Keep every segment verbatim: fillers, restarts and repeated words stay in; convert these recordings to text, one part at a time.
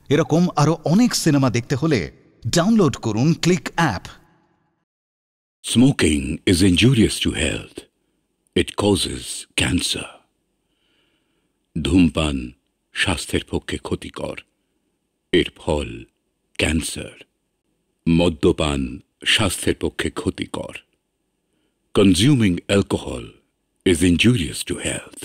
এরকম আরো অনেক সিনেমা দেখতে হলে ডাউনলোড করুন click app. Smoking is injurious to health. It causes cancer. ধূমপান স্বাস্থ্যের পক্ষে ক্ষতিকর, এর ফল ক্যান্সার। মদ্যপান স্বাস্থ্যের পক্ষে ক্ষতিকর। Consuming alcohol is injurious to health.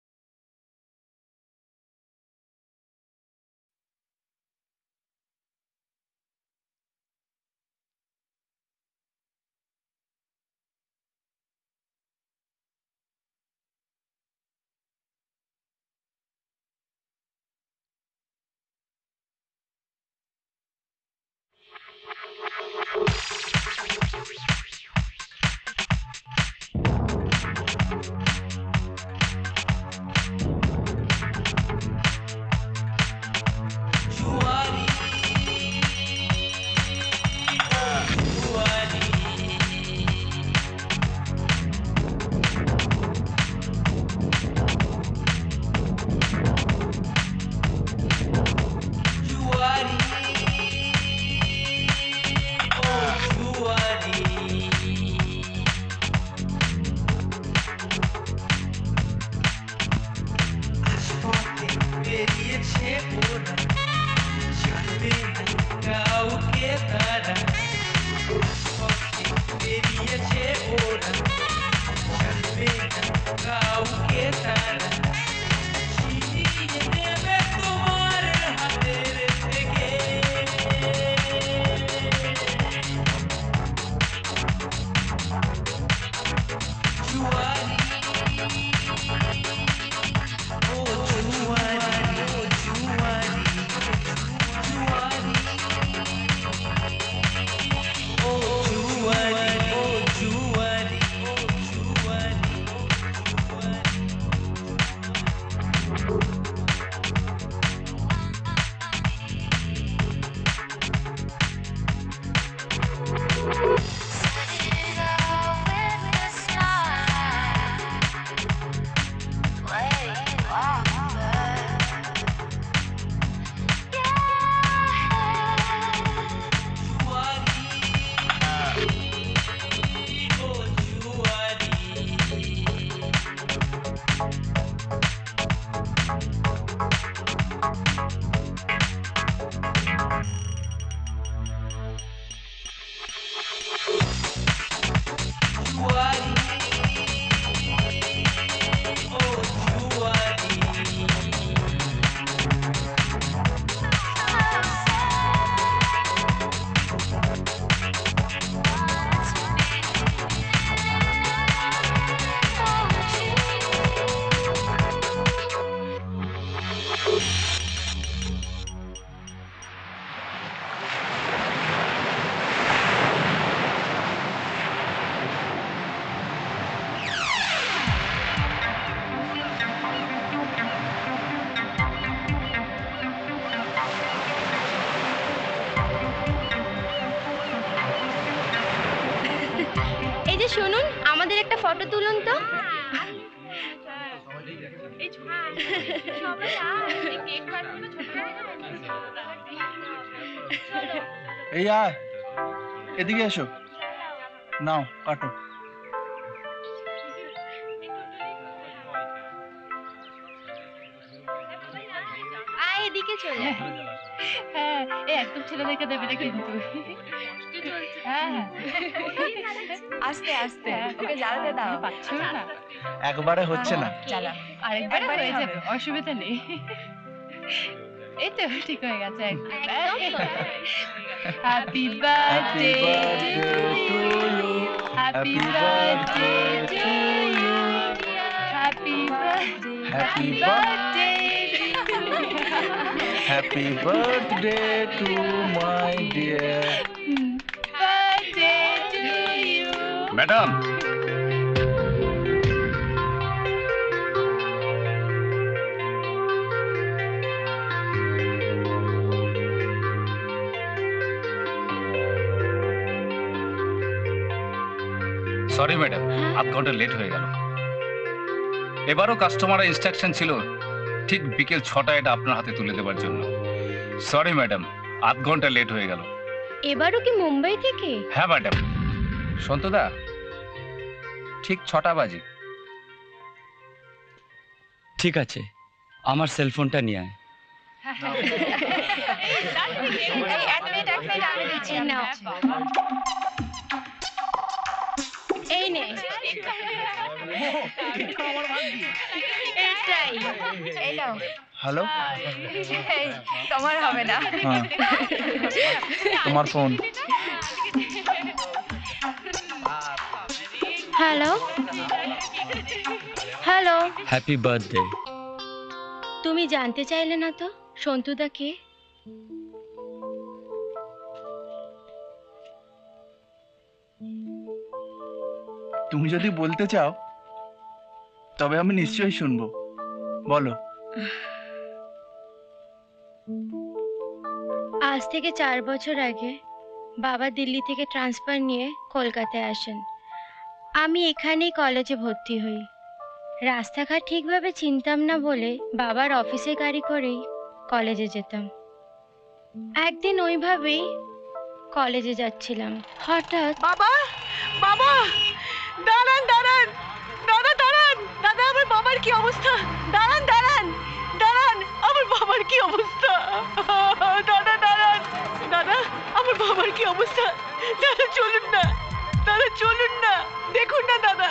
শুনুন, আমাদের একটা ফটো তুলুন তো। এই আয়, এদিকে এসো, নাও কাটো। আয় এদিকে চলে। হ্যাঁ, এই একদম ছেলে দেখে দেবে না কিন্তু। হ্যাঁ হ্যাঁ, আস্তে আস্তে ওকে জ্বালাতে দাও। পাচ্ছো না, একবারে হচ্ছে না, আরেকবারে হয়ে যাবে, অসুবিধা নেই। এই তো ঠিক হয়ে গেছে। Happy birthday to you, happy birthday to you, happy birthday, happy birthday, happy birthday to my dear, birthday to you. Madam, sorry madam, আধ ঘন্টা লেট হয়ে গেল। এবারও কাস্টমারের ইনস্ট্রাকশন ছিল ঠিক বিকেল ছটায় এটা আপনার হাতে তুলে দেওয়ার জন্য, সরি ম্যাডাম, আধ ঘন্টা লেট হয়ে গেল। এবারও কি মুম্বাই থেকে? হ্যাঁ ম্যাডাম। সন্তদা, ঠিক ছটা বাজে। ঠিক আছে, আমার সেলফোনটা নিয়ে আয়। এই, এক মিনিট এক মিনিট আমি দিচ্ছি এই নাও। এই নে এটাই। এই নাও। হ্যালো, এই, তোমার হবে না। হ্যাঁ তোমার ফোন। Hello hello, happy birthday. তুমি জানতে চাইলে না তো সন্তুদা কে? তুমি যদি বলতে চাও তবে আমি নিশ্চয়ই শুনবো, বলো। আজ থেকে চার বছর আগে বাবা দিল্লি থেকে ট্রান্সফার নিয়ে কলকাতায় আসেন। আমি এখানেই কলেজে ভর্তি হই। রাস্তাঘাট ঠিকভাবে চিনতাম না বলে বাবার অফিসে গাড়ি করেই কলেজে যেতাম। একদিন ওইভাবেই কলেজে যাচ্ছিলাম, হঠাৎ বাবা, বাবা, দাঁড়ান দাঁড়ান, দাদা দাঁড়ান, দাদা আমার বাবার কি অবস্থা? দাঁড়ান দাঁড়ান দাঁড়ান, আমার বাবার কি অবস্থা? দাদা দাঁড়ান, দাদা আমার বাবার কি অবস্থা? দাদা চলুন না, দাদা চলুন না, দেখুন না দাদা।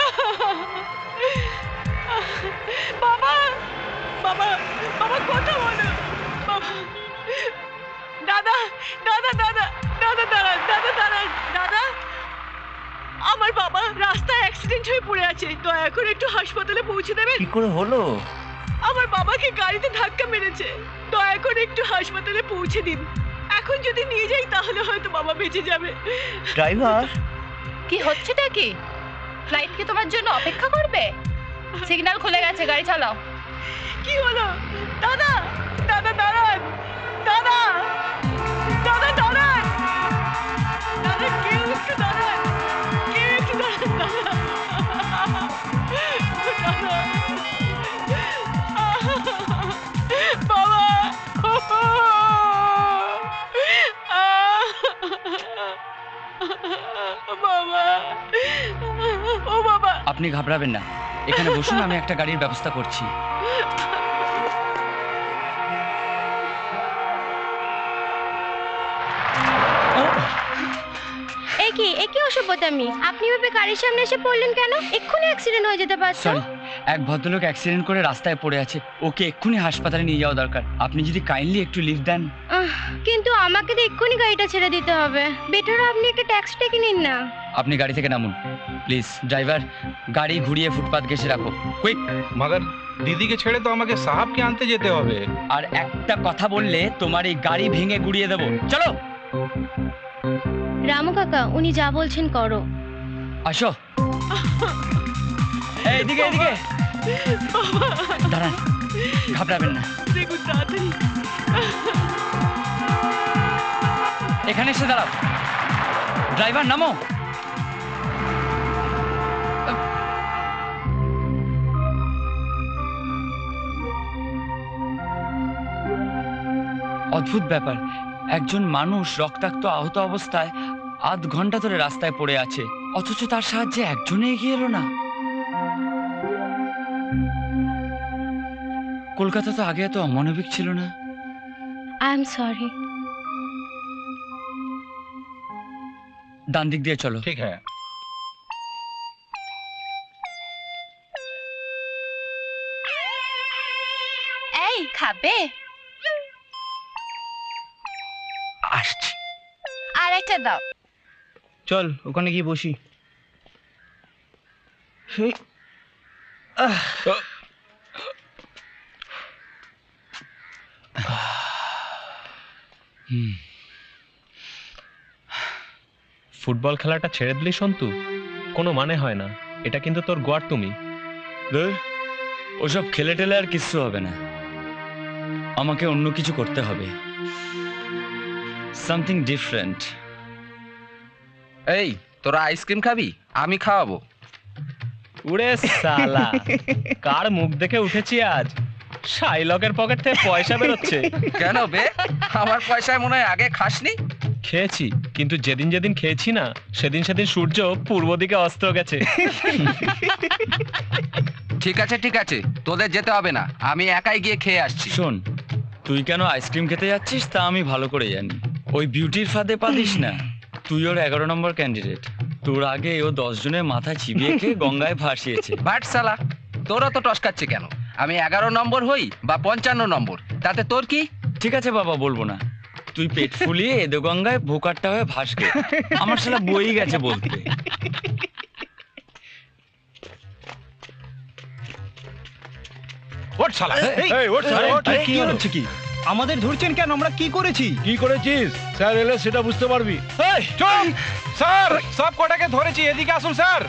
বাবা, বাবা, বাবা কথা বলো বাবা। দাদা, দাদা, দাদা, দাদা দাঁড়ান, দাদা দাঁড়ান, দাদা আমার বাবা রাস্তায় অ্যাক্সিডেন্ট হয়ে পড়ে আছে, দয়া করে একটু হাসপাতালে পৌঁছে দেবেন? কি করে হলো? আমার বাবাকে গাড়িতে ধাক্কা মেরেছে, দয়া করে একটু হাসপাতালে পৌঁছে দিন। এখন যদি নিয়ে যাই তাহলে হয়তো বাবা বেঁচে যাবে। ড্রাইভার, কি হচ্ছেটা কি? ফ্লাইট কি তোমার জন্য অপেক্ষা করবে? সিগন্যাল খুলে গেছে, গাড়ি চালাও। কি হলো? দাদা, দাদা দাঁড়ান, দাদা, দাদা দাঁড়ান, দাদা কেউ একটু দাঁড়ান, কেউ একটু দাঁড়ান, দাদা, দাদা, বাবা, বাবা, ও বাবা। আপনি ঘাবড়াবেন না, এখানে বসুন, আমি একটা গাড়ির ব্যবস্থা করছি। এ কি এ কি অসভ্যতামি? আপনি ভাবে গাড়ির সামনে এসে পড়লেন কেন? এক্ষুনি অ্যাক্সিডেন্ট হয়ে যেতে পারতো। সরি, এক ভদ্রলোক অ্যাক্সিডেন্ট করে রাস্তায় পড়ে আছে, ওকে এক্ষুনি হাসপাতালে নিয়ে যাওয়া দরকার। আপনি যদি কাইন্ডলি একটু লিফট দেন। আহ, কিন্তু আমাকে তো এক্ষুনি গাড়িটা ছেড়ে দিতে হবে। বেটার আপনি একটা ট্যাক্সি ডেকে নিন না। আপনি গাড়ি থেকে নামুন প্লিজ। ড্রাইভার, গাড়ি ঘুরিয়ে ফুটপাত ঘেঁষে রাখো, কুইক। मगर দিদিকে ছেড়ে তো আমাকে সাহাবকে আনতে যেতে হবে। আর একটা কথা বললে তোমার এই গাড়ি ভেঙে গুড়িয়ে দেবো। চলো। রামু কাকা, উনি যা বলছেন করো। আসো, এই এদিকে এদিকে দাঁড়ান, ঘাবড়াবেন না। দেখুন তাড়াতাড়ি, এখানে এসে দাঁড়াও। ড্রাইভার নামো। অদ্ভুত ব্যাপার, একজন মানুষ রক্তাক্ত আহত অবস্থায় আধ ঘন্টা ধরে রাস্তায় পড়ে আছে, অথচ তার সাহায্যে একজনে এগিয়ে এলো না। কলকাতা তো আগে এত অমানবিক ছিল না। I am sorry. ডান দিক দিয়ে চলো। ঠিক হ্যাঁ। এই খাবে? আসছি। আর একটা দাও। চল ওখানে গিয়ে বসি। সেই, আহ, ফুটবল খেলাটা ছেড়ে দিলি সন্তু, কোনো মানে হয় না। এটা কিন্তু তোর গোয়ার তুমি। ধুর, ওসব খেলে টেলে আর কিচ্ছু হবে না, আমাকে অন্য কিছু করতে হবে, সামথিং ডিফারেন্ট। এই তোরা আইসক্রিম খাবি? আমি খাওয়াবো। উড়ে সালা, কার মুখ দেখে উঠেছি আজ। শাইলকের পকেট থেকে পয়সা বেরোচ্ছে। কেন বে, আমার পয়সায় মনে হয় আগে খাসনি? খেয়েছি, কিন্তু যেদিন যেদিন খেয়েছি না সেদিন সেদিন সূর্য পূর্ব দিকে অস্ত গেছে। ঠিক আছে ঠিক আছে, তোদের যেতে হবে না, আমি একাই গিয়ে খেয়ে আসছি। শোন, তুই কেন আইসক্রিম খেতে যাচ্ছিস তা আমি ভালো করে জানি। ওই বিউটির ফাঁদে পা দিস না। তুই ওর এগারো নম্বর ক্যান্ডিডেট। তোর আগে ও দশ জনের মাথা চিবিয়ে খেয়ে গঙ্গায় ভাসিয়েছে। বাট সালা, তোরা তো টসকাচ্ছে কেন? আমি এগারো নম্বর হই বা পঞ্চান্ন নম্বর, তাতে তোর কি? ঠিক আছে বাবা, বলবো না। তুই পেট ফুলিয়ে এদো গঙ্গায় ভোকারটা হয়ে ভাসকে। আমার শালা বই গেছে বলতে। ওঠ শালা, এই ওঠ শালা, ওঠ। কি হচ্ছে কি? আমাদের ধরছেন কেন? আমরা কি করেছি? কি করেছিস? স্যার এলে সেটা বুঝতে পারবি। এই চুপ! স্যার সব কটাকে ধরেছি, এদিকে আসুন স্যার।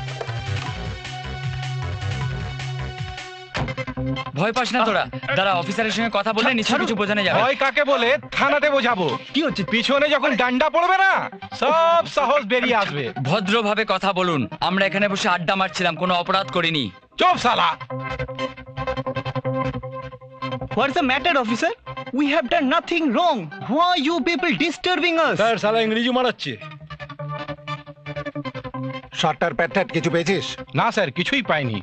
ভয় পাস না তোরা, দাঁড়া, অফিসারের সঙ্গে কথা বলে নিশ্চয় কিছু বোঝানো যাবে। ভয় কাকে বলে থানাতে বোঝাবো। কি হচ্ছে? পিছনে যখন ডান্ডা পড়বে না সব সাহস বেরিয়ে আসবে। ভদ্রভাবে কথা বলুন, আমরা এখানে বসে আড্ডা মারছিলাম, কোনো অপরাধ করিনি। চুপ শালা। What's the matter, officer? We have done nothing wrong. Why are you people disturbing us? Sir শালা ইংরেজি মারাচ্ছে। শার্টটার প্যাট কিছু পেয়েছিস? না স্যার, কিছুই পাইনি।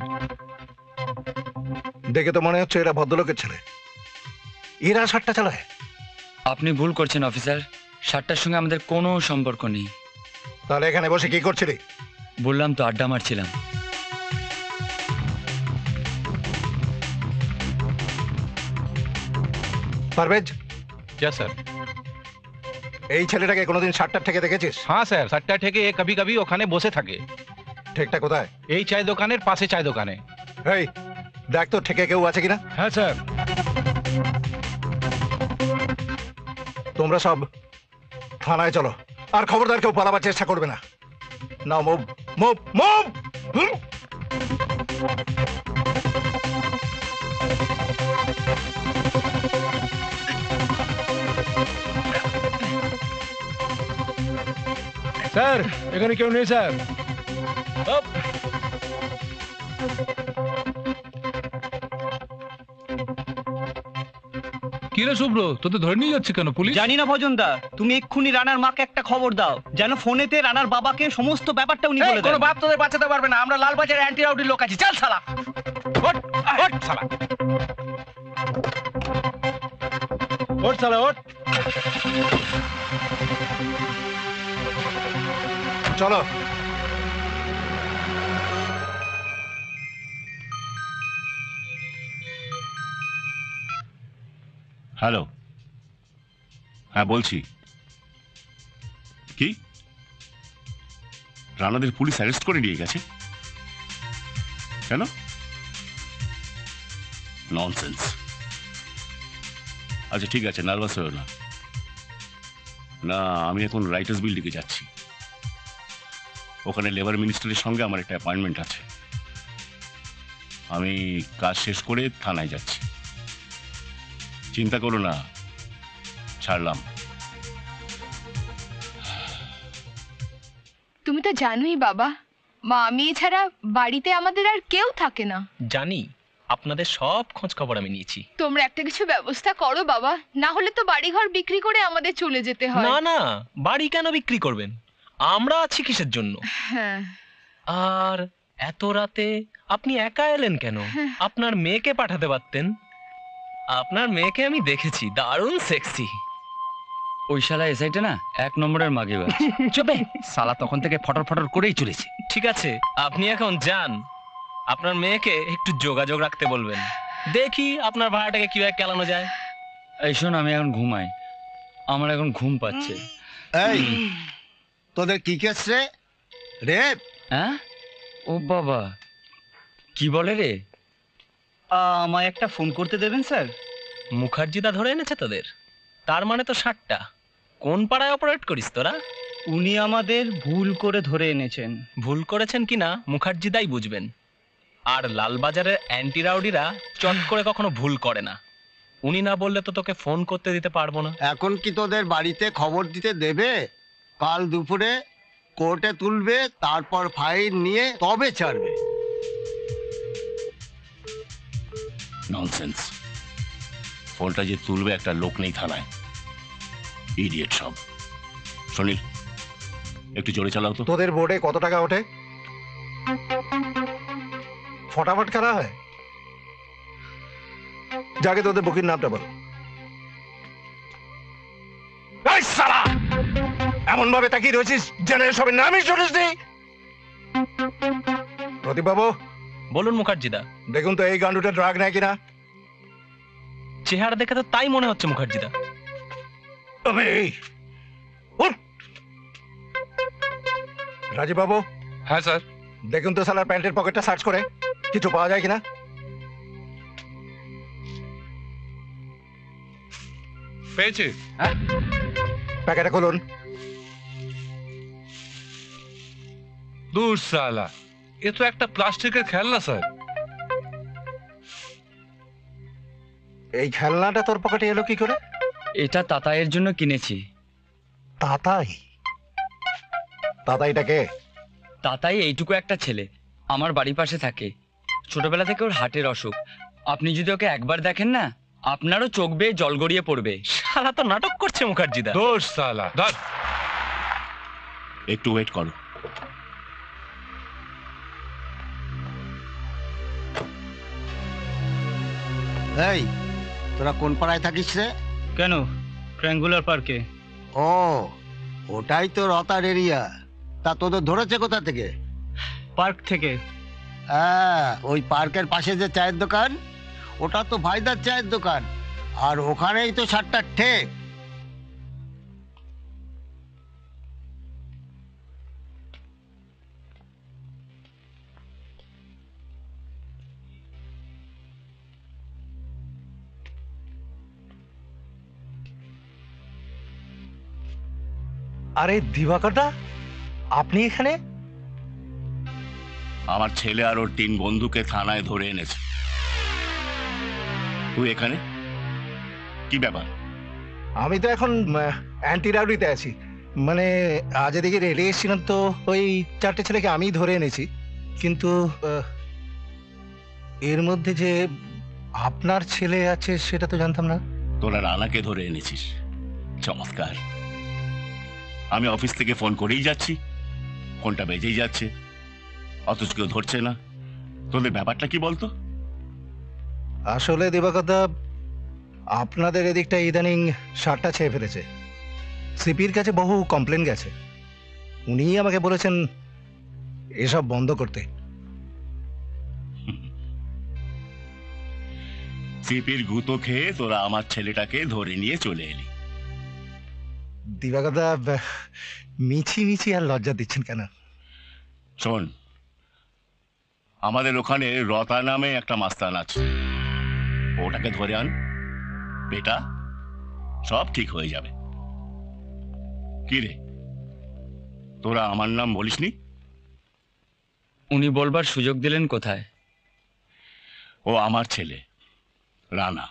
দেখে তো মনে হচ্ছে এরা ভদ্রলোকের ছেলে। এরা শার্টটা চালায়? আপনি ভুল করছেন অফিসার, শার্টটার সঙ্গে আমাদের কোনো সম্পর্ক নেই। তাহলে এখানে বসে কি করছিলি? বললাম তো, আড্ডা মারছিলাম। পারভেজ। Yes sir. এই ছেলেটাকে কোনোদিন শার্টটার থেকে দেখেছিস? হ্যাঁ স্যার, শার্টটা থেকে কবি কবি ওখানে বসে থাকে। ঠিকটা কোথায়? এই চায় দোকানের পাশে চায় দোকানে। এই দেখ তো ঠেকে কেউ আছে কিনা। হ্যাঁ স্যার। তোমরা সব থানায় চলো, আর খবরদার কেউ পালাবার চেষ্টা করবে না। Now move move move. Sir এখানে কেউ নেই স্যার। কি রে শুভ্র, তোদের ধরে নিয়ে যাচ্ছে কেন পুলিশ? জানি না ভজনদা, তুমি এক্ষুনি রানার মাকে একটা খবর দাও, যেন ফোনেতে রানার বাবাকে সমস্ত ব্যাপারটা উনি বলে দেন। কোনো বাপ তোদের বাঁচাতে পারবে না, আমরা লালবাজার অ্যান্টি রাউডির লোক আছি। চল শালা। ওঠ ওঠ শালা, ওঠ শালা ওঠ। চলো। হ্যালো, হ্যাঁ বলছি। কি রানাদের পুলিশ অ্যারেস্ট করে নিয়ে গেছে? কেন? ননসেন্স। আচ্ছা ঠিক আছে, নার্ভাস হও না। না, আমি এখন রাইটার্স বিল্ডিংয়ে যাচ্ছি। ওখানে লেবার মিনিস্টারের সঙ্গে আমার একটা অ্যাপয়েন্টমেন্ট আছে। আমি কাজ শেষ করে থানায় যাচ্ছি। চিন্তা করো না, ছাড়লাম। তুমি তো জানোই বাবা, মা আমি ছাড়া বাড়িতে আমাদের আর কেউ থাকে না। জানি, আপনাদের সব খোঁজ খবর আমি নিয়েছি। তোমরা একটা কিছু ব্যবস্থা করো বাবা, না হলে তো বাড়িঘর বিক্রি করে আমাদের চলে যেতে হয়। না না, বাড়ি কেন বিক্রি করবেন? আমরা আছি কিসের জন্য? হ্যাঁ। আর এত রাতে আপনি একা এলেন কেন? আপনার মেয়েকে পাঠাতে পারতেন। আপনার মেয়েকে আমি দেখেছি, দারুণ সেক্সি। ওই শালা এসআইটা না এক নম্বরের মাগে বাজ। চুপে শালা, তখন থেকে ফটর ফটর করেই চলেছে। ঠিক আছে, আপনি এখন যান, আপনার মেয়েকে একটু যোগাযোগ রাখতে বলবেন। দেখি আপনার ভাড়াটাকে কিভাবে কেলানো যায়। এই শোন, আমি এখন ঘুমাই, আমার এখন ঘুম পাচ্ছে। এই তোদের কি কেস রে? রেপ? হ্যাঁ? ও বাবা, কি বলে রে? আমায় একটা ফোন করতে দেবেন স্যার? মুখার্জিদা ধরে এনেছে তোদের? তার মানে তো ষাটটা। কোন পাড়ায় অপারেট করিস তোরা? উনি আমাদের ভুল করে ধরে এনেছেন। ভুল করেছেন কিনা মুখার্জিদাই বুঝবেন। আর লালবাজারের অ্যান্টি রাউডিরা চট করে কখনো ভুল করে না। উনি না বললে তো তোকে ফোন করতে দিতে পারবো না। এখন কি তোদের বাড়িতে খবর দিতে দেবে? কাল দুপুরে কোর্টে তুলবে, তারপর ফাইল নিয়ে তবে ছাড়বে। ননসেন্স। ফোনটা যে তুলবে একটা লোক নেই থানায়। ইডিয়েট সব। সুনীল, একটু জোরে চালাও তো। তোদের বোর্ডে কত টাকা ওঠে? ফটাফট করা হয়। যাকে তোদের বুকির নামটা বল। এই শালা, এমন ভাবে তাকিয়ে রয়েছিস জেনে সবের নামই শুনিস নি? প্রদীপ বাবু, বলুন মুখার্জিদা। দেখুন তো এই গান্ডুটা ড্রাগ নেয় কিনা। চেহারা দেখে তো তাই মনে হচ্ছে মুখার্জিদা। রাজীব বাবু। হ্যাঁ স্যার। দেখুন তো শালার প্যান্টের পকেটটা সার্চ করে কিছু পাওয়া যায় কিনা। পেয়েছি। প্যাকেটটা খুলুন। দূর সালা, এ তো একটা প্লাস্টিকের খেলনা স্যার। এই খেলনাটা তোর পকেটে এলো কি করে? এটা তাতাইয়ের জন্য কিনেছি। তাতাই? তাতাইটা কে? তাতাই এইটুকু একটা ছেলে, আমার বাড়ির পাশে থাকে। ছোটবেলা থেকে ওর হার্টের অসুখ। আপনি যদি ওকে একবার দেখেন না, আপনারও চোখ বেয়ে জল গড়িয়ে পড়বে। শালা তো নাটক করছে মুখার্জিদা। দোষ সালা। ধর, একটু ওয়েট করো। এই, তোরা কোন পাড়ায় থাকিস রে? কেন, ট্রায়াঙ্গুলার পার্কে। ও, ওটাই তো রতার এরিয়া। তা তোদের ধরেছে কোথা থেকে? পার্ক থেকে। হ্যাঁ, ওই পার্কের পাশে যে চায়ের দোকান, ওটা তো ভাইদার চায়ের দোকান। আর ওখানেই তো সাতটা ঠেক। আরে দিবাকরদা, আপনি এখানে? আমার ছেলে আর ওর তিন বন্ধুকে থানায় ধরে এনেছে। তুই এখানে কি ব্যাপার? আমি তো এখন অ্যান্টি রাউডিতে আছি। মানে আজ এদিকে রেডি এসেছিলাম তো ওই চারটে ছেলেকে আমি ধরে এনেছি। কিন্তু এর মধ্যে যে আপনার ছেলে আছে সেটা তো জানতাম না। তোরা রানাকে ধরে এনেছিস, চমৎকার। আমি অফিস থেকে ফোন করেই যাচ্ছি, ফোনটা বেজেই যাচ্ছে, অথচ কেউ ধরছে না। তোদের ব্যাপারটা কি বলতো? আসলে দিবাকরদা, আপনাদের এদিকটা ইদানিং সারটা ছেয়ে ফেলেছে। সিপির কাছে বহু কমপ্লেন গেছে, উনি আমাকে বলেছেন এসব বন্ধ করতে। সিপির গুঁতো খেয়ে তোরা আমার ছেলেটাকে ধরে নিয়ে চলে এলি। দিবাকরদা, মিছি মিছি আর লজ্জা দিচ্ছেন কেন? শোন, আমাদের ওখানে রতা নামে একটা মাস্তান আছে, ওটাকে ধরে আন বেটা, সব ঠিক হয়ে যাবে। কি রে, তোরা আমার নাম বলিসনি? উনি বলবার সুযোগ দিলেন কোথায়? ও আমার ছেলে রানা,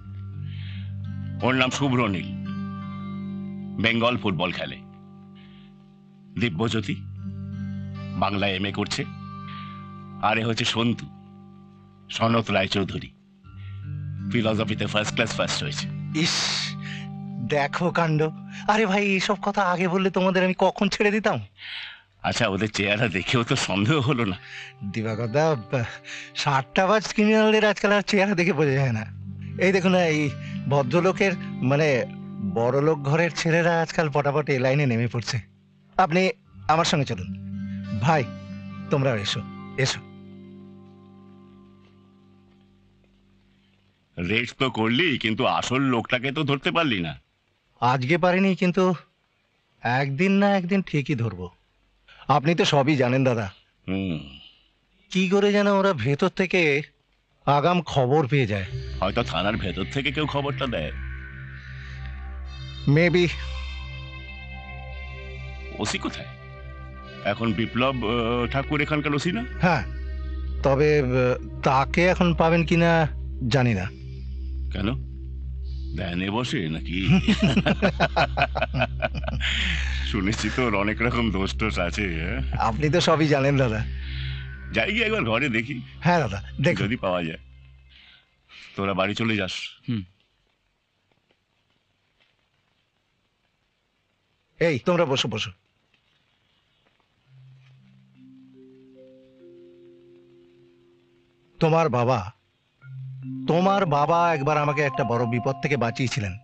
ওর নাম শুভ্র নীল, বেঙ্গল ফুটবল খেলে। দিব্যজ্যোতি বাংলায় এম এ করছে, আরে হচ্ছে সন্তু, সনত রায়চৌধুরী, ফিলসফিতে ফার্স্ট ক্লাস ফার্স্ট হয়েছে। ইস, দেখো কাণ্ড। আরে ভাই, এইসব কথা আগে বললে তোমাদের আমি কখন ছেড়ে দিতাম। আচ্ছা, ওদের চেহারা দেখেও তো সন্দেহ হলো না। দিবাকরদা, ষাটটা বাজ ক্রিমিনালদের আজকাল আর চেহারা দেখে বোঝা যায় না। এই দেখুন না, এই ভদ্রলোকের মানে বড়লোক ঘরের ছেলেরা আজকাল পটাপট এই লাইনে নেমে পড়ছে। আপনি আমার সঙ্গে চলুন ভাই, তোমরা এসো এসো। রেট তো করলি, কিন্তু আসল লোকটাকে তো ধরতে পারলি না। আজকে পারিনি, কিন্তু একদিন না একদিন ঠিকই ধরবো। আপনি তো সবই জানেন দাদা। হুম, কি করে যেন ওরা ভেতর থেকে আগাম খবর পেয়ে যায়। হয়তো থানার ভেতর থেকে কেউ খবরটা দেয়। মেবি। ওসি কোথায় এখন? বিপ্লব আহ, ঠাকুর এখানকার ওসি না? হ্যাঁ, তবে আহ, তাকে এখন পাবেন কিনা জানি না। কেন, ধ্যানে বসে নাকি? শুনেছি তোর অনেক রকম দোষ টোষ আছে। আপনি তো সবই জানেন দাদা। যাই গিয়ে একবার ঘরে দেখি। হ্যাঁ দাদা, দেখ যদি পাওয়া যায়। তোরা বাড়ি চলে যাস। হুম। এই তোমরা বসো বসো। তোমার বাবা তোমার বাবা একবার আমাকে একটা বড় বিপদ থেকে বাঁচিয়েছিলেন।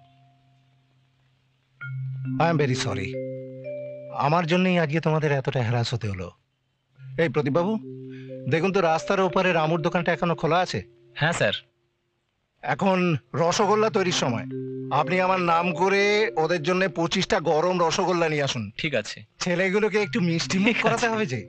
I am very sorry. আমার জন্যই আজকে তোমাদের এতটা হ্যারাস হতে হলো। এই প্রদীপবাবু, দেখুন তো রাস্তার ওপারে রামুর দোকানটা এখনো খোলা আছে? হ্যাঁ স্যার। এখন রসগোল্লা তৈরির সময়, আপনি আমার নাম করে ওদের জন্য পঁচিশটা গরম রসগোল্লা নিয়ে আসুন। ঠিক আছে। ছেলেগুলোকে একটু মিষ্টি মুখ করাতে হবে যে।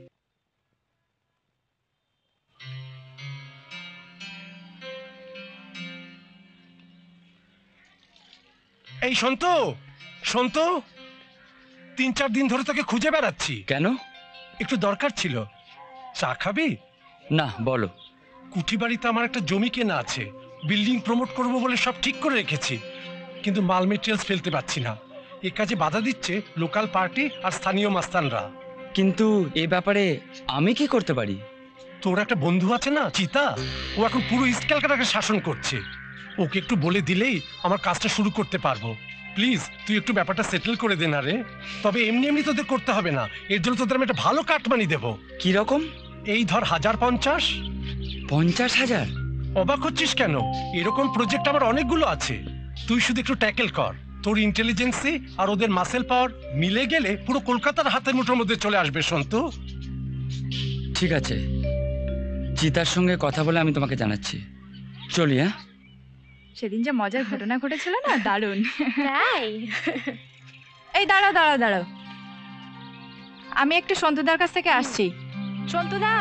এই সন্তু, সন্তু, তিন চার দিন ধরে তোকে খুঁজে বেড়াচ্ছি। কেন? একটু দরকার ছিল। চা খাবি? না, বলো। কুঠি বাড়িতে আমার একটা জমি কেনা আছে, বিল্ডিং প্রমোট করব বলে সব ঠিক করে রেখেছি, কিন্তু মাল মেটেরিয়ালস ফেলতে পারছি না। এ কাজে বাধা দিচ্ছে লোকাল পার্টি আর স্থানীয় মাস্তানরা। কিন্তু এই ব্যাপারে আমি কি করতে পারি? তোর একটা বন্ধু আছে না, চিতা, ও এখন পুরো ইস্ট ক্যালকাটাকে শাসন করছে। ওকে একটু বলে দিলেই আমার কাজটা শুরু করতে পারবো। প্লিজ তুই একটু ব্যাপারটা সেটেল করে দে না রে। তবে এমনি এমনি তোদের করতে হবে না, এর জন্য তোদের আমি একটা ভালো কাটমানি দেবো। কি রকম? এই ধর হাজার পঞ্চাশ। পঞ্চাশ হাজার? অবাক হচ্ছিস কেন? এরকম প্রজেক্ট আমার অনেকগুলো আছে। তুই শুধু একটু ট্যাকেল কর। তোর ইন্টেলিজেন্সি আর ওদের মাসেল পাওয়ার মিলে গেলে পুরো কলকাতার হাতের মুঠোর মধ্যে চলে আসবে সন্তু। ঠিক আছে, চিতার সঙ্গে কথা বলে আমি তোমাকে জানাচ্ছি। চলি। হ্যাঁ, সেদিন যে মজার ঘটনা ঘটেছিল না, দারুণ। তাই? এই দাঁড়াও দাঁড়াও দাঁড়াও, আমি একটু সন্তুদার কাছ থেকে আসছি। সন্তুদা,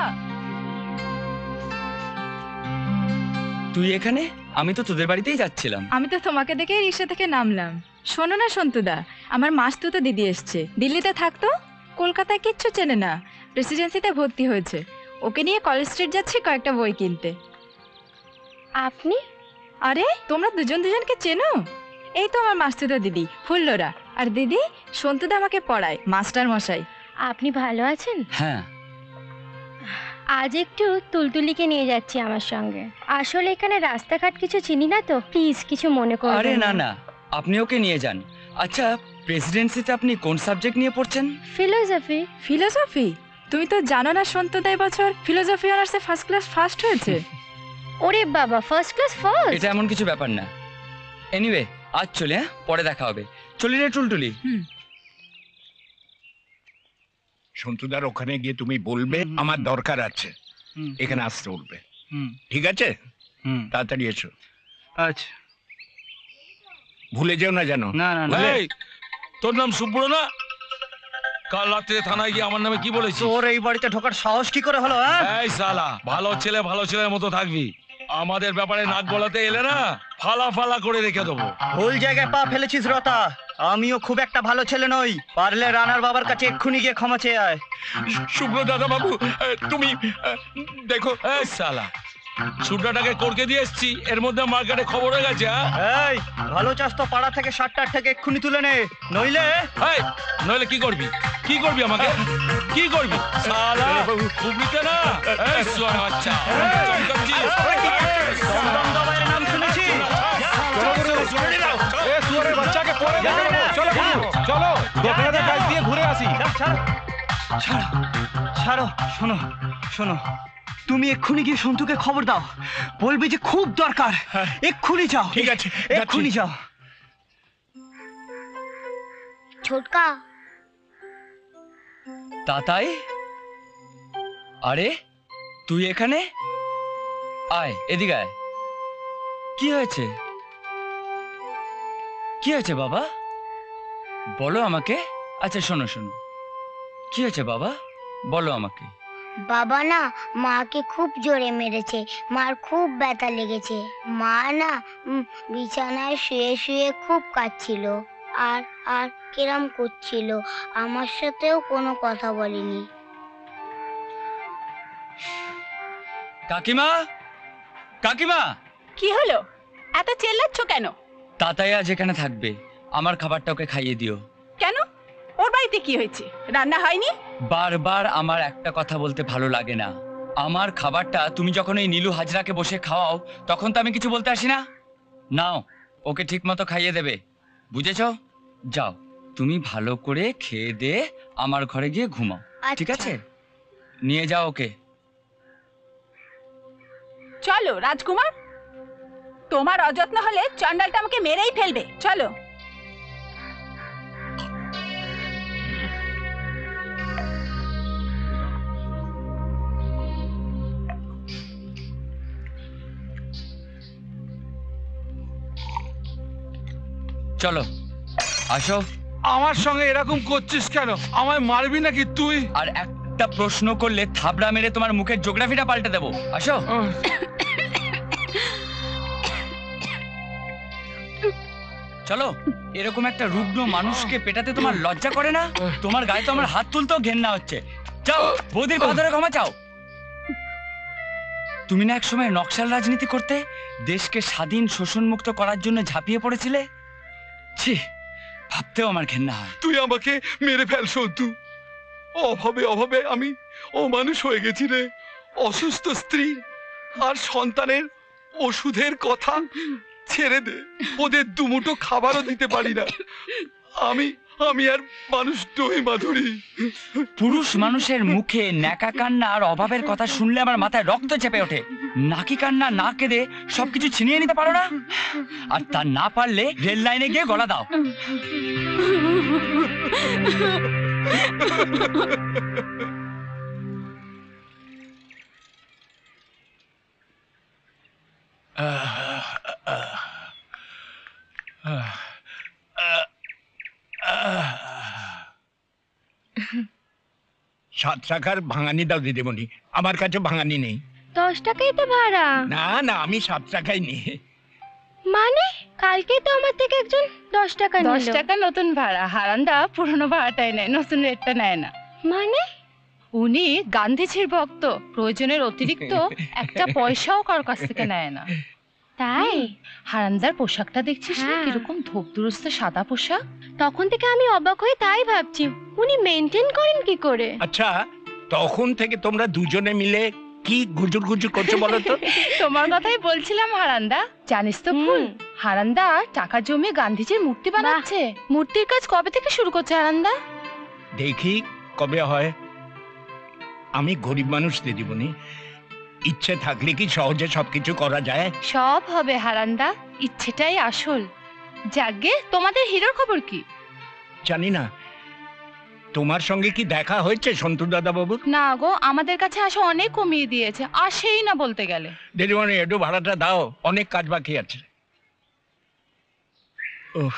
তুই এখানে? আমি তো তোদের বাড়িতেই যাচ্ছিলাম। আমি তো তোমাকে দেখে রিক্সা থেকে নামলাম। শোনো না সন্তুদা, আমার মাসতুতো দিদি এসছে, দিল্লিতে থাকতো, কলকাতায় কিচ্ছু চেনে না, প্রেসিডেন্সিতে ভর্তি হয়েছে। ওকে নিয়ে কলেজ স্ট্রিট যাচ্ছি কয়েকটা বই কিনতে। আপনি? আরে তোমরা দুজন দুজনকে চেনো? এই তো আমার মাস্তুতো দিদি ফুল্লরা, আর দিদি সন্তুদা আমাকে পড়ায়, মাস্টার মশাই। আপনি ভালো আছেন? হ্যাঁ। আজ একটু তুলতুলিকে নিয়ে যাচ্ছি আমার সঙ্গে। আসলে এখানে রাস্তাঘাট কিছু চিনি না তো, প্লিজ কিছু মনে করবেন না। আরে না না, আপনি ওকে নিয়ে যান। আচ্ছা, প্রেসিডেন্সিতে আপনি কোন সাবজেক্ট নিয়ে পড়ছেন? ফিলোসফি। ফিলোসফি? তুমি তো জানো না সন্তুদা এবছর ফিলোসফি অনার্সে ফার্স্ট ক্লাস ফার্স্ট হয়েছে। ওরে বাবা, ফার্স্ট ক্লাস ফার্স্ট? এটা এমন কিছু ব্যাপার না। এনিওয়ে, আজ চলে, হ্যাঁ, পরে দেখা হবে। চলি রে টুলটুলি। সন্তুদার ওখানে গিয়ে তুমি বলবে আমার দরকার আছে, এখানে আসতে বলবে। ঠিক আছে? তাড়াতাড়ি এসো। আচ্ছা, ভুলে যেও না জানো। না না না। এই, তোর নাম সুব্র না? কাল রাত্রে থানায় গিয়ে আমার নামে কি বলেছিস? তোর এই বাড়িতে ঢোকার সাহস কি করে হলো? এই শালা, ভালো ছেলে ভালো ছেলের মতো থাকবি, আমাদের ব্যাপারে নাক গলাতে এলে না ফালা ফালা করে রেখে দেবো। ভুল জায়গায় পা ফেলেছিস রতা, আমিও খুব একটা ভালো ছেলে নই, পারলে রানার বাবার কাছে এক্ষুনি গিয়ে ক্ষমা চেয়ে আয়। শুভ্র দাদা বাবু, তুমি দেখো। এই শালা, সুড্ডাটাকে করকে দিয়ে এসছি, এর মধ্যে মার্কেটে খবর হয়ে গেছে। এই ভালো চাস তো পাড়া থেকে ষাটটার থেকে এক্ষুনি তুলে নে, নইলে এই নইলে কি করবি? কি করবি আমাকে? কি করবি শালা? খুবইতে না। এই সোয়া বাচ্চা, দমদম দবাইয়ের নাম শুনেছি। এ সুয়ারের বাচ্চাকে পরে চলো চলো দোকানের কাছ দিয়ে ঘুরে আসি। ছাড়ো ছাড়ো, শোনো শোনো, তুমি এক্ষুনি গিয়ে সন্তুকে খবর দাও, বলবি যে খুব দরকার, এক্ষুনি যাও। ঠিক আছে, এক্ষুনি যাও। ছোটকা। তাতাই, আরে তুই এখানে? আয় এদিকে আয়। কি হয়েছে? কি হয়েছে বাবা? বলো আমাকে। আচ্ছা শোনো শোনো, কি হয়েছে বাবা? বলো আমাকে। বাবা না মাকে খুব জোরে মেরেছে, মার খুব ব্যথা লেগেছে। মা না উম, বিছানায় শুয়ে শুয়ে খুব কাঁদছিল আর আর কিরম করছিল, আমার সাথেও কোনো কথা বলেনি। কাকিমা, কাকিমা। কি হলো? এত চেল্লাচ্ছ কেন? তাতাই আজ এখানে থাকবে, আমার খাবারটা ওকে খাইয়ে দিও। কেন? ওর বাড়িতে কি হয়েছে? রান্না হয়নি? বারবার আমার একটা কথা বলতে ভালো লাগে না। আমার খাবারটা তুমি যখন এই নীলু হাজরাকে বসে খাওয়াও, তখন তো আমি কিছু বলতে আসি না। নাও, ওকে ঠিক মতো খাইয়ে দেবে, বুঝেছো? যাও। তুমি ভালো করে খেয়ে দে আমার ঘরে গিয়ে ঘুমাও, ঠিক আছে? নিয়ে যাও ওকে। চলো রাজকুমার, তোমার অযত্ন হলে চন্ডালটা আমাকে মেরেই ফেলবে। চলো। চলো আসো। আমার সঙ্গে এরকম করছিস কেন? আমায় মারবি নাকি তুই? আর একটা প্রশ্ন করলে থাবড়া মেরে তোমার মুখের জিওগ্রাফিটা পাল্টে দেবো। আসো। চলো। এরকম একটা রুগ্ন মানুষকে পেটাতে তোমার লজ্জা করে না? তোমার গায়ে তো আমার হাত তুলতেও ঘেন্না হচ্ছে। যাও বৌদির পা ধরে ক্ষমা চাও। তুমি না একসময় নকশাল রাজনীতি করতে, দেশকে স্বাধীন শোষণ মুক্ত করার জন্য ঝাঁপিয়ে পড়েছিলে? ছি, ভাবতেও আমার ঘেন্না হয়। তুই আমাকে মেরে ফেল সন্তু। অভাবে অভাবে আমি অমানুষ হয়ে গেছি রে। অসুস্থ স্ত্রী আর সন্তানের ওষুধের কথা ছেড়ে দে, ওদের দুমুঠো খাবারও দিতে পারি না। আমি আমি আর মানুষ নই মাধুরী। পুরুষ মানুষের মুখে ন্যাকা কান্না আর অভাবের কথা শুনলে আমার মাথায় রক্ত চেপে ওঠে। নাকি কান্না না কেঁদে সবকিছু ছিনিয়ে নিতে পারো না? আর তা না পারলে রেল লাইনে গিয়ে গলা দাও। সাত টাকার ভাঙানি দাও দিদিমণি, আমার কাছে ভাঙানি নেই। দশ টাকাই তো ভাড়া। না না, আমি সাত টাকাই নিই। মানে কালকে তো আমার থেকে একজন দশ টাকা নিল। দশ টাকা নতুন ভাড়া, হারান্দা পুরনো ভাড়াটাই নেয়, নতুন রেটটা নেয় না। মানে উনি গান্ধীজির ভক্ত, প্রয়োজনের অতিরিক্ত একটা পয়সাও কারোর কাছ থেকে নেয় না। তাই হারান্দার পোশাকটা দেখছিস না, হ্যাঁ। কিরকম ধোপ দুরস্ত সাদা পোশাক। তখন থেকে আমি অবাক হয়ে তাই ভাবছি উনি মেনটেন করেন কি করে। আচ্ছা, তখন থেকে তোমরা দুজনে মিলে কি গুজুর গুজুর করছো বলো তো? তোমার কথাই বলছিলাম হারান্দা। জানিস তো ফুল, হারান্দা টাকা জমিয়ে গান্ধীজির মূর্তি বানাচ্ছে। মূর্তির কাজ কবে থেকে শুরু করছে হারান্দা? দেখি কবে হয়। আমি গরিব মানুষ দিদিমণি, ইচ্ছে থাকলে কি সহজে সবকিছু করা যায়? সব হবে হারান্দা, ইচ্ছেটাই আসল। যাগে তোমাদের হিরোর খবর কি? জানি না, তোমার সঙ্গে কি দেখা হয়েছে সন্তু দাদা বাবু? না গো, আমাদের কাছে আসা অনেক কমিয়ে দিয়েছে, আসেই না বলতে গেলে। দিদিমণি একটু ভাড়াটা দাও, অনেক কাজ বাকি আছে। উফ,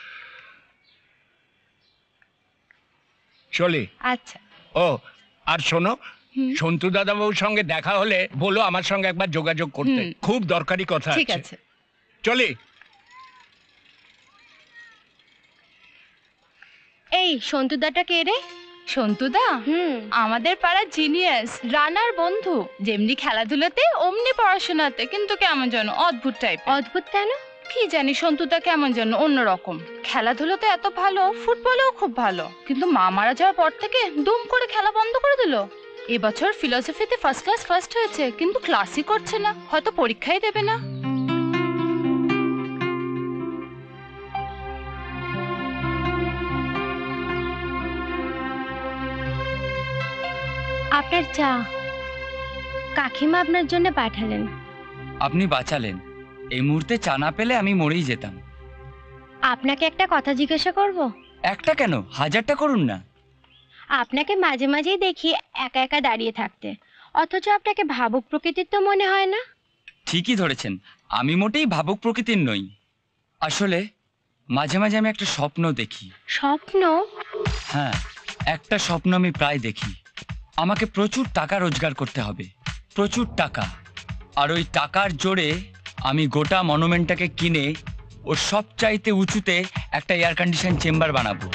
চলি। আচ্ছা। ও আর শোনো, সন্তু দাদা বাবুর সঙ্গে দেখা হলে বলো আমার সঙ্গে একবার যোগাযোগ করতে, খুব দরকারি কথা আছে। ঠিক আছে, চলি। এই সন্তুদাটা কে রে? সন্তুদা আমাদের পাড়ার জিনিয়াস, রানার বন্ধু। যেমনি খেলাধুলাতে অমনি পড়াশোনাতে, কিন্তু কেমন যেন অদ্ভুত টাইপ। অদ্ভুত কেন? কি জানি, সন্তুদা কেমন যেন অন্যরকম। খেলাধুলাতে এত ভালো, ফুটবলেও খুব ভালো, কিন্তু মা মারা যাওয়ার পর থেকে দুম করে খেলা বন্ধ করে দিল। এবছর ফিলোসফিতে ফার্স্ট ক্লাস ফার্স্ট হয়েছে, কিন্তু ক্লাসই করছে না, হয়তো পরীক্ষাই দেবে না। আপনার চা কাকিমা আপনার জন্য পাঠালেন। আপনি বাঁচালেন, এই মুহূর্তে চা না পেলে আমি মরেই যেতাম। আপনাকে একটা কথা জিজ্ঞাসা করব? একটা কেন, হাজারটা করুন না। আপনাকে মাঝে মাঝেই দেখি একা একা দাঁড়িয়ে থাকতে, অথচ আপনাকে ভাবুক প্রকৃতির তো মনে হয় না। ঠিকই ধরেছেন, আমি মোটেই ভাবুক প্রকৃতির নই। আসলে মাঝে মাঝে আমি একটা স্বপ্ন দেখি। স্বপ্ন? হ্যাঁ, একটা স্বপ্ন আমি প্রায় দেখি। আমাকে প্রচুর টাকা রোজগার করতে হবে, প্রচুর টাকা। আর ওই টাকার জোরে আমি গোটা মনুমেন্টটাকে কিনে ও সবচাইতে উঁচুতে একটা এয়ার কন্ডিশন চেম্বার বানাবো।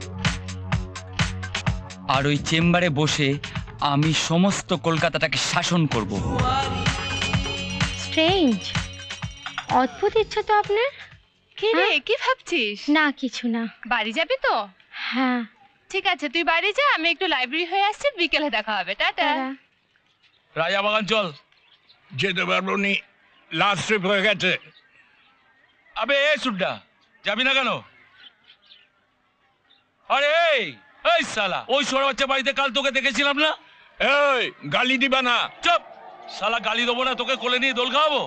আর ওই চেম্বারে বসে আমি সমস্ত কলকাতাটাকে শাসন করব। স্ট্রেঞ্জ, অদ্ভুত ইচ্ছে তো আপনার। কি রে, কি ভাবছিস? না কিছু না। বাড়ি যাবি তো? হ্যাঁ। ঠিক আছে, তুই বাড়ি যা, আমি একটু লাইব্রেরি হয়ে আসছি, বিকেলে দেখা হবে। টাটা। রাজা বাগান চল। যেতে পারবো নি, লাস্ট ট্রিপ হয়ে গেছে। আবে এ সুড্ডা, যাবি না কেন? আরে এই এই শালা ওই ছোট বাচ্চা বাড়িতে কাল তোকে দেখেছিলাম না। এই গালি দিবা না। চুপ শালা, গালি দেবো না তোকে, কোলে নিয়ে দোল খাওয়াবো।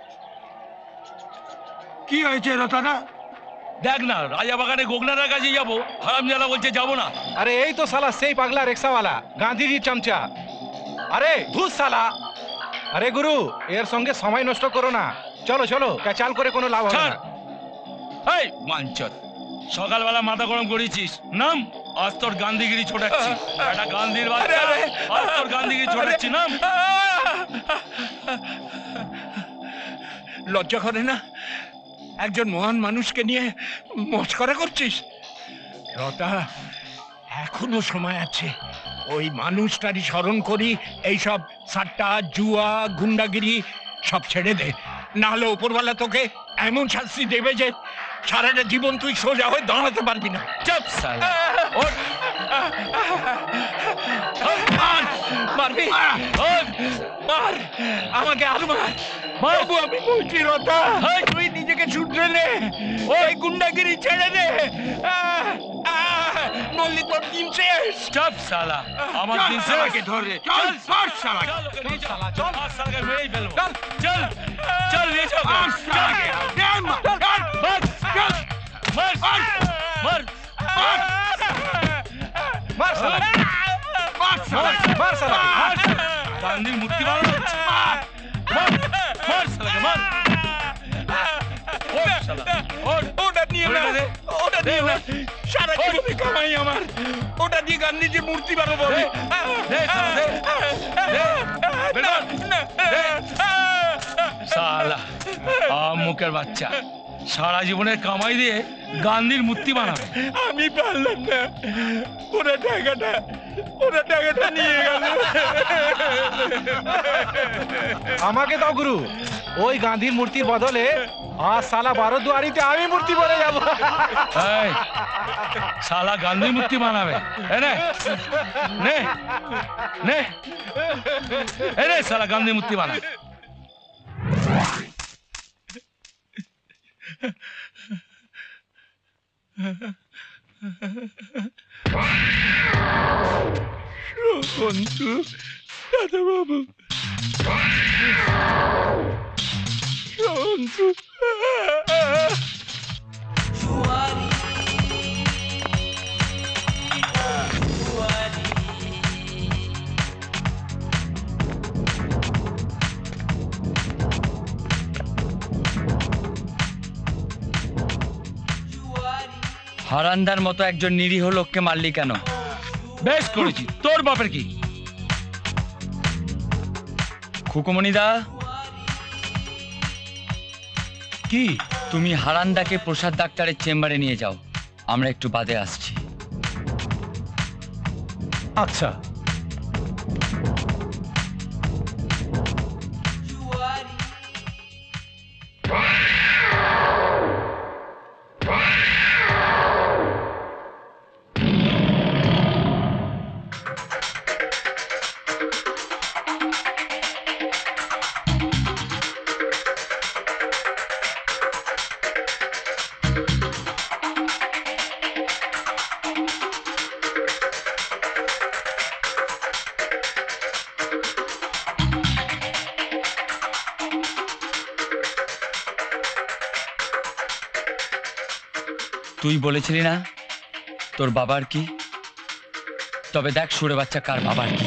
কি হয়েছে রতনা? দেখ না, রাজা বাগানে গোগনার কাছে যাবো, হারামজাদা বলছে যাবো না। আরে এই তো সালা সেই পাগলা রিক্সাওয়ালা, গান্ধীজির চামচা। আরে ধুস সালা। আরে গুরু, এর সঙ্গে সময় নষ্ট করো না, চলো চলো, ক্যাচাল করে কোনো লাভ হবে না। এই মানচত, সকালবেলা মাথা গরম করেছিস, নাম। আজ তোর গান্ধীগিরি ছোটাচ্ছি, একটা গান্ধীর বাচ্চা, আজ তোর গান্ধীগিরি ছোটাচ্ছি, নাম। লজ্জা করে না? একজন মহান মানুষকে নিয়ে মস্করা করছিস? রতা, এখনো সময় আছে, ওই মানুষটারই স্মরণ করি। এইসব সাট্টা জুয়া গুন্ডাগিরি সব ছেড়ে দে, নাহলে উপরওয়ালা তোকে এমন শাস্তি দেবে যে সারাটা জীবন তুই সোজা হয়ে দাঁড়াতে পারবি না। চুপ শালা, ওঠ। মার, মারবি? মার, আমাকে আরো মার। বাবু আমি বলছি রতা, তুই নিজেকে শুধরে নে, ওই গুন্ডাগিরি ছেড়ে দে, নল্লি তোর দিন শেষ। চুপ শালা, আমার দিন শেষ। আমাকে ধরে চল, চল শালা, চল শালা, চল শালাকে মেরেই ফেলবো। চল চল চল, নিয়ে চল। মার মার মার মার শালা, মার শালা, মার শালা। গান্ধীর মূর্তি বানানো হচ্ছে, মার মার শালাকে, মার। ওঠ শালা, ওঠ। ওটা নিয়ে না, ওটা নিয়ে না, সারা জীবনে কামাই আমার, ওটা দিয়ে গান্ধীজির মূর্তি বানাবো। শালা আম মুখের বাচ্চা, সারা জীবনের কামাই দিয়ে গান্ধীর মূর্তি বানাবে। আমি পারলাম না, ওরা টাকাটা ওরা টাকাটা নিয়ে গেল। আমাকে দাও গুরু, ওই গান্ধীর মূর্তির বদলে আজ সালা বারো দুয়ারিতে আমি মূর্তি বলে যাবো। এই শালা গান্ধী মূর্তি বানাবে, এ নে নে নে, এ নে শালা গান্ধী মূর্তি বানা। বন্ধু, দাদা বাবু, বন্ধু, হারান্দার মতো একজন নিরীহ লোককে মারলি কেন? বেশ করেছি, তোর বাপের কি? খুকুমণিদা, কি? তুমি হারান্দাকে প্রসাদ ডাক্তারের চেম্বারে নিয়ে যাও, আমরা একটু বাদে আসছি। আচ্ছা। তুই বলেছিলি না তোর বাবার কি? তবে দেখ সুরে বাচ্চা কার বাবার কি।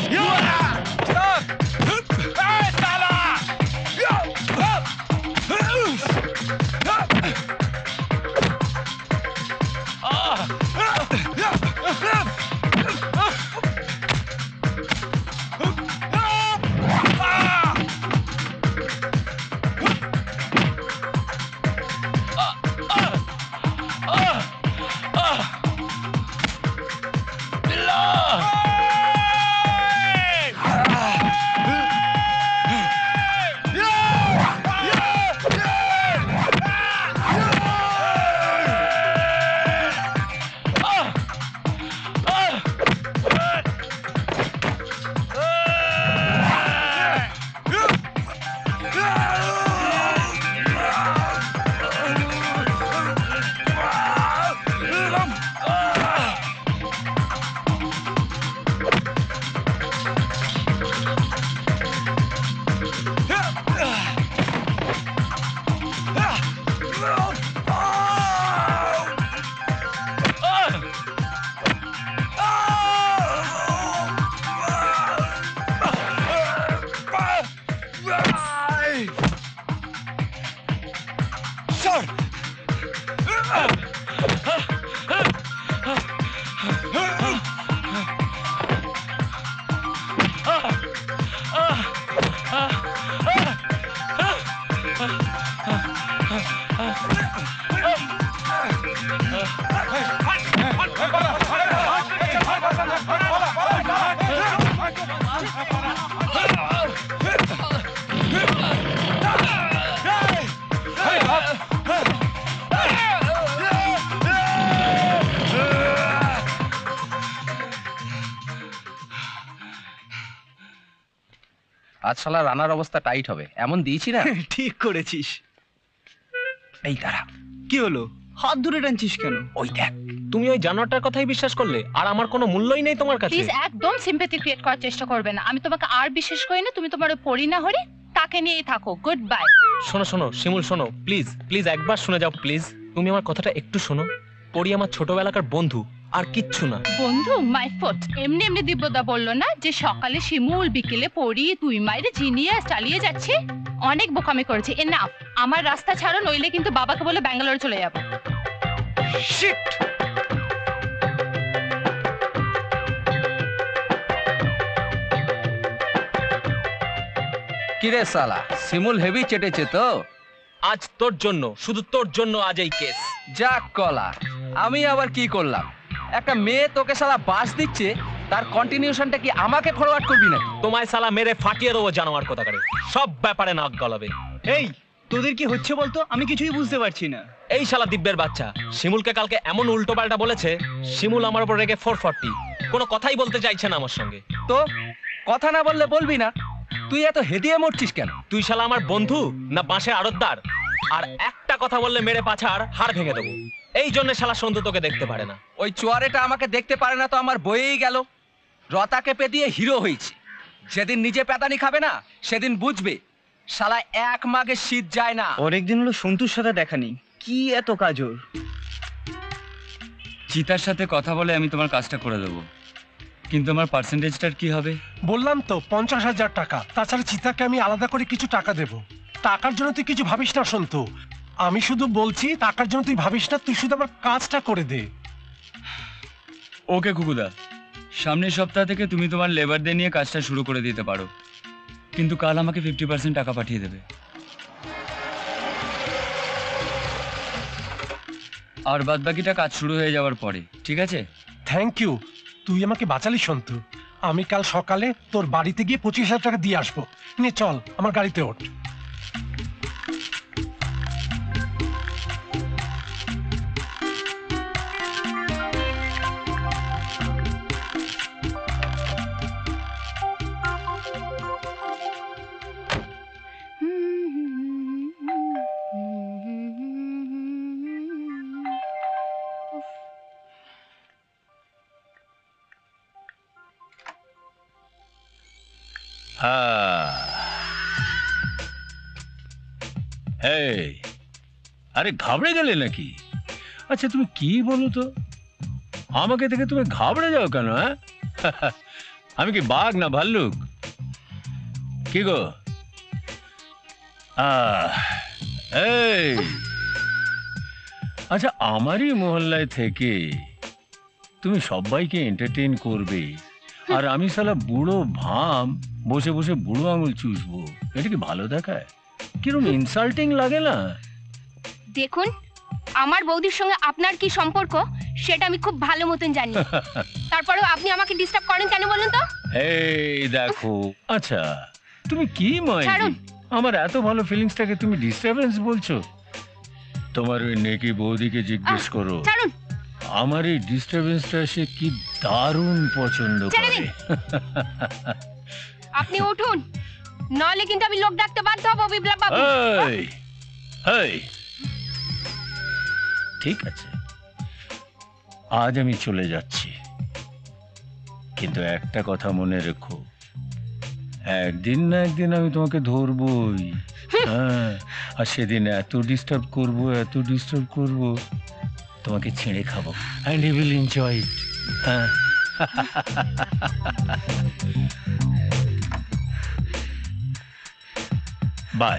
আজ শালা রানার অবস্থা টাইট হবে, এমন দিয়েছি না। ঠিক করেছিস। এই দাঁড়া, কি হলো? হাত ধরে টানছিস কেন? ওই দেখ, তুমি ওই জানোয়ারটার কথাই বিশ্বাস করলে, আর আমার কোনো মূল্যই নেই তোমার কাছে। প্লিজ একদম সিম্প্যাথি ক্রিয়েট করার চেষ্টা করবে না। আমি তোমাকে আর বিশ্বাস করি না। তুমি তোমার ওই পরি না হরি তাকে নিয়েই থাকো। Good bye. শোনো শোনো শিমুল, শোনো প্লিজ প্লিজ, একবার শুনে যাও প্লিজ। তুমি আমার কথাটা একটু শোনো। পরি আমার ছোটবেলাকার বন্ধু, আর কিচ্ছু না। বন্ধু মাই ফুট। এমনি এমনি দিব্যদা বললো না যে সকালে শিমুল বিকেলে পরি, তুই মাইরে জিনিয়াস চালিয়ে যাচ্ছে। অনেক বোকামি করেছে, এনাফ। আমার রাস্তা ছাড়ো, নইলে কিন্তু বাবাকে বলে ব্যাঙ্গালোর চলে যাবো। শিট। কিরে সালা, শিমুল হেভি চেটেছে তো? আজ তোর জন্য, শুধু তোর জন্য আজ এই কেস। যাক কলা, আমি আবার কি করলাম? একটা মেয়ে তোকে শালা বাস দিচ্ছে, তার কন্টিনিউশনটা কি আমাকে ফরওয়ার্ড করবি না? তোমায় শালা মেরে ফাটিয়ে দেবো জানোয়ার কথা করে। সব ব্যাপারে নাক গলাবে। এই তোদের কি হচ্ছে বলতো? আমি কিছুই বুঝতে পারছি না। এই শালা দিব্যের বাচ্চা শিমুলকে কালকে এমন উল্টো পাল্টা বলেছে, শিমুল আমার উপর রেগে ফোর ফর্টি কোনো কথাই বলতে চাইছে না আমার সঙ্গে। তো কথা না বললে বলবি না? তুই এত হেদিয়ে মরছিস কেন? তুই শালা আমার বন্ধু না বাঁশের আড়তদার? আর একটা কথা বললে মেরে পাছার হাড় ভেঙে দেবো। এই জন্য শালা সন্ধু তোকে দেখতে পারে না। ওই চুয়ারেটা আমাকে দেখতে পারে না তো আমার বয়েই গেল। রতাকে পেদিয়ে হিরো হয়েছে। যেদিন নিজে পেতানি খাবে না সেদিন বুঝবে শালা এক মাঘে শীত যায় না। অনেকদিন হলো সন্তুর সাথে দেখা নেই, কি এত কাজর? চিতার সাথে কথা বলে আমি তোমার কাজটা করে দেবো, কিন্তু আমার পার্সেন্টেজটার কি হবে? বললাম তো পঞ্চাশ হাজার টাকা। তাছাড়া চিতাকে আমি আলাদা করে কিছু টাকা দেব। টাকার জন্য তুই কিছু ভাবিস না সন্তু। আমি শুধু বলছি টাকার জন্য তুই ভাবিস না, তুই শুধু আমার কাজটা করে দে। ওকে কুকুদা, সামনের সপ্তাহ থেকে তুমি তোমার লেবারদের নিয়ে কাজটা শুরু করে দিতে পারো, কিন্তু কাল আমাকে ফিফটি পার্সেন্ট টাকা পাঠিয়ে দেবে। আর বাদ বাকিটা কাজ শুরু হয়ে যাওয়ার পরে, ঠিক আছে? থ্যাংক ইউ, তুই আমাকে বাঁচালি সন্তু। আমি কাল সকালে তোর বাড়িতে গিয়ে পঁচিশ হাজার টাকা দিয়ে আসবো। নে চল আমার গাড়িতে ওঠ। এই, আরে ঘাবড়ে গেলে নাকি? আচ্ছা তুমি কি বলো তো, আমাকে দেখে তুমি ঘাবড়ে যাও কেন? হ্যাঁ, আমি কি বাঘ না ভাল্লুক? কি গো? আহ, এই, আচ্ছা আমারই মহল্লায় থেকে তুমি সবাইকে এন্টারটেইন করবে, আর আমি শালা বুড়ো ভাম বসে বসে বুড়ো আঙুল চুষবো, এটা কি ভালো দেখায়? কিরকম ইনসাল্টিং লাগে না? দেখুন, আমার বৌদির সঙ্গে আপনার কি সম্পর্ক সেটা আমি খুব ভালো মতন জানি। তারপরেও আপনি আমাকে ডিস্টার্ব করেন কেন বলুন তো? এই দেখো, আচ্ছা তুমি কি মাইন্ড, আমার এত ভালো ফিলিংসটাকে তুমি ডিস্টারবেন্স বলছো? তোমার ওই নেকি বৌদিকে জিজ্ঞেস করো, আমার এই ডিস্টারবেন্সটা সে কি দারুণ পছন্দ করে। আপনি উঠুন, নইলে কিন্তু আমি লোক ডাকতে বাধ্য হব বিপ্লব বাবু। এই, এই, ঠিক আছে, আজ আমি চলে যাচ্ছি, কিন্তু একটা কথা মনে রেখো, একদিন না একদিন আমি তোমাকে ধরবই। হ্যাঁ, আর সেদিন এত ডিস্টার্ব করব, এত ডিস্টার্ব করব, তোমাকে ছেড়ে খাবো, and you will enjoy it. হ্যাঁ, বাই।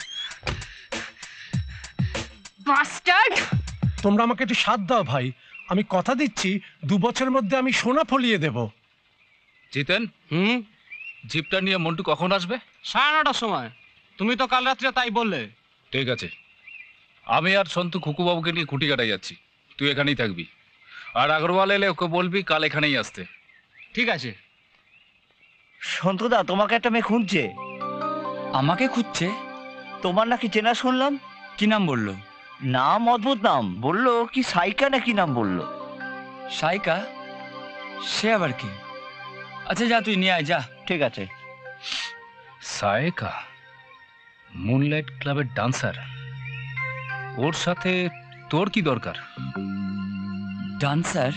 বাস্টার্ড! তোমরা আমাকে একটু সাথ দাও ভাই, আমি কথা দিচ্ছি দু বছরের মধ্যে আমি সোনা ফলিয়ে দেব। জিতেন, হুম, জিপটা নিয়ে মন্টু কখন আসবে? সাড়ে নটার সময়। তুমি তো কাল রাত্রে তাই বললে। ঠিক আছে, আমি আর সন্তু খুকুবাবুকে নিয়ে খুঁটি কাটাই যাচ্ছি, তুই এখানেই থাকবি। আর আগরওয়াল এলে ওকে বলবি কাল এখানেই আসতে। ঠিক আছে। সন্তুদা, তোমাকে একটা মেয়ে খুঁজছে। আমাকে খুঁজছে? তোমার নাকি চেনা শুনলাম। কি নাম বললো? নাম অদ্ভুত নাম বললো, কি সাইকা না কি নাম বললো। সাইকা? সে আবার কি? আচ্ছা যা, তুই নিয়ে আয় যা। ঠিক আছে। সায়েকা মুনলাইট ক্লাবের ডান্সার, ওর সাথে তোর কি দরকার? ডান্সার?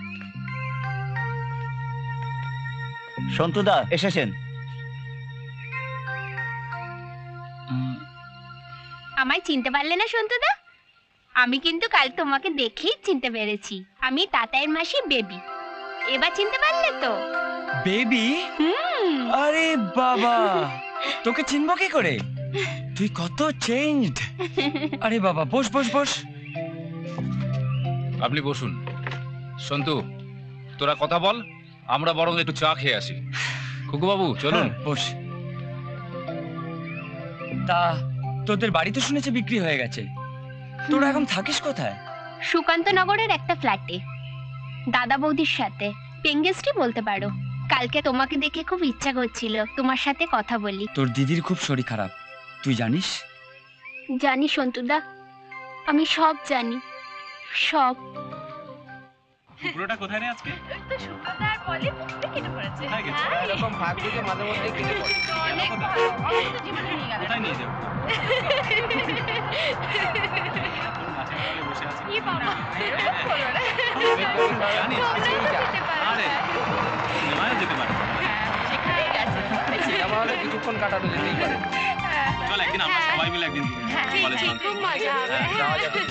সন্তুদা এসেছেন। আমায় চিনতে পারলে না সন্তুদা? আমি কিন্তু কাল তোমাকে দেখেই চিনতে পেরেছি। আমি তাতাইয়ের মাসি বেবি। এবার চিনতে পারলে তো? বেবি? আরে বাবা, তোকে চিনবো কি করে? তুই কত চেঞ্জড। আরে বাবা, বস বস বস। আপনি বসুন। সন্তু, তোরা কথা বল, আমরা বরং একটু চা খেয়ে আসি। খুকু বাবু চলুন। বস। তা তোদের বাড়ি তো শুনেছি বিক্রি হয়ে গেছে, তোরা এখন থাকিস কোথায়? সুকান্ত নগরের একটা ফ্ল্যাটে দাদা বৌদির সাথে। পেঙ্গেস্টই বলতে পারো। কালকে তোমাকে দেখে খুব ইচ্ছা করছিল তোমার সাথে কথা বলি। তোর দিদির খুব শরীর খারাপ, তুই জানিস? জানি সন্তুদা, আমি সব জানি, সব। পুরোটা কোথায় নেই আজকে? ওই তো সুব্রতা আর পলি পুরোটা কেটে পড়েছে। কোথায় গেছে? এরকম ভাগ দিকে মাঝে মধ্যে কেটে পড়ে। অনেক ভালো, অনেক তো জীবনে নিয়ে গেল। কোথায় নিয়ে যাবো? বসে আছি। কি বাবা, এরকম করো না। জানি, আজকেই যা। আরে, সিনেমায় যেতে পারে। সেখানেই গেছে। সিনেমা হলে কিছুক্ষণ কাটানো যেতেই পারে। চল একদিন আমরা সবাই মিলে একদিন কলেজ ঠিক, খুব মজা হবে। যাওয়া যাবে।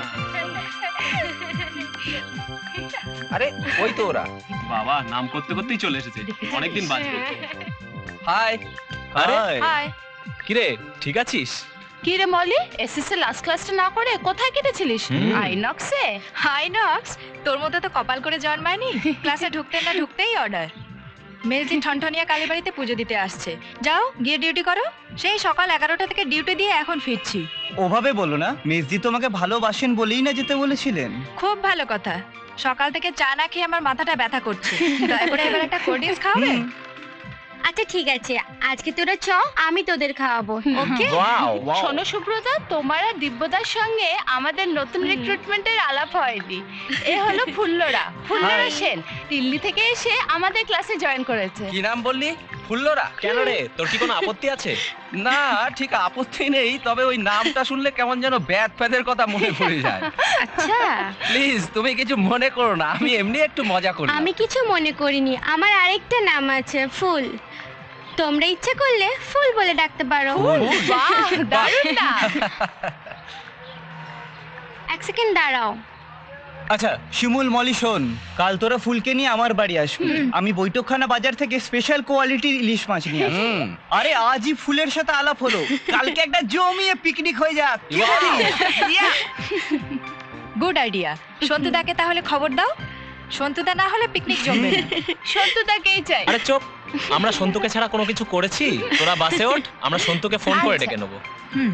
আরে ওই তো ওরা। বাবা নাম করতে করতেই চলে এসেছে, অনেকদিন বাঁচবে। হাই। আরে হাই। কিরে ঠিক আছিস? কি রে মলি, এসএসসি লাস্ট ক্লাসটা না করে কোথায় কেটেছিলিস? আইনক্সে? আইনক্স? তোর মতো তো কপাল করে জন্মায়নি। ক্লাসে ঢুকতে না ঢুকতেই অর্ডার। মেজদিন ঠনঠনিয়া কালীবাড়িতে পুজো দিতে আসছে, যাও গিয়ে ডিউটি করো। সেই সকাল এগারোটা থেকে ডিউটি দিয়ে এখন ফিরছি। ওভাবে বলো না, মেজদি তোমাকে ভালোবাসেন বলেই না যেতে বলেছিলেন। খুব ভালো কথা। সকাল থেকে চা না খেয়ে আমার মাথাটা ব্যথা করছে, দয়া করে এবার একটা কোল্ড ড্রিঙ্কস খাবে? আচ্ছা ঠিক আছে, আজকে তোরা চ, আমি তোদের খাওয়াবো। ওকে। Wow, wow. শোনো সুব্রতা, তোমার আর দিব্যদার সঙ্গে আমাদের নতুন রিক্রুটমেন্টের আলাপ হয়নি। এ হলো ফুল্লরা, ফুল্লরা সেন। দিল্লি থেকে এসে আমাদের ক্লাসে জয়েন করেছে। কি নাম বললি? ফুল্লরা? কেন রে, তোর কি কোনো আপত্তি আছে? না ঠিক আপত্তি নেই, তবে ওই নামটা শুনলে কেমন যেন ব্যাদ ফ্যাদের কথা মনে পড়ে যায়। আচ্ছা, প্লিজ তুমি কিছু মনে করো না, আমি এমনি একটু মজা করি। আমি কিছু মনে করিনি। আমার আরেকটা নাম আছে, ফুল। তোমরা ইচ্ছে করলে ফুল বলে ডাকতে পারো। বাহ, দারুণ না? এক সেকেন্ড দাঁড়াও। আচ্ছা শিমুল, মলি শোন, কাল তোরা ফুলকে নিয়ে আমার বাড়ি আসবি। আমি বৈঠকখানা বাজার থেকে স্পেশাল কোয়ালিটির ইলিশ মাছ নিয়ে আসবো। আরে আজই ফুলের সাথে আলাপ হলো, কালকে একটা জমিয়ে পিকনিক হয়ে যাক। Good idea. সন্তুদাকে তাহলে খবর দাও, সন্তুদা না হলে পিকনিক জমবে না। সন্তুদাকেই চাই। আরে চুপ, আমরা সন্তুকে ছাড়া কোনো কিছু করেছি? তোরা বাসে ওঠ, আমরা সন্তুকে ফোন করে ডেকে নেবো। হুম।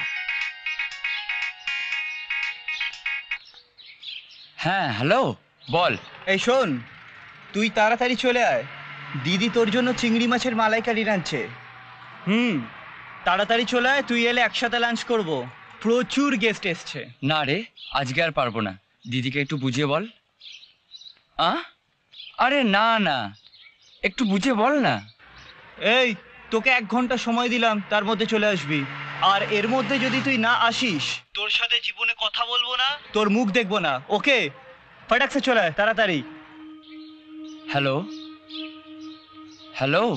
হ্যাঁ হ্যালো, বল। এই শোন, তুই তাড়াতাড়ি চলে আয়, দিদি তোর জন্য চিংড়ি মাছের মালাইকারি রাঁধছে। হুম, তাড়াতাড়ি চলে আয়, তুই এলে একসাথে লাঞ্চ করব। প্রচুর গেস্ট এসছে। না রে, আজকে আর পারবো না, দিদিকে একটু বুঝিয়ে বল। আ আরে না না, একটু বুঝিয়ে বল না। এই তোকে এক ঘন্টা সময় দিলাম, তার মধ্যে চলে আসবি। আর এর মধ্যে যদি তুই না আসিস, তোর সাথে জীবনে কথা বলবো না, তোর মুখ দেখবো না। ওকে, ফটাক সে চলে আয় তাড়াতাড়ি। হ্যালো হ্যালো,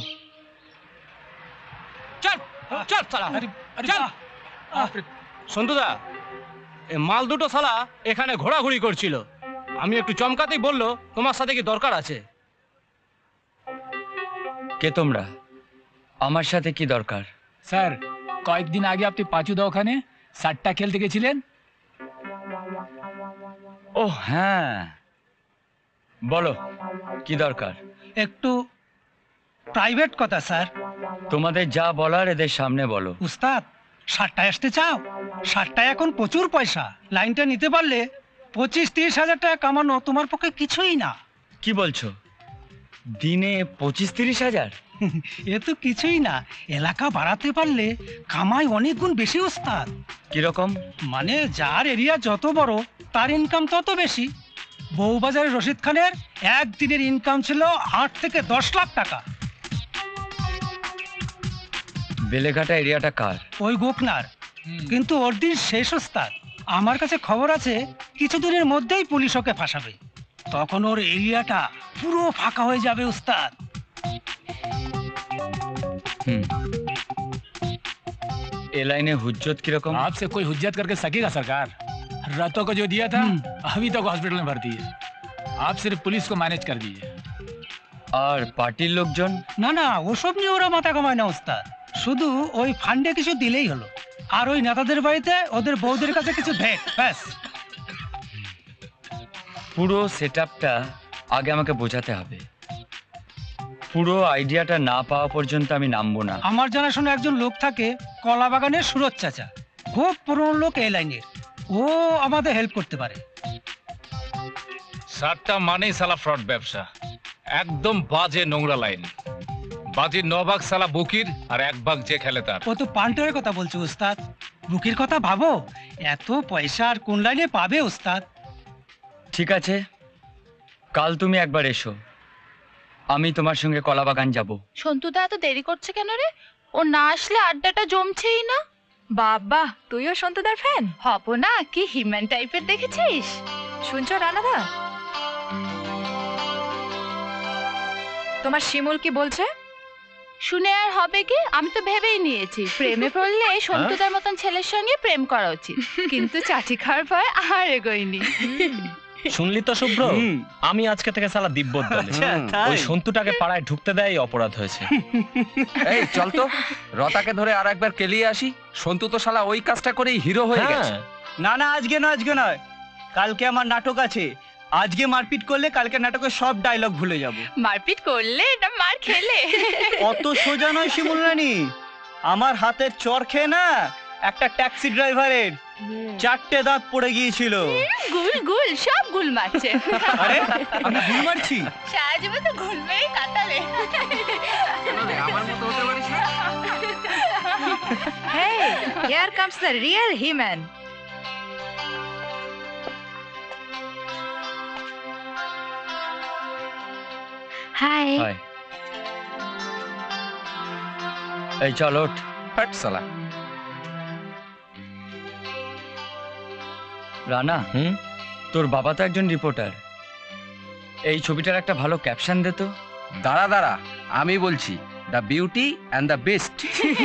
চল চল সালা, চল। সন্তুদা, এ মাল দুটো সালা এখানে ঘোরাঘুরি করছিল, আমি একটু চমকাতেই বললো তোমার সাথে কি দরকার আছে। কে তোমরা? আমার সাথে কি দরকার? স্যার, কয়েকদিন আগে আপনি পাঁচুদা ওখানে সাতটা খেলতে গেছিলেন। ও হ্যাঁ, বলো কি দরকার? একটু প্রাইভেট কথা স্যার। তোমাদের যা বলার এদের সামনে বলো। উস্তাদ, সাতটায় আসতে চাও? সাতটায় এখন প্রচুর পয়সা, লাইনটা নিতে পারলে পঁচিশ তিরিশ হাজার টাকা কামানো তোমার পক্ষে কিছুই না। কি বলছো? দিনে পঁচিশ তিরিশ হাজার? এ তো কিছুই না, এলাকা বাড়াতে পারলে কামাই অনেক গুণ বেশি উস্তাদ। কিরকম? মানে যার এরিয়া যত বড় তার ইনকাম তত বেশি। বউবাজারের রশিদ খানের একদিনের ইনকাম ছিল আট থেকে দশ লাখ টাকা। বেলেঘাটা এরিয়াটা কার? ওই গোকনার, কিন্তু ওর দিন শেষ ওস্তাদ। আমার কাছে খবর আছে কিছুদিনের মধ্যেই পুলিশ ওকে ফাঁসাবে, তখন ওর এরিয়াটা পুরো ফাঁকা হয়ে যাবে ওস্তাদ। হুম, ए लाइन हुज्जत की रकम आपसे कोई हुज्जत करके सकेगा सरकार? रातों को जो दिया था अभी तक हॉस्पिटल में भर्ती है। आप सिर्फ पुलिस को मैनेज कर दीजिए। और পার্টির লোকজন? না না, ওসব নিয়ে ওরা মাথা কামায় না ওস্তাদ, শুধু ওই ফান্ডে কিছু দিলেই হলো, আর ওই নেতাদের বাড়িতে ওদের বউদের কাছে কিছু ভেট, ব্যাস। পুরো সেটআপটা আগে আমাকে বোঝাতে হবে। পুরো আইডিয়াটা না পাওয়া পর্যন্ত আমি নামবো না। আমার জানাশোনা একজন লোক থাকে কলা বাগানের সুরজ চাচা, খুব পুরনো লোক এই লাইনের, ও আমাদের হেল্প করতে পারে। সাতটা মানেই সালা ফ্রড ব্যবসা, একদম বাজে নোংরা লাইন। বাজির ন ভাগ সালা বুকির আর এক ভাগ যে খেলে তার। ও তো পান্টের কথা বলছে ওস্তাদ, বুকির কথা ভাবো, এত পয়সা আর কোন লাইনে পাবে ওস্তাদ? ঠিক আছে, কাল তুমি একবার এসো, আমি তোমার সঙ্গে কলা বাগান যাব। সন্তুদা এত দেরি করছে কেন রে? ও না আসলে আড্ডাটা জমছেই না। বাবা, তুইও সন্তুদার ফ্যান? হব না, কি হিম্যান টাইপের দেখেছিস? শুনছো রানাদা, তোমার শিমুল কি বলছে? শুনে আর হবে কি, আমি তো ভেবেই নিয়েছি প্রেমে পড়লে সন্তুদার মতন ছেলের সঙ্গে প্রেম করা উচিত, কিন্তু চাটি খাওয়ার পর আর এগোয়নি। শুনলি তো শুভ্র, আমি আজকে থেকে সালা দিব্যত দলে। ওই সন্তুটাকে পাড়ায় ঢুকতে দেয় অপরাধ হয়েছে। এই চল তো রতাকে ধরে আর একবার কেলিয়ে আসি। সন্তু তো শালা ওই কাজটা করেই হিরো হয়ে গেছে। না না, আজকে না, আজকে নয়, কালকে আমার নাটক আছে। আজকে মারপিট করলে কালকে নাটকের সব ডায়লগ ভুলে যাব। মারপিট করলে না মার খেলে? অত সোজা নয় শিমুল রানী, আমার হাতের চর খেয়ে না একটা ট্যাক্সি ড্রাইভারের চারটে দাঁত পড়ে গিয়েছিল। গুল গুল সব গুল মারছে। আরে আমি গুল মারছি? সারা জীবন তো গুল মেরেই কাটালে। আমার মতো হতে পারিস না। Hey, here comes the real He-Man. Hi. Hi. এই চল ওঠ। হাট সালা। রানা, হুম, তোর বাবা তো একজন রিপোর্টার, এই ছবিটার একটা ভালো ক্যাপশন দে তো। দাঁড়া দাঁড়া, আমি বলছি, the beauty and the best.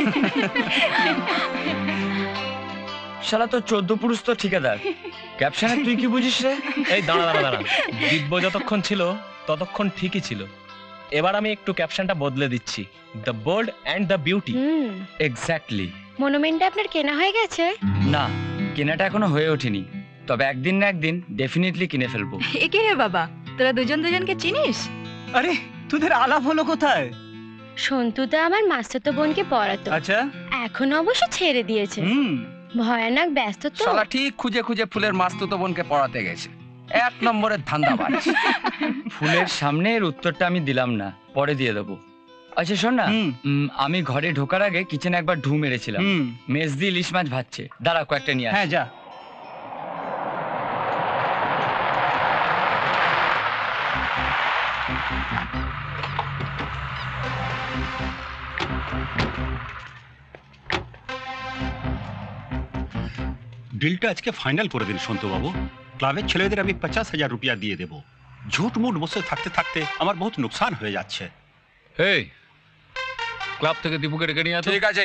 শালা তো চোদ্দ পুরুষ তো ঠিকাদার, ক্যাপশনে তুই কি বুঝিস রে? এই দাঁড়া দাঁড়া দাঁড়া, দিব্য যতক্ষণ ছিল ততক্ষণ ঠিকই ছিল, এবার আমি একটু ক্যাপশনটা বদলে দিচ্ছি, the bold and the beauty. Hmm, exactly. মনুমেন্টটা আপনার কেনা হয়ে গেছে? না, কেনাটা এখনো হয়ে ওঠেনি, তবে একদিন না একদিন ডেফিনেটলি কিনে ফেলবো। একে হে বাবা, তোরা দুজন দুজনকে চিনিস? আরে তোদের আলাপ হলো কোথায়? সন্তুদা আমার মাস্তুতো বোনকে পড়াতো, আচ্ছা, এখন অবশ্য ছেড়ে দিয়েছে। হুম, ভয়ানক ব্যস্ত তো। শালা ঠিক খুঁজে খুঁজে ফুলের মাস্তুতো বোনকে পড়াতে গেছে, এক নম্বরের ধান্দাবাজ। ফুলের সামনে এর উত্তরটা আমি দিলাম না, পরে দিয়ে দেবো। আচ্ছা শোন না, উম, আমি ঘরে ঢোকার আগে কিচেনে একবার ঢু মেরেছিলাম, মেজদি ইলিশ মাছ ভাজছে, দাঁড়া কয়েকটা নিয়ে আসি। হ্যাঁ যা। ডিলটা আজকে ফাইনাল করে দিন সন্তুবাবু, ক্লাবের ছেলেদের আমি পঞ্চাশ হাজার রুপিয়া দিয়ে দেব। ঝুট মুট বসে থাকতে থাকতে আমার বহুত নুকসান হয়ে যাচ্ছে। এই ক্লাব থেকে দীপুকে ডেকে নিয়ে আসো। ঠিক আছে।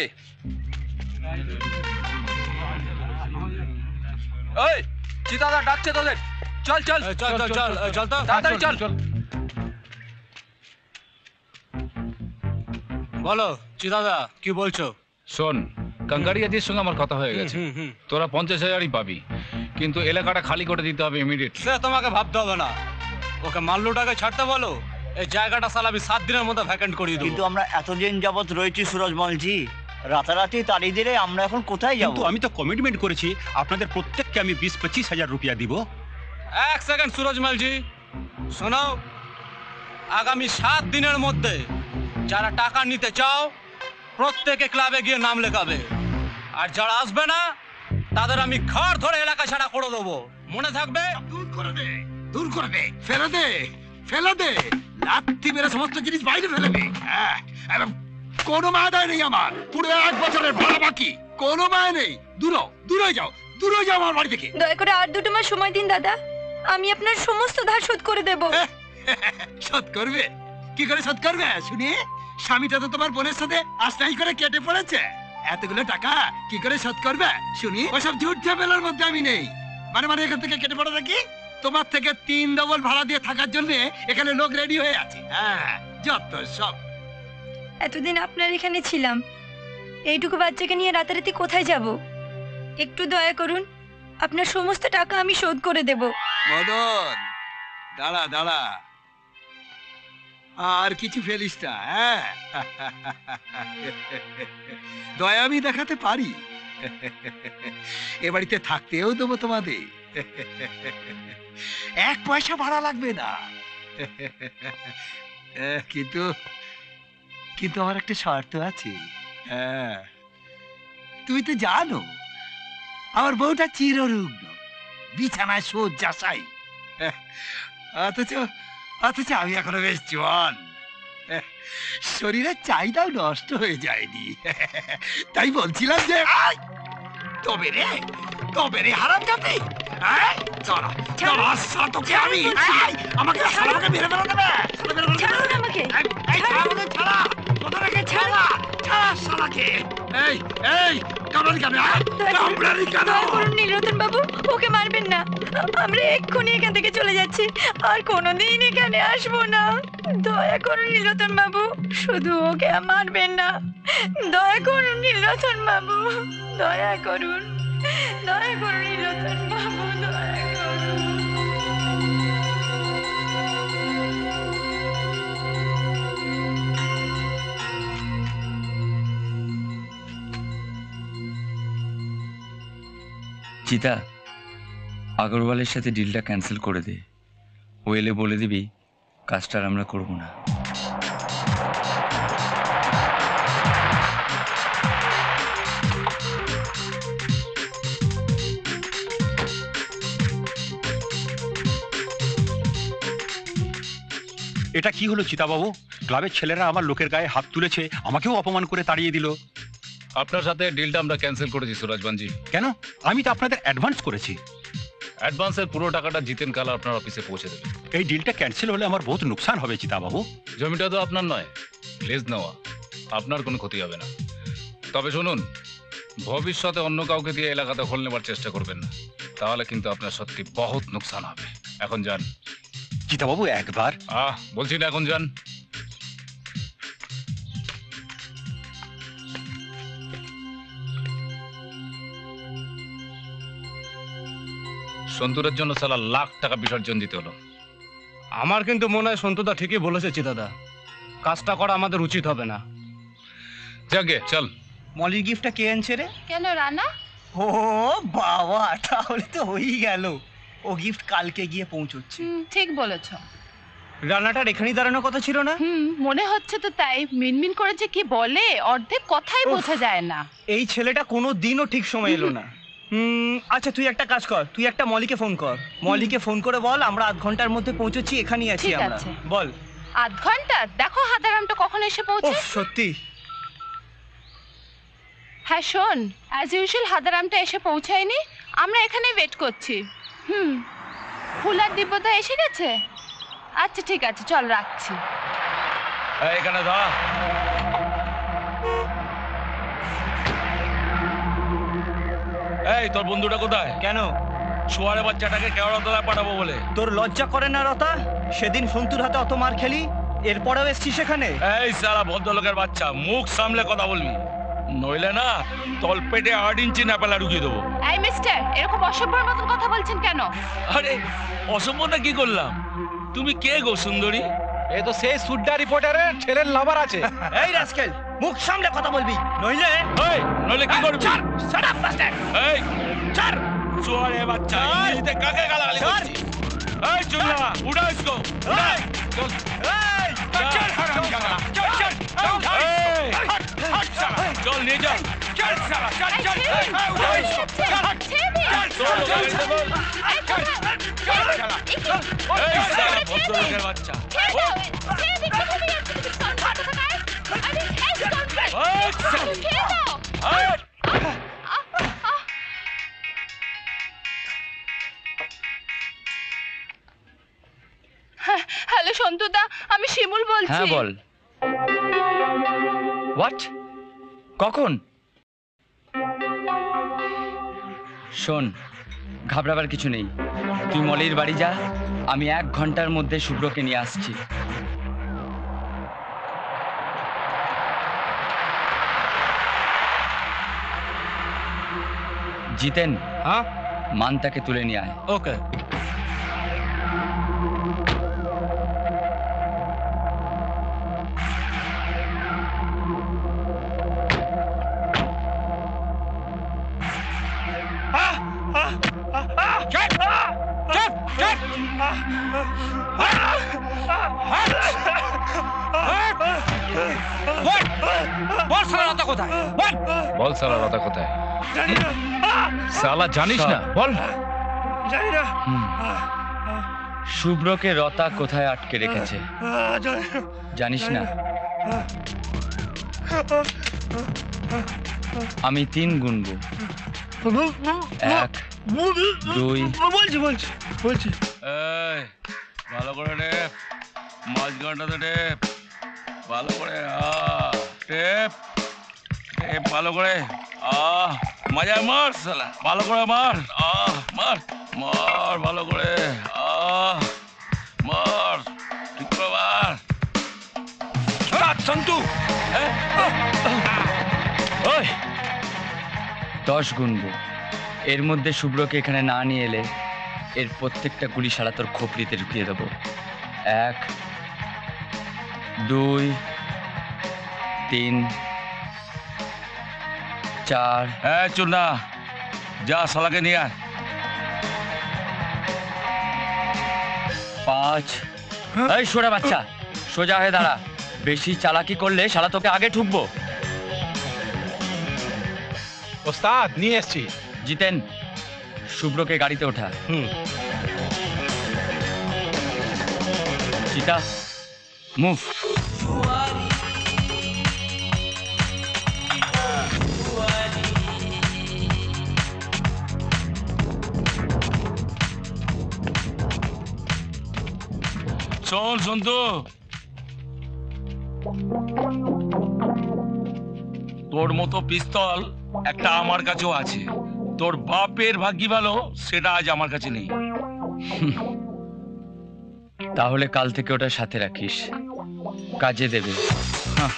ওই চিতাদা ডাকছে তোদের, চল চল চল চল চল চল তো তাড়াতাড়ি চল। বলো চিদাদা, কি বলছো? শোন, কাঙ্গারিয়াদির সঙ্গে আমার কথা হয়ে গেছে, তোরা পঞ্চাশ হাজারই পাবি, কিন্তু এলাকাটা খালি করে দিতে হবে ইমিডিয়েটলি। সে তোমাকে ভাবতে হবে না, ওকে মাল্লুটাকে ছাড়তে বলো, এই জায়গাটা সালা আমি সাত দিনের মধ্যে ভ্যাকেন্ট করিয়ে দেবো। কিন্তু আমরা এতদিন যাবত রয়েছি সুরজমলজি, রাতারাতি তাড়িয়ে দিলে আমরা এখন কোথায় যাব? কিন্তু আমি তো কমিটমেন্ট করেছি আপনাদের প্রত্যেককে আমি বিশ পঁচিশ হাজার রুপিয়া দিব। এক সেকেন্ড সুরজমলজি, শোনো, আগামী সাত দিনের মধ্যে যারা টাকা নিতে চাও প্রত্যেকে ক্লাবে গিয়ে নাম লেখাবে, আর যারা আসবে না তাদের আমি ঘর ধরে এলাকা ছাড়া করে দেবো, মনে থাকবে? দূর করে দে, দূর করে দে, ফেলে দে, ফেলে দে, লাথি মেরে সমস্ত জিনিস বাইরে ফেলে দে। কোনো মায়া দেয় নেই আমার, পুরো এক বছরের ভাড়া বাকি, কোনো মায়া নেই। দূর দূরে যাও, দূরে যাও আমার বাড়ি থেকে। দয়া করে আর দুটো মাস সময় দিন দাদা, আমি আপনার সমস্ত ধার শোধ করে দেব। শোধ করবে? কি করে শোধ করবে শুনি? স্বামীটা তো তোমার বোনের সাথে আশ্রয় করে কেটে পড়েছে, এতগুলো টাকা কি করে শোধ করবে শুনি? ওসব ঝুট ঝামেলার মধ্যে আমি নেই। মানে মানে এখান থেকে কেটে পড়ে নাকি? তোমার থেকে তিন ডবল ভাড়া দিয়ে থাকার জন্য এখানে লোক রেডি হয়ে আছে। হ্যাঁ, যত সব। এতদিন আপনার এখানে ছিলাম, এইটুকু বাচ্চাকে নিয়ে রাতারাতি কোথায় যাব? একটু দয়া করুন, আপনার সমস্ত টাকা আমি শোধ করে দেব। মদন, দাঁড়া দাঁড়া, আর কিছু ফেলিস না। হ্যাঁ, দয়া আমি দেখাতে পারি, এ বাড়িতে থাকতেও দেবো তোমাদের, এক পয়সা ভাড়া লাগবে না। কিন্তু কিন্তু আমার একটা শর্ত আছে। হ্যাঁ, তুই তো জানো আমার বউটা চিররুগ্ন, বিছানায় শয্যাশায়ী, অথচ অথচ আমি এখনো বেশ জোয়ান, শরীরের চাহিদাও নষ্ট হয়ে যায়নি। তাই বলছিলাম যে তবে রে তবে রে হারাম জাতি, চলো চলো, আসা তোকে আমি, আমাকে আমাকে মেরে ফেলা দেবে, আমাকে ছাড়া কোথা রেখে ছাড়া ছাড়া শালাকে। এই এই কামড়ানি কেন? কামড়ানি কেন? নীলরতন বাবু, ওকে মারবেন না, আমরা এক্ষুনি এখান থেকে চলে যাচ্ছি, আর কোনোদিন এখানে আসবো না। দয়া করুন নীলরতন বাবু, শুধু ওকে মারবেন না, দয়া করুন নীলরতন বাবু, দয়া করুন, দয়া করুন নীলরতন বাবু, দয়া করুন। চিতা, আগরওয়ালের সাথে ডিলটা ক্যান্সেল করে দে। ও এলে বলে দিবি কাজটা আর আমরা করবো না। এটা কি হলো চিতাবাবু? ক্লাবের ছেলেরা আমার লোকের গায়ে হাত তুলেছে, আমাকেও অপমান করে তাড়িয়ে দিল। আপনার সাথে ডিলটা আমরা ক্যান্সেল করেছি সুরাজবানজি। কেন? আমি তো আপনাদের অ্যাডভান্স করেছি। অ্যাডভান্সের পুরো টাকাটা জিতেন কাল আপনার অফিসে পৌঁছে দেবে। এই ডিলটা ক্যান্সেল হলে আমার বহুত নুকসান হবে চিতাবাবু। জমিটা তো আপনার নয়, লিজ নেওয়া, আপনার কোনো ক্ষতি হবে না। তবে শুনুন, ভবিষ্যতে অন্য কাউকে দিয়ে এলাকাতে খোল নেবার চেষ্টা করবেন না, তাহলে কিন্তু আপনার সত্যি বহুত নুকসান হবে। এখন যান চিতাবাবু, একবার। আহ বলছি না, এখন যান। সন্তুরের জন্য সালা লাখ টাকা বিসর্জন দিতে হলো। আমার কিন্তু মনে হয় সন্তুদা ঠিকই বলেছে চিদাদা, কাজটা করা আমাদের উচিত হবে না। যাকে চল। মলির গিফটটা কে আনছে রে? কেন রানা? ও বাবা, তাহলে তো হয়েই গেল, ও গিফট কালকে গিয়ে পৌঁছচ্ছে। ঠিক বলেছো। রান্নাটার এখানেই দাঁড়ানোর কথা ছিল না? হুম, মনে হচ্ছে তো তাই। মিনমিন করেছে কি বলে, অর্ধেক কথাই বোঝা যায় না। এই ছেলেটা কোনো দিনও ঠিক সময় এলো না। হুম, আচ্ছা তুই একটা কাজ কর, তুই একটা মলিকে ফোন কর, মলিকে ফোন করে বল আমরা আধ ঘন্টার মধ্যে পৌঁছচ্ছি, এখানেই আছি আমরা। বল। আধ ঘন্টা? দেখো হাজারামটা কখন এসে পৌঁছে। সত্যি? হ্যাঁ শোন, অ্যাজ ইউজুয়াল হাজারামটা এসে পৌঁছায়নি, আমরা এখানে ওয়েট করছি। হুম, ফুলার দিব্যতা এসে গেছে? আচ্ছা ঠিক আছে, চল রাখছি। এখানে দাঁড়া। এই তোর বন্ধুটা কোথায়? কেন? শুয়ারে বাচ্চাটাকে কেওড়াতলায় পাঠাবো বলে। তোর লজ্জা করে না রতা? সেদিন সন্তুর হাতে অত মার খেলি, এরপরেও এসছিস সেখানে? এই সারা ভদ্রলোকের বাচ্চা, মুখ সামলে কথা বলবি, নইলে না তল পেটে আট ইঞ্চি নাপালা ঢুকিয়ে দেবো। এই মিস্টার, এরকম অসভ্যের মতন কথা বলছেন কেন? আরে অসম্ভবটা কি করলাম? তুমি কে গো সুন্দরী? এ তো সেই সুড্ডা রিপোর্টারের ছেলের লাভার আছে। এই রাস্কেল, মুখ সামলে কথা বলবি, নইলে এই নইলে কি করবি? Shut up bastard. এই ছাড় শুয়ারে বাচ্চা, ইংরেজিতে কাকে গালাগালি করছিস? এই চুল্লা উড়া ইসকো, উড়া। চল এই চল হারামজাদা, চল চল এই হট সালা, চল নিয়ে যা, চল সালা, চল চল এই উড়া ইসকো, চল চল চল চল এই সালা, এই সালা ভদ্রলোকের বাচ্চা। ছেড়ে দাও, ছেড়ে দিচ্ছি, তুমি যাচ্ছি, তুমি সন্ধ্যা কোথায়? আরে এই হ্যালো সন্তুদা, আমি শিমুল বলছি। হ্যাঁ বল। হোয়াট? কখন? শোন, ঘাবড়াবার কিছু নেই। তুই মলির বাড়ি যা, আমি এক ঘন্টার মধ্যে শুভ্রকে নিয়ে আসছি। জিতেন, হ্যাঁ, মানটাকে তুলে নিয়ে আয়। ওকে। বল সালা লতা কোথায়? বল সালা লতা কোথায়? সালা জানিস না? বল। শুভ্রকে রতা কোথায় আটকে রেখেছে জানিস না? আমি তিন গুনবো। এক, দুই, বলছি বলছি বলছি ভালো করে টেপ, মাঝখানটাতে টেপ, ভালো করে আহ টেপ টেপ ভালো করে আহ মজা মার সালা, ভালো করে মার, আহ মার মার ভালো করে, আহ মার, ঠিক করে মার। সন্তু ওই দশ গুনবো। এর মধ্যে শুভ্রকে এখানে না নিয়ে এলে এর প্রত্যেকটা গুলি শালা তোর খোপড়িতে ঢুকিয়ে দেবো। এক, দুই, তিন, চার। হ্যাঁ চুন্না, যা শালাকে নিয়ে আয়। পাঁচ। এই সোজা বাচ্চা, সোজা হয়ে দাঁড়া। বেশি চালাকি করলে শালা তোকে আগে ঠুকবো। ওস্তাদ নিয়ে এসছি। জিতেন, শুভ্রকে গাড়িতে ওঠা। হুম। চিতা, মুভ। চল সন্তু, তোর মতো পিস্তল একটা আমার কাছেও আছে। তোর বাপের ভাগ্যি ভালো, সেটা আজ আমার কাছে নেই। তাহলে কাল থেকে ওটা সাথে রাখিস, কাজে দেবে। হ্যাঁ।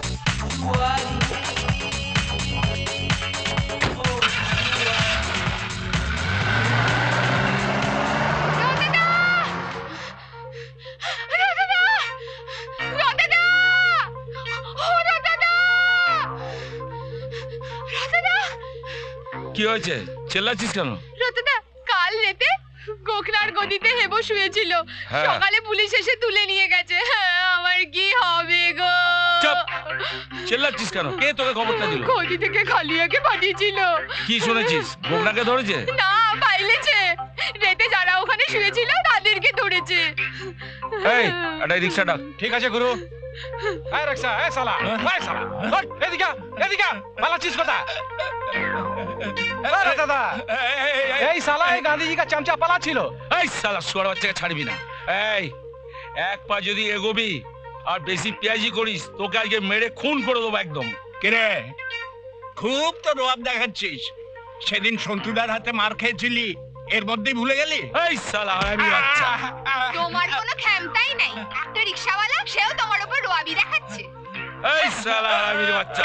কি হয়েছে, চেল্লাচ্ছিস কেন? রতদা, কাল রাতে গোখনার গদিতে হেবো শুয়েছিল, হ্যাঁ। সকালে পুলিশ এসে তুলে নিয়ে গেছে। হ্যাঁ, আমার কি হবে গো? চুপ, চেল্লাচ্ছিস কেন? কে তোকে খবরটা দিল? গদি থেকে খালিয়াকে পাঠিয়েছিল। কি শুনেছিস, গোগনাকে ধরেছে? না, পাইলেছে। রাতে যারা ওখানে শুয়েছিল তাদেরকে ধরেছে। এই, একটা রিক্সা ডাক। ঠিক আছে গুরু। এই রিক্সা, এই শালা, এই শালা, ওই, এদিকে আ, এদিকে আ, পালাচ্ছিস কোথায়? আরে দাদা, এই শালা এই গান্ধীজি কা চামচা পালা ছিল। এই শালা শুয়ার বাচ্চাকে ছাড়বি না। এই, এক পা যদি এগোবি আর বেশি পেঁয়াজি করিস, তোকে আজকে মেরে খুন করে দেবো একদম। কিরে, খুব তো রোয়াব দেখাচ্ছিস। সেদিন সন্তুদার হাতে মার খেয়েছিলি, এর মধ্যেই ভুলে গেলি? এই শালা আমি বাচ্চা। তোমার কোনো ক্ষমতাই নাই। একটা রিকশাওয়ালা, সেও তোমার উপর রোয়াবি দেখাচ্ছে। এই শালা আমি বাচ্চা।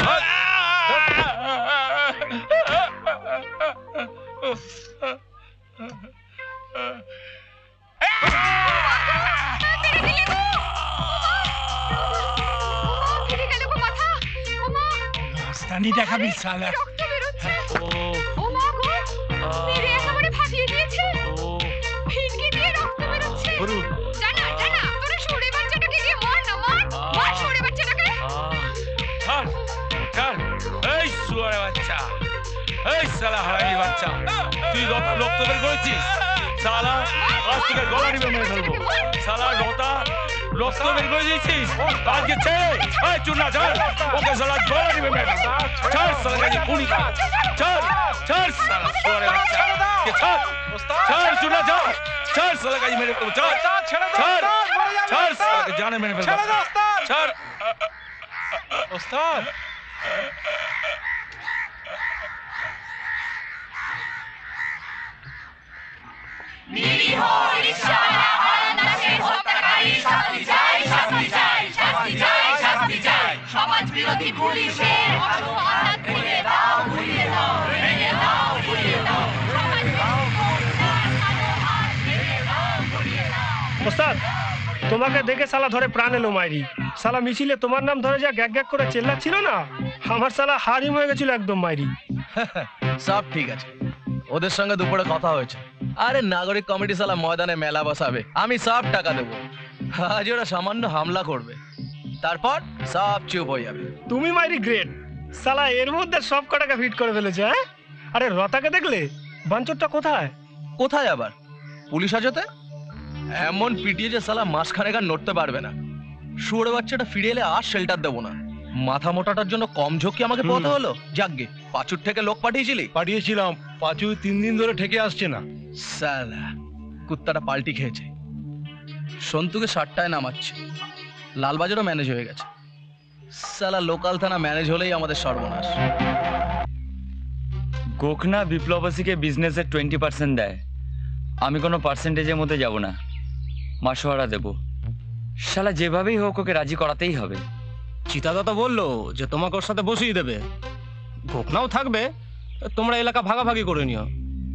রাস্তানি দেখাবি শালা। ও মা গো, মেরে একেবারে ফাটিয়ে দিয়েছে। ভিটকি দিয়ে রক্ত বেরোচ্ছে। জানা জানা, তোরা সরে বাচ্চাটাকে গিয়ে মার না, মার মার সরে বাচ্চাটাকে। ছাড় ছাড়, এই শুয়ার বাচ্চা, এই শালা হারামি বাচ্চা, তুই রক্ত রক্ত বের করেছিস। শালা আজ থেকে গলা টিপে মেরে ফেলবো। শালা রতা রক্ত বের করে দিয়েছিস আজকে ছেড়ে এই চুনা ছাড় ওকে সালা গলা দিবে ম্যাডাম ছাড় সালা গাজি পুনি ছাড় ছাড় সালা সোরে বাচ্চা ছাড় ছাড় চুনা ছাড় ছাড় সালা গাজি মেরে ফেলবো ছাড় ছাড় ছাড় সালা জানে মেরে ফেলবো ছাড় ওস্তাদ সমাজ বিরোধী পুলিশের অপরাধ ভুলিয়ে দাও ভুলিয়ে দাও ভেঙে দাও ভুলিয়ে দাও ওস্তাদ তোমাকে দেখে সালা ধরে প্রাণ এলো মাইরি সালা মিছিলে তোমার নাম ধরে যা গ্যাগ গ্যাগ করে চেল্লাচ্ছিল না আমার সালা হারিম হয়ে গেছিল একদম মাইরি সব ঠিক আছে ওদের সঙ্গে দুপুরে কথা হয়েছে আরে নাগরিক কমিটি সালা ময়দানে মেলা বসাবে আমি সব টাকা দেবো আজ ওরা সামান্য হামলা করবে তারপর সব চুপ হয়ে যাবে তুমি মাইরি গ্রেট সালা এর মধ্যে সব কটাকে ফিট করে ফেলেছে হ্যাঁ আরে রতাকে দেখলে বাঞ্চরটা কোথায় কোথায় আবার পুলিশ হাজতে এমন পিটিয়ে যে সালা মাসখানেক আর নড়তে পারবে না শুয়োর বাচ্চাটা ফিরে এলে আর শেল্টার দেবো না মাথা মোটাটার জন্য কম ঝক্কি আমাকে পথে হলো যাকগে পাঁচুর থেকে লোক পাঠিয়েছিলি পাঠিয়েছিলাম পাঁচু তিন দিন ধরে ঠেকে আসছে না সালা কুত্তাটা পাল্টি খেয়েছে সন্তুকে ষাটটায় নামাচ্ছে লালবাজারও ম্যানেজ হয়ে গেছে সালা লোকাল থানা ম্যানেজ হলেই আমাদের সর্বনাশ গোখনা বিপ্লবাসীকে বিজনেসের টোয়েন্টি পার্সেন্ট দেয় আমি কোনো পার্সেন্টেজের মধ্যে যাব না মাসোয়ারা দেব শালা যেভাবেই হোক ওকে রাজি করাতেই হবে চিতাদাতা বললো যে তোমাকে ওর সাথে বসিয়ে দেবে গোখনাও থাকবে তোমরা এলাকা ভাগাভাগি করে নিও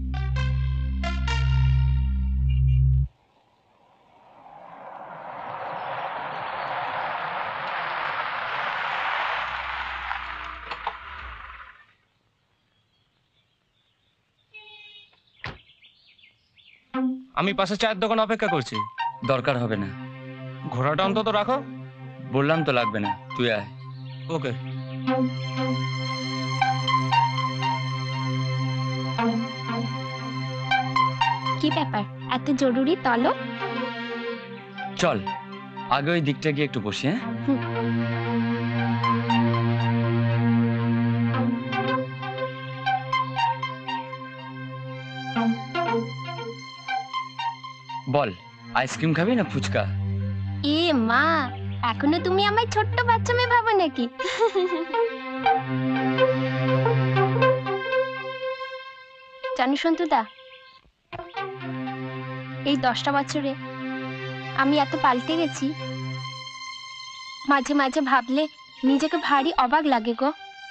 আমি পাশে চায়ের দোকানে অপেক্ষা করছি দরকার হবে না ঘোড়াটা অন্তত রাখো বললাম তো লাগবে না তুই আয় ওকে কি ব্যাপার এত জরুরি তলো চল আগে ওই দিকটা গিয়ে একটু বসি হ্যাঁ বল আইসক্রিম খাবি না ফুচকা এ মা এখনো তুমি আমায় ছোট্ট বাচ্চা মেয়ে ভাবো নাকি জানো সন্তুদা এই দশটা বছরে আমি এত পাল্টে গেছি মাঝে মাঝে ভাবলে নিজেকে ভারী অবাক লাগে গো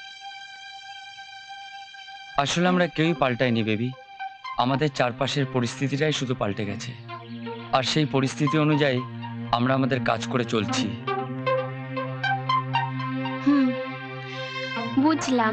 আসলে আমরা কেউই পাল্টাইনি বেবি আমাদের চারপাশের পরিস্থিতিটাই শুধু পাল্টে গেছে আর সেই পরিস্থিতি অনুযায়ী আমরা আমাদের কাজ করে চলছি হুম বুঝলাম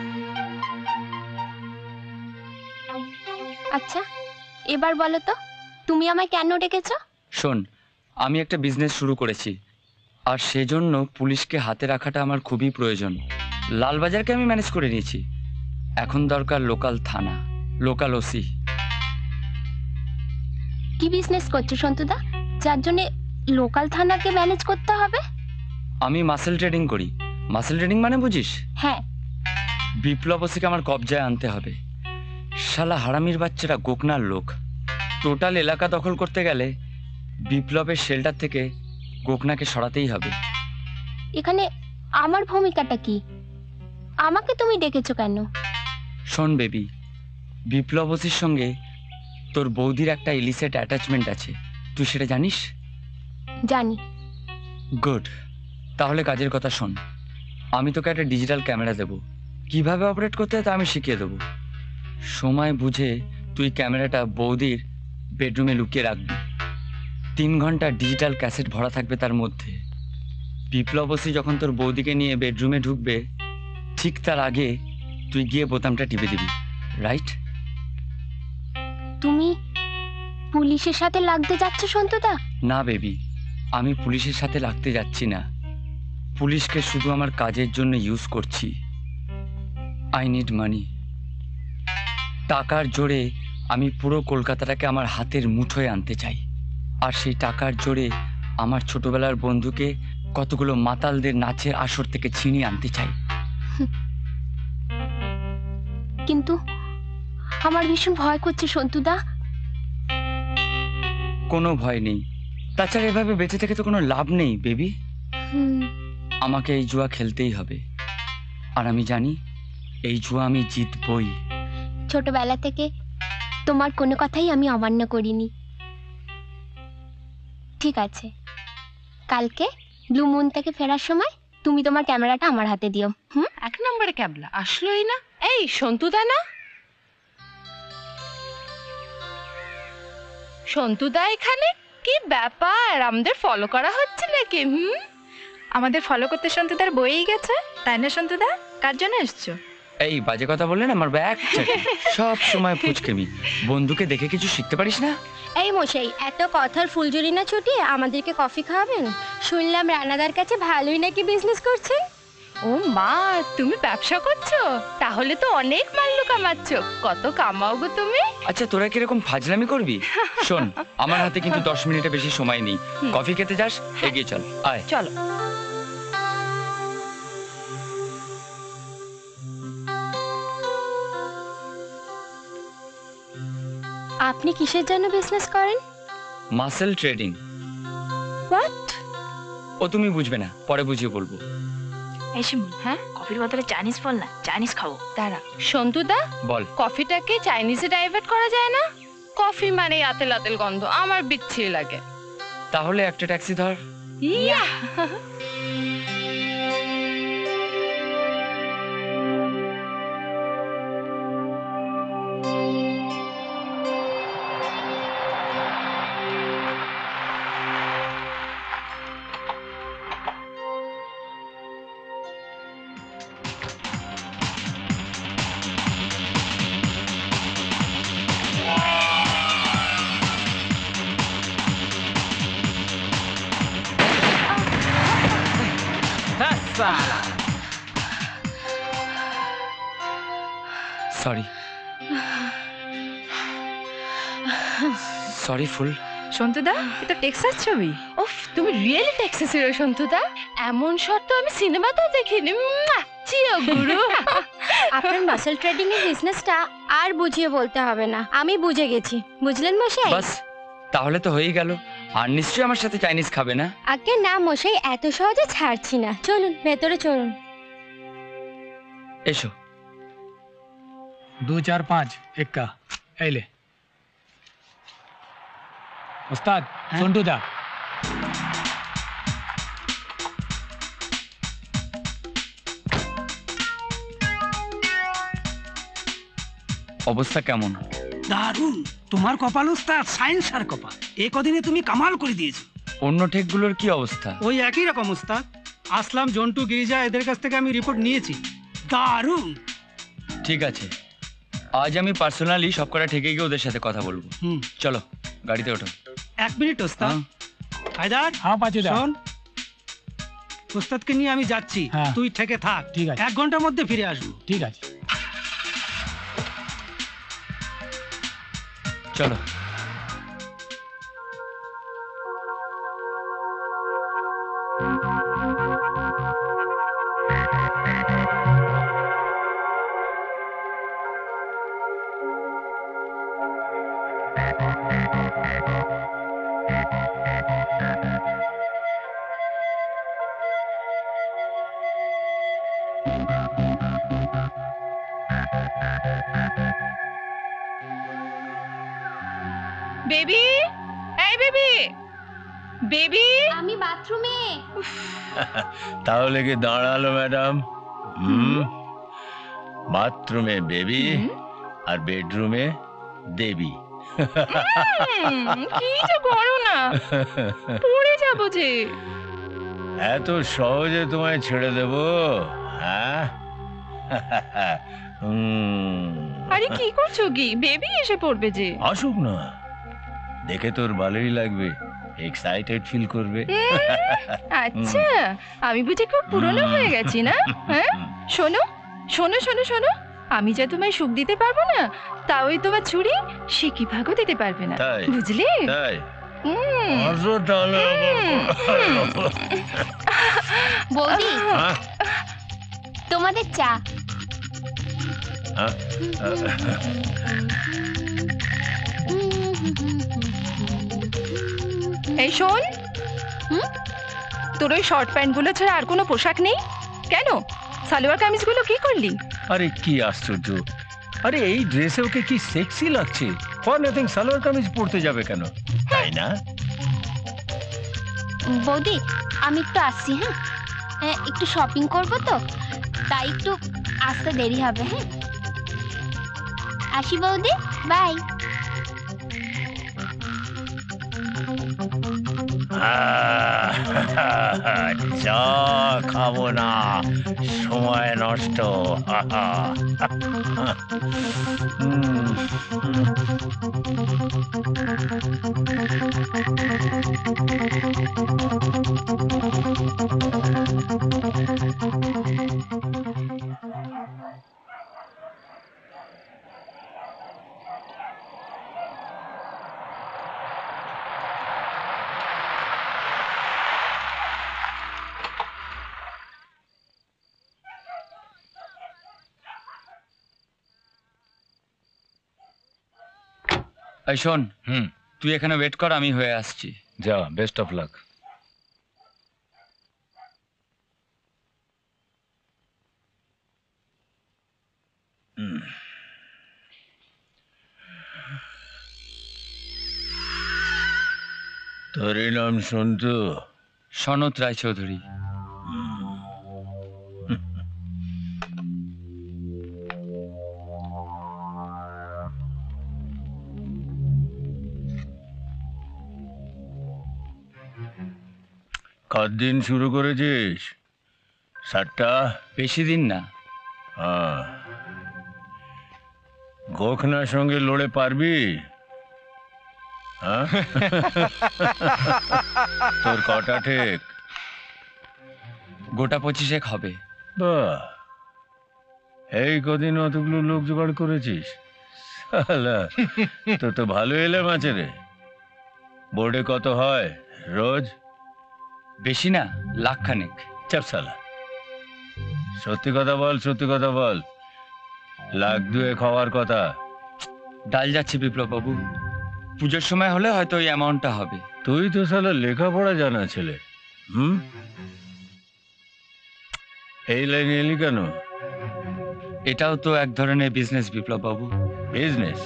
আচ্ছা এবার বলো তো তুমি আমায় কেন ডেকেছো শোন আমি একটা বিজনেস শুরু করেছি আর সেজন্য পুলিশকে হাতে রাখাটা আমার খুবই প্রয়োজন লালবাজারকে আমি ম্যানেজ করে নিয়েছি এখন দরকার লোকাল থানা লোকাল ওসি কি বিজনেস করছো সন্তুদা যার জন্য লোকাল থানাকে ম্যানেজ করতে হবে আমি মাসেল ট্রেডিং করি মাসেল ট্রেডিং মানে বুঝিস হ্যাঁ বিপ্লব ওসিকে আমার কবজায় আনতে হবে শালা হারামির বাচ্চারা গোকনার লোক টোটাল এলাকা দখল করতে গেলে বিপ্লবের শেল্টার থেকে গোকনাকে সরাতেই হবে এখানে আমার ভূমিকাটা কি আমাকে তুমি ডেকেছো কেন শোন বেবি বিপ্লব ওসির সঙ্গে তোর বৌদির একটা ইলিসেট অ্যাটাচমেন্ট আছে তুই সেটা জানিস জানি গুড তাহলে কাজের কথা শোন আমি তোকে একটা ডিজিটাল ক্যামেরা দেব কিভাবে অপারেট করতে হয় তা আমি শিখিয়ে দেবো সময় বুঝে তুই ক্যামেরাটা বৌদির বেডরুমে লুকিয়ে রাখবি তিন ঘন্টা ডিজিটাল ক্যাসেট ভরা থাকবে তার মধ্যে বিপ্লব ওসি যখন তোর বৌদিকে নিয়ে বেডরুমে ঢুকবে ঠিক তার আগে তুই গিয়ে বোতামটা টিপে দিবি রাইট তুমি পুলিশের সাথে লাগতে যাচ্ছ সন্তুদা না বেবি আমি পুলিশের সাথে লাগতে যাচ্ছি না পুলিশকে শুধু আমার কাজের জন্য ইউজ করছি আই নিড মানি টাকার জোরে আমি পুরো কলকাতাটাকে আমার হাতের মুঠোয় আনতে চাই আর সেই টাকার জোরে আমার ছোটবেলার বন্ধুকে কতগুলো মাতালদের নাচের আসর থেকে ছিনিয়ে আনতে চাই। কিন্তু আমার ভীষণ ভয় করছে সন্তুদা। কোনো ভয় নেই, তাছাড়া এভাবে বেঁচে থেকে তো কোনো লাভ নেই বেবি। হুম, আমাকে এই জুয়া খেলতেই হবে, আর আমি জানি এই জুয়া আমি জিতবই। ছোটবেলা থেকে তোমার কোনো কথাই আমি অমান্য করিনি। ঠিক আছে, কালকে ব্লু মুন থেকে ফেরার সময় তুমি তোমার ক্যামেরাটা আমার হাতে দিও। হুম, এক নম্বরে ক্যাবলা আসলোই না। এই সন্তুদা না? সন্তুদা এখানে? কি ব্যাপার, আমাদের ফলো করা হচ্ছে নাকি? হুম, আমাদের ফলো করতে সন্তুদার বইই গেছে, তাই না সন্তুদা? কার জন্য এসছো? এই বাজে কথা বললেন আমার ব্যাগ সব সময় পুচকেমি। বন্ধুকে দেখে কিছু শিখতে পারিস না? এই মশাই, এত কথার ফুলঝুরি না ছুটিয়ে আমাদেরকে কফি খাওয়াবেন? শুনলাম রানাদার কাছে ভালোই নাকি বিজনেস করছেন। ও মা, তুমি ব্যবসা করছো? তাহলে তো অনেক মাল্লু কামাচ্ছো। কত কামাও গো তুমি? আচ্ছা তোরা কিরকম ফাজলামি করবি? শোন, আমার হাতে কিন্তু দশ মিনিটে বেশি সময় নেই। কফি খেতে যাস? এগিয়ে চল, আয়। চলো। আপনি কিসের জন্য বিজনেস করেন? Muscle trading. হোয়াট? ও তুমি বুঝবে না, পরে বুঝিয়ে বলবো। এই শিমুল, হ্যাঁ কফির বদলে চাইনিজ বল না, চাইনিজ খাবো। দাঁড়া সন্তুদা, বল। কফিটাকে চাইনিজে ডাইভার্ট করা যায় না? কফি মানে আতেল আতেল গন্ধ, আমার বিচ্ছিরি লাগে। তাহলে একটা ট্যাক্সি ধর। ইয়া সরি সরি ফুল। সন্তুদা, এটা টেক্সাস ছবি। উফ, তুমি রিয়েলি টেক্সাসের সন্তুদা? এমন শর্ত আমি সিনেমাতেও দেখিনি। চিও গুরু। আপনার মাসেল ট্রেডিং এর বিজনেসটা আর বুঝিয়ে বলতে হবে না, আমি বুঝে গেছি। বুঝলেন মশাই? বাস, তাহলে তো হয়েই গেল। আর নিশ্চয়ই আমার সাথে চাইনিজ খাবে না? আগে না মশাই, এত সহজে ছাড়ছি না। চলুন ভেতরে চলুন। এসো। दो चार पाँच इक्का एले उस्ताद सुंटू दा অবস্থা কেমন? দারুণ। তোমার কপাল উস্তাদ, সায়েন্স আর কপাল। এই কদিনে তুমি কামাল করে দিয়েছো। অন্য ঠেকগুলোর কি অবস্থা? ওই একই রকম উস্তাদ। আসলাম, জন্টু, গিরিজা এদের কাছ থেকে আমি রিপোর্ট নিয়েছি। দারুণ। ঠিক আছে, আজ আমি পার্সোনালি সব কটা ঠেকে গিয়ে ওদের সাথে কথা বলবো। হুম, চলো গাড়িতে ওঠো। এক মিনিট ওস্তাদ। হায়দার, হ্যাঁ পাচুদা, শোন, ওস্তাদকে নিয়ে আমি যাচ্ছি, তুই থেকে থাক। ঠিক আছে, এক ঘন্টার মধ্যে ফিরে আসবো। ঠিক আছে, চলো। বেবি, এই বেবি, বেবি। আমি বাথরুমে। তাহলে কি দাঁড়ালো ম্যাডাম? হুম, বাথরুমে বেবি আর বেডরুমে দেবী। কি যে করো না, পড়ে যাবো যে। এত সহজে তোমায় ছেড়ে দেব? হ্যাঁ, আরে কি করছো কি? বেবি এসে পড়বে যে। আসুক না, দেখে তোর ভালোই লাগবে, এক্সাইটেড ফিল করবে। আচ্ছা, আমি বুঝি খুব পুরনো হয়ে গেছি না? হ্যাঁ, শোনো শোনো শোনো শোনো, আমি যা তোমায় সুখ দিতে পারবো না, তা ওই তোমার ছুরি সিকি ভাগও দিতে পারবে না, তাই? বুঝলে? তাই? আসো তাহলে বৌদি তোমাদের চা। এই শোন, তোর ওই শর্ট প্যান্টগুলো ছাড়া আর কোনো পোশাক নেই কেন? সালোয়ার কামিজগুলো কি করলি? আরে কি আশ্চর্য, আরে এই ড্রেসে ওকে কি সেক্সি লাগছে। ফর নাথিং সালোয়ার কামিজ পরতে যাবে কেন, তাই না? বৌদি আমি একটু আসছি। হ্যাঁ হ্যাঁ একটু শপিং করবো তো, তাই একটু আসতে দেরি হবে। হ্যাঁ আসি বৌদি, বাই। চা খাবো না, সময় নষ্ট। এই শোন, হুম তুই এখানে ওয়েট কর, আমি হয়ে আসছি। যা, বেস্ট অফ লাক। তোর নাম সন্তু? সনত রায়চৌধুরী। কতদিন শুরু করেছিস? সাতটা? বেশি দিন না। হ্যাঁ, গোখনার সঙ্গে লড়ে পারবি? হ্যাঁ তোর কটা ঠিক? গোটা পঁচিশেক হবে। বাহ, এই কদিন অতগুলো লোক জোগাড় করেছিস? শালা, তো তো ভালো এলাম আছে রে। বোর্ডে কত হয় রোজ? বেশি না, লাখ খানেক। চাপ শালা, সত্যি কথা বল, সত্যি কথা বল। লাখ দুয়েক হওয়ার কথা। ডাল যাচ্ছে বিপ্লব বাবু, পুজোর সময় হলে হয়তো ওই অ্যামাউন্টটা হবে। তুই তো শালা লেখাপড়া জানা ছেলে, হুম এই লাইনে এলি কেন? এটাও তো এক ধরনের বিজনেস বিপ্লব বাবু। বিজনেস?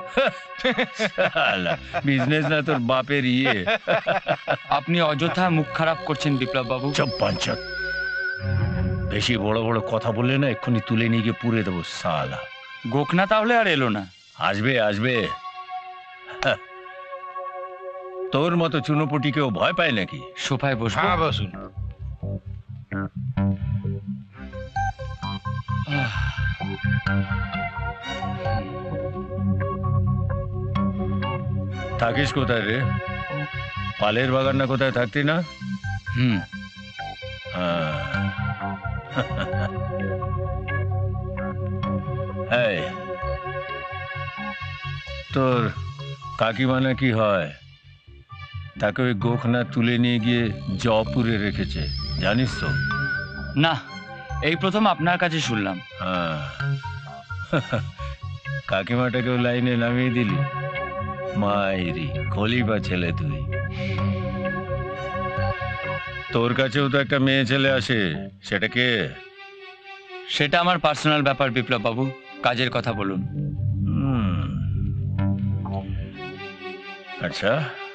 বিজনেস না তোর বাপের ইয়ে। আপনি অযথা মুখ খারাপ করছেন বিপ্লব বাবু। চুপ পাঞ্চত, বেশি বড় বড় কথা বললে না এক্ষুনি তুলে নিয়ে গিয়ে পুড়ে দেবো সালা। গোখনা তাহলে আর এলো না? আসবে আসবে। তোর মতো চুনোপুটি কেউ ভয় পায় নাকি? সোফায় বসবো? হ্যাঁ বসুন। থাকিস কোথায় রে? পালের বাগান না কোথায় থাকতি না? হুম। এই, তোর কাকিমানা কি হয়? তাকে ওই গোখনা তুলে নিয়ে গিয়ে জয়পুরে রেখেছে, জানিস তো? না, এই প্রথম আপনার কাছে শুনলাম। হ্যাঁ, কাকিমাটাকেও লাইনে নামিয়ে দিলি। মাইরি খলিফা ছেলে তুই। তোর কাছেও তো একটা মেয়ে ছেলে আসে, সেটা কে? সেটা আমার পার্সোনাল ব্যাপার বিপ্লব বাবু, কাজের কথা বলুন। আচ্ছা,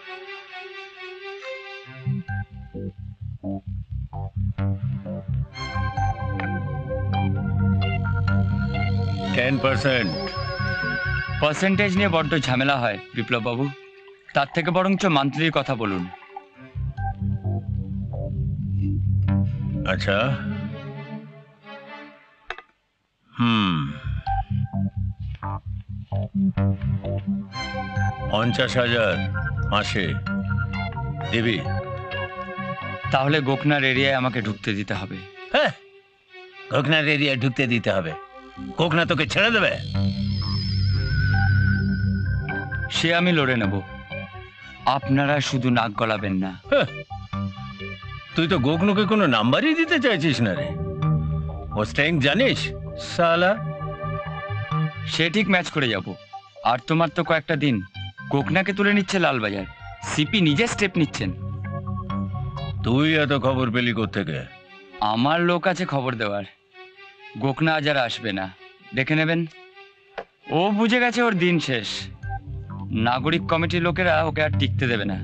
টেন পার্সেন্ট পার্সেন্টেজ নিয়ে বড্ড ঝামেলা হয় বিপ্লব বাবু, তার থেকে বরঞ্চ মান্থলির কথা বলুন। আচ্ছা, হুম পঞ্চাশ হাজার মাসে দিবি? তাহলে গোখনার এরিয়ায় আমাকে ঢুকতে দিতে হবে। হ্যাঁ, গোখনার এরিয়ায় ঢুকতে দিতে হবে? গোখনা তোকে ছেড়ে দেবে? সে আমি লড়ে নেব। আপনারা শুধু নাক গলাবেন না। তুই তো গোকনুকে কোনো নাম্বারই দিতে চাইছিস না রে। ও স্ট্রেংথ জানিস সালা? সে ঠিক ম্যাচ করে যাব। আর তোমার তো কয়েকটা দিন, গোকনাকে তুলে নিচ্ছে লালবাজার, সিপি নিজে স্টেপ নিচ্ছেন। তুই এত খবর পেলি কোত্থেকে? আমার লোক আছে খবর দেওয়ার। গোকনা আজ আর আসবে না, দেখে নেবেন। ও বুঝে গেছে ওর দিন শেষ। নাগরিক কমিটির লোকেরা ওকে আর টিকতে দেবে না।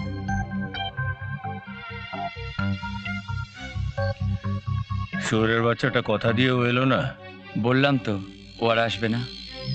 শুয়োরের বাচ্চাটা কথা দিয়ে ও এলো না। বললাম তো ও আর আসবে না।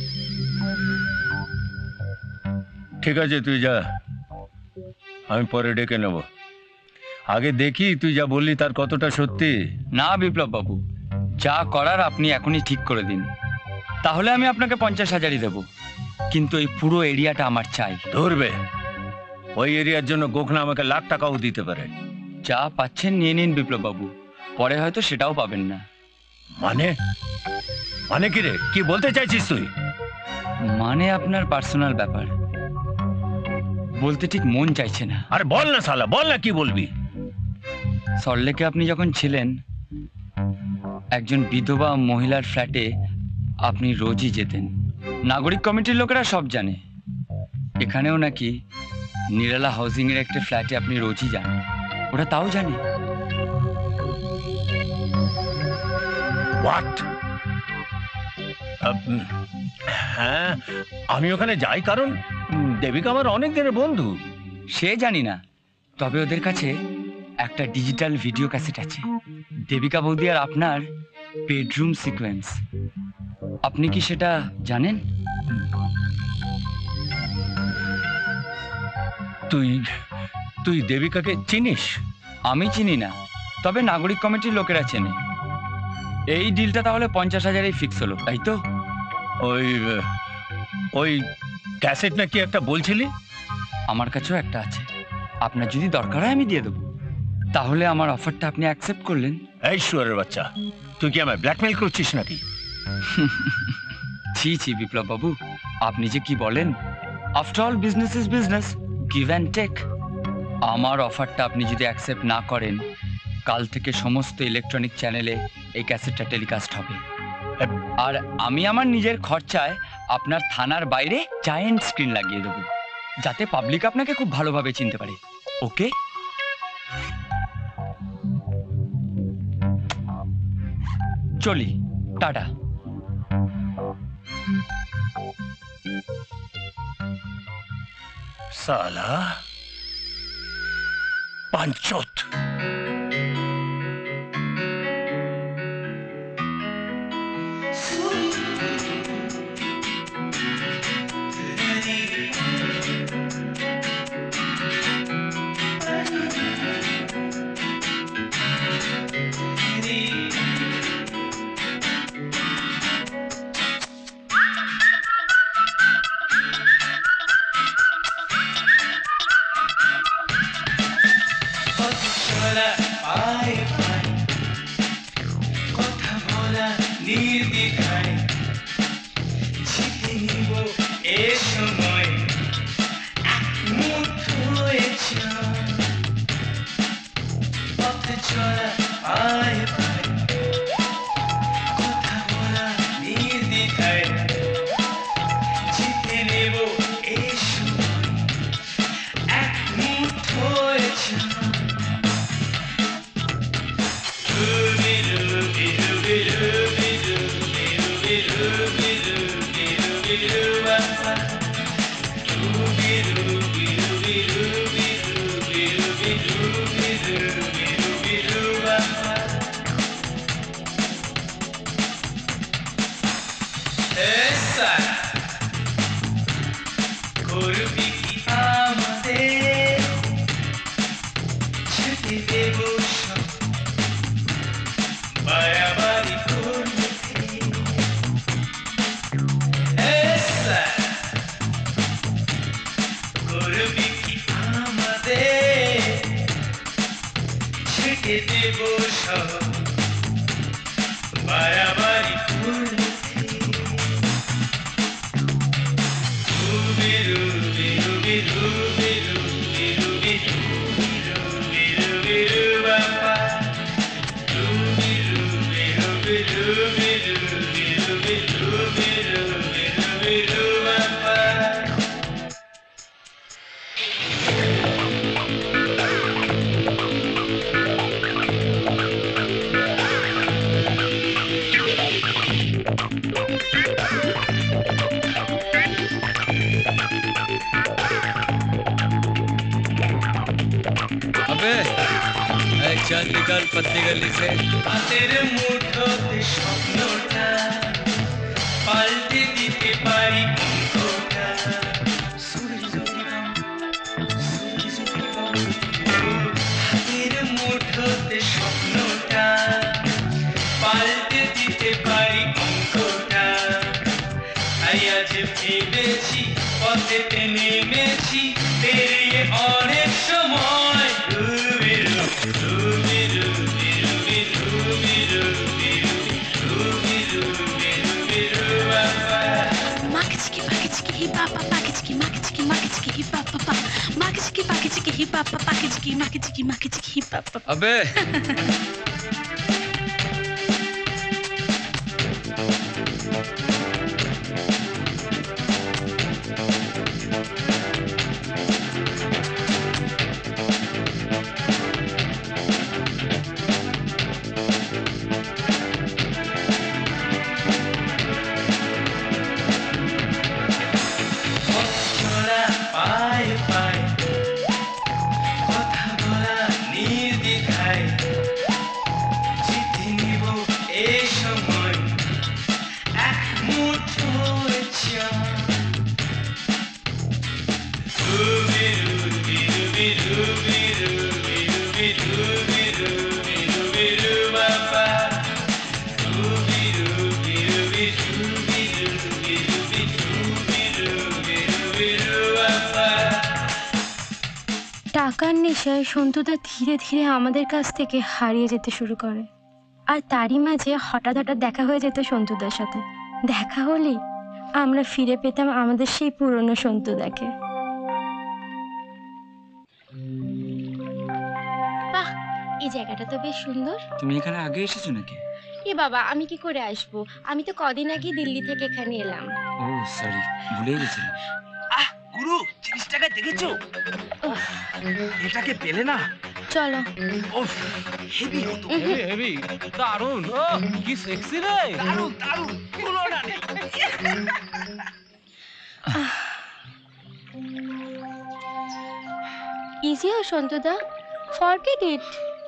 ঠিক আছে তুই যা, আমি পরে ডেকে নেব। আগে দেখি তুই যা বললি তার কতটা সত্যি। না বিপ্লব বাবু, যা করার আপনি এখনই ঠিক করে দিন, তাহলে আমি আপনাকে পঞ্চাশ হাজারই দেব। কিন্তু এই পুরো এরিয়াটা আমার চাই। ধরবে ওই এরিয়ার জন্য গোখনা আমাকে লাখ টাকাও দিতে পারে। যা পাচ্ছেন নিয়ে নিন বিপ্লব বাবু, পরে হয়তো সেটাও পাবেন না। মানে মানে কি রে, কি বলতে চাইছিস তুই? মানে আপনার পার্সোনাল ব্যাপার, বলতে ঠিক মন চাইছে না। আরে বল না শালা, বল না কি বলবি। সল্টলেকে আপনি যখন ছিলেন, একজন বিধবা মহিলার ফ্ল্যাটে আপনি রোজই যেতেন। নাগরিক কমিটির লোকেরা সব জানে। এখানেও নাকি নিরালা হাউজিং এর একটা ফ্ল্যাটে আপনি রোজই যান, ওরা তাও জানে। হোয়াট? হ্যাঁ, আমি ওখানে যাই কারণ দেবিকা আমার অনেক দিনের বন্ধু। সে জানি না, তবে ওদের কাছে একটা ডিজিটাল ভিডিও ক্যাসেট আছে, দেবিকা বৌদি আর আপনার বেডরুম সিকোয়েন্স। আপনি কি সেটা জানেন? তুই তুই দেবিকাকে চিনিস? আমি চিনি না, তবে নাগরিক কমিটির লোকেরা চেনে। এই ডিলটা তাহলে পঞ্চাশ হাজারেই ফিক্স হলো, তাই তো? ওই ওই ক্যাসেট নাকি একটা বলছিলি? আমার কাছেও একটা আছে, আপনার যদি দরকার হয় আমি দিয়ে দেবো। তাহলে আমার অফারটা আপনি অ্যাকসেপ্ট করলেন? এই শুয়োরের বাচ্চা, তুই কি আমায় ব্ল্যাকমেইল করছিস নাকি? ছি ছি বিপ্লব বাবু, আপনি যে কি বলেন। After all business is business, give and take. আমার অফারটা আপনি যদি অ্যাকসেপ্ট না করেন, কাল থেকে সমস্ত ইলেকট্রনিক চ্যানেলে এই ক্যাসেটটা টেলিকাস্ট হবে। আর আমি আমার নিজের খরচায় আপনার থানার বাইরে জায়েন্ট স্ক্রিন লাগিয়ে দেবো, যাতে পাবলিক আপনাকে খুব ভালোভাবে চিনতে পারে। ওকে? চলি, টাটা। সালা পাঞ্চত। Ruby, Ruby, Ruby, Ruby, Ruby. चल निकल पत्ती गली से হাতের মুঠোতে স্বপ্নটা পাল্টে দিতে পারি অঙ্কটা হাতের মুঠোতে স্বপ্নটা পাল্টে দিতে পারি অঙ্কটা তাই আজ ভেবেছি পথেতে নেমেছি পেরিয়ে অনেক সময় Ruby Ruby Ruby Ruby Ruby Ruby Ruby Ruby Ruby রুবাবা Makachiki makachiki hip hop makachiki makachiki makachiki hip hop makachiki makachiki hip hop makachiki makachiki makachiki hip hop अबे চলা পায়ে পায়ে কথা বলা নির্দ্বিধায় চিঠি নিব এই সময় এক মুঠোয় চাঁদ Ruby Ruby Ruby Ruby Ruby Ruby Ruby Ruby Ruby রুবাবা Ruby Ruby Ruby Ruby Ruby Ruby Ruby Ruby Ruby রুবাবা টাকার নেশায় সন্তুদা ধীরে ধীরে আমাদের কাছ থেকে হারিয়ে যেতে শুরু করে। আর তারই মাঝে হঠাৎ হঠাৎ দেখা হয়ে যেত সন্তুদার সাথে। দেখা হলেই আমরা ফিরে পেতাম আমাদের সেই পুরনো সন্তুদাকে। বাহ, এই জায়গাটা তো বেশ সুন্দর। তুমি এখানে আগে এসেছো নাকি? এ বাবা, আমি কি করে আসবো? আমি তো কদিন আগে দিল্লি থেকে এখানে এলাম। ও সরি, ভুলে গেছিলাম। গুরু জিনিসটাকে দেখেছো? এটাকে পেলে না চলো। ওফ হেভি হতো। হেভি হেভি দারুণ। ও কি সেক্সি রে। দারুণ দারুণ তুলনা নেই। ইজি ও সন্তুদা, ফরগেট ইট।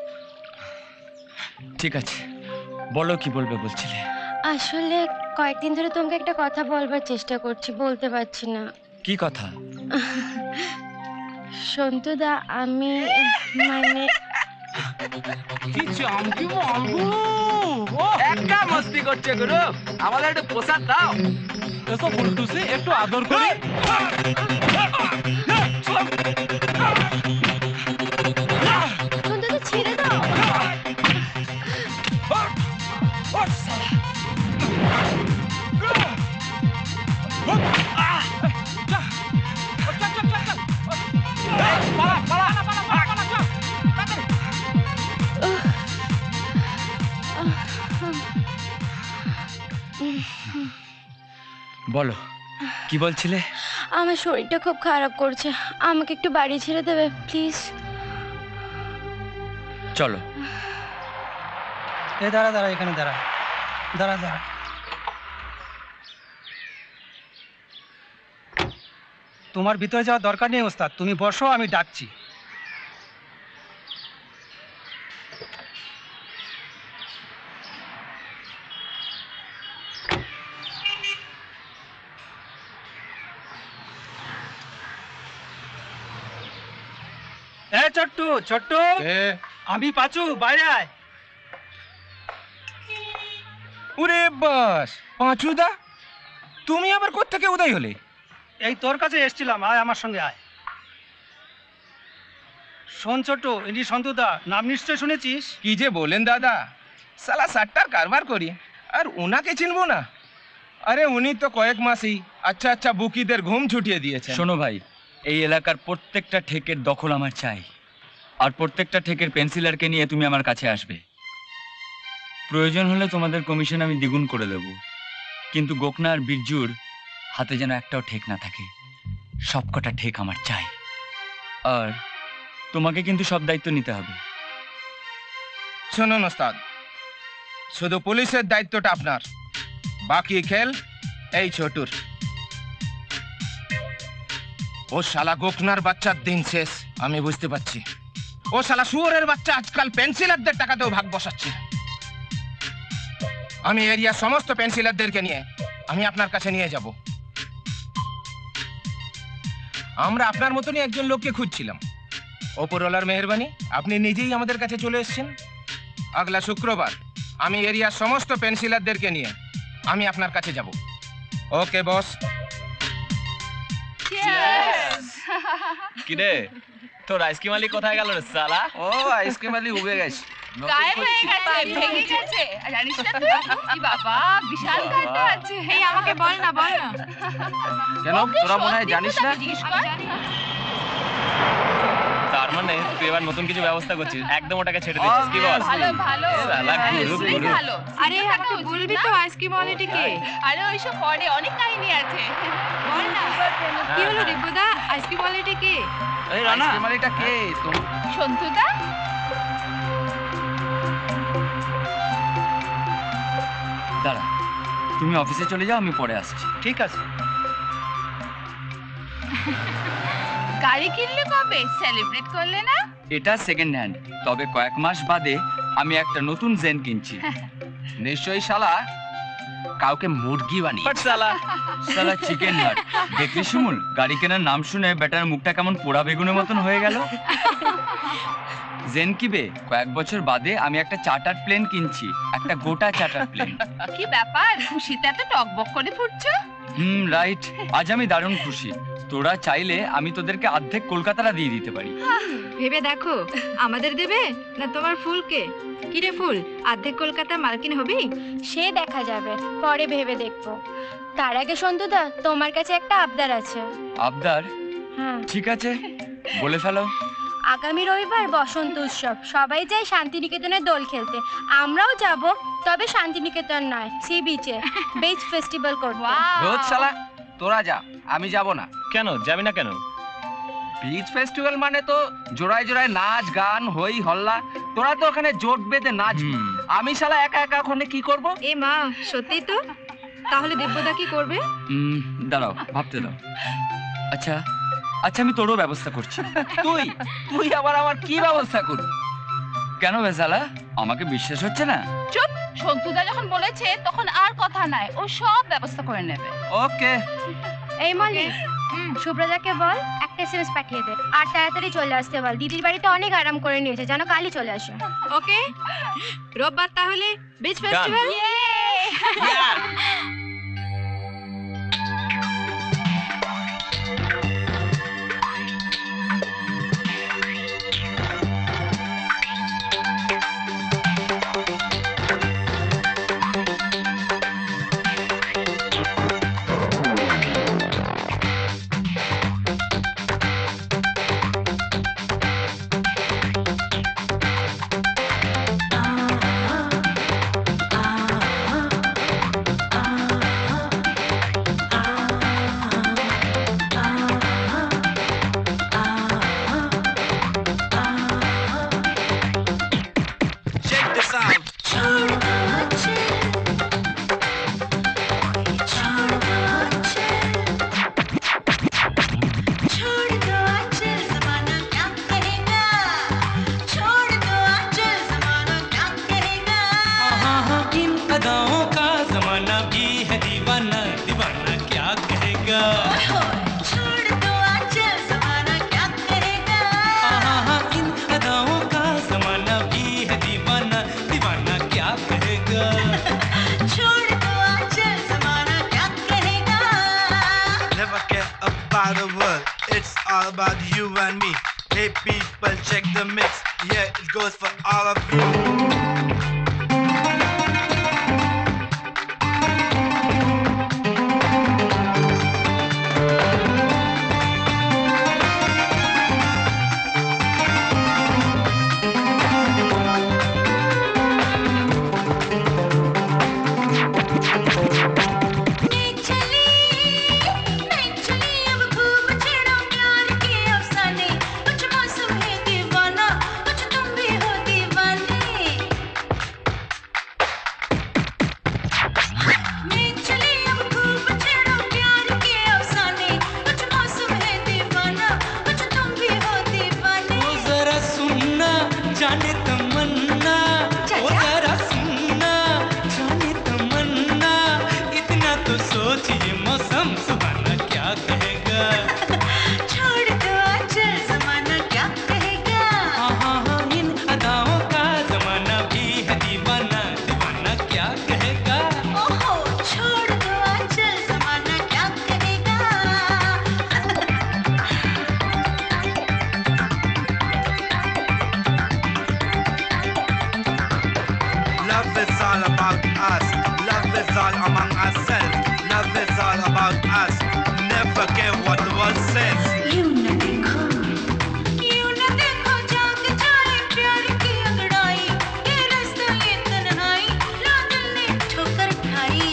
ঠিক আছে, বলো কি বলবে বলছিলে। আসলে কয়েকদিন ধরে তোমাকে একটা কথা বলবার চেষ্টা করছি, বলতে পারছি না। কি কথা? সন্তুদা, আমি মানে কি চমকি বলবো। একটা মস্তি করছে গুরু, আমাদের একটু প্রসাদ দাও। এসো ফুলটুসি, একটু আদর করি। সন্তুদা ছেড়ে দাও। বলো কি বলছিলে? আমার শরীরটা খুব খারাপ করছে, আমাকে একটু বাড়ি ছেড়ে দেবে প্লিজ? চলো। এ দাঁড়া দাঁড়া, এখানে দাঁড়া দাঁড়া দাঁড়া। তোমার ভিতরে যাওয়ার দরকার নেই ওস্তাদ, তুমি বসো, আমি ডাকছি। এ ছোট্টু, ছোট্টু, আমি পাচু, বাইরে আয়। ওরে বাস, পাঁচুদা তুমি আবার কোত্থেকে উদয় হলে? এই তোর কাছে এসেছিলাম, আয় আমার সঙ্গে আয়। শোন ছোট্টু, ইনি সন্তুদা, নাম নিশ্চয় শুনেছিস? কি যে বলেন দাদা, সালা সাতটার কারবার করি আর ওনাকে চিনবো না? আরে উনি তো কয়েক মাসই আচ্ছা আচ্ছা বুকিদের ঘুম ছুটিয়ে দিয়েছেন। শোনো ভাই, এই এলাকার প্রত্যেকটা ঠেকের দখল আমার চাই, আর প্রত্যেকটা ঠেকের পেন্সিলারকে নিয়ে তুমি আমার কাছে আসবে। প্রয়োজন হলে তোমাদের কমিশন আমি দ্বিগুণ করে দেব, কিন্তু গোকনা আর বিরজুর হাতে যেন একটাও ঠেক না থাকে। সবকটা ঠেক আমার চাই, আর তোমাকে কিন্তু সব দায়িত্ব নিতে হবে। শুনুন ওস্তাদ, শুধু পুলিশের দায়িত্বটা আপনার, বাকি খেল এই ছোটুর। ও শালা গোকনার বাচ্চার দিন শেষ, আমি বুঝতে পারছি। ও শালা শুয়োরের বাচ্চা আজকাল পেন্সিলারদের টাকাতেও ভাগ বসাচ্ছে। আমি এরিয়ার সমস্ত পেন্সিলারদেরকে নিয়ে আমি আপনার কাছে নিয়ে যাব। আমরা আপনার মতনই একজন লোককে খুঁজছিলাম। ওপরওয়ালার মেহেরবানি আপনি নিজেই আমাদের কাছে চলে এসেছেন। আগলা শুক্রবার আমি এরিয়ার সমস্ত পেন্সিলারদেরকে নিয়ে আমি আপনার কাছে যাব। ওকে বস। কিরে তোর আইসক্রিম আলি কোথায় গেল রে সালা? ও আইসক্রিম আলি উবে গেছে। গায়েব হয়ে গেছে, ভেঙে গেছে। জানিস না তুই? কি বাবা, বিশাল কাণ্ড আছে। এই আমাকে বল না, বল না। কেন তোরা মনে হয় জানিস না? তার মানে তুই এবার নতুন কিছু ব্যবস্থা করছিস, একদম ওটাকে ছেড়ে দিচ্ছিস কি বল? ভালো ভালো শালা গুরু গুরু। ভালো। আরে আমাকে বলবি তো আইসক্রিম ওয়ালাটি কে? আরে ওইসব পরে অনেক কাহিনী আছে। বল না। কি হলো রিপুদা, আইসক্রিম ওয়ালাটি কে? এই রানা, আইসক্রিম আলিটা কে? তুমি সন্তুদা? দাঁড়া, তুমি অফিসে চলে যাও, আমি পরে আসছি। ঠিক আছে। গাড়ি কিনলে কবে? সেলিব্রেট করলে না? এটা সেকেন্ড হ্যান্ড, তবে কয়েক মাস বাদে আমি একটা নতুন জেন কিনছি। নিশ্চয়ই শালা কাউকে মুরগি বানিয়ে শালা শালা চিকেন হাট। দেখলি শিমুল, গাড়ি কেনার নাম শুনে বেটার মুখটা কেমন পোড়া বেগুনের মতন হয়ে গেল। জেন কিবে কয়েক বছর বাদে আমি একটা চার্টার প্লেন কিনছি, একটা গোটা চার্টার প্লেন। কি ব্যাপার, খুশিতে এত টকবক করে ফুটছো? হুম রাইট, আজ আমি দারুণ খুশি। তোরা চাইলে আমি তোদেরকে অর্ধেক কলকাতাটা দিয়ে দিতে পারি। ভেবে দেখো, আমাদের দেবে না তোমার ফুলকে? কিরে ফুল, অর্ধেক কলকাতা মালকিন হবি? সে দেখা যাবে, পরে ভেবে দেখবো। তার আগে সন্তুদা, তোমার কাছে একটা আবদার আছে। আবদার? হ্যাঁ ঠিক আছে, বলে ফেলো। আগামী রবিবার বসন্ত উৎসব, সবাই যায় শান্তিনিকেতনে দোল খেলতে। আমরাও যাব, তবে শান্তিনিকেতন নয়, সি বিচে বিচ ফেস্টিভ্যাল করব। রোজ শালা তোরা যা, আমি যাব না। কেন যাবি না কেন? বিচ ফেস্টিভ্যাল মানে তো জোড়ায় জোড়ায় নাচ গান হই হল্লা। তোরা তো ওখানে জোট বেঁধে নাচবি, আমি শালা একা একা ওখানে কি করব? এ মা, সত্যি তো? তাহলে দেবদা কি করবে? হুম দাঁড়াও, ভাবতে দাও। আচ্ছা আচ্ছা, আমি তোরও ব্যবস্থা করছি। তুই তুই আবার আমার কি ব্যবস্থা করবি? কেন বেসালা, আমাকে বিশ্বাস হচ্ছে না? চুপ, সন্তুদা যখন বলেছে তখন আর কথা নাই, ও সব ব্যবস্থা করে নেবে। ওকে। এই মলি, সুব্রতাকে বল একটা এসএমএস পাঠিয়ে দে, আর তাড়াতাড়ি চলে আসতে বল। দিদির বাড়িতে অনেক আরাম করে নিয়েছে, যেন কালই চলে আসে। ওকে, রোববার তাহলে beach festival. About you and me. Hey people, check the mix. Yeah, it goes for all of you. हम सुहाना क्या कहेगा छोड़ दो आंचल जमाना क्या कहेगा हाँ हाँ हाँ इन अदाओं का जमाना भी है दीवाना दीवाना क्या कहेगा ओहो छोड़ दो आंचल जमाना क्या कहेगा Love is all about us. Love is all among ourselves. Love is all about us. Never care what the world says. यूं न देखो यूं न देखो जाग जाए प्यार की अंगड़ाई ये रास्ता ये तन्हाई ला दिल ने ठोकर खाई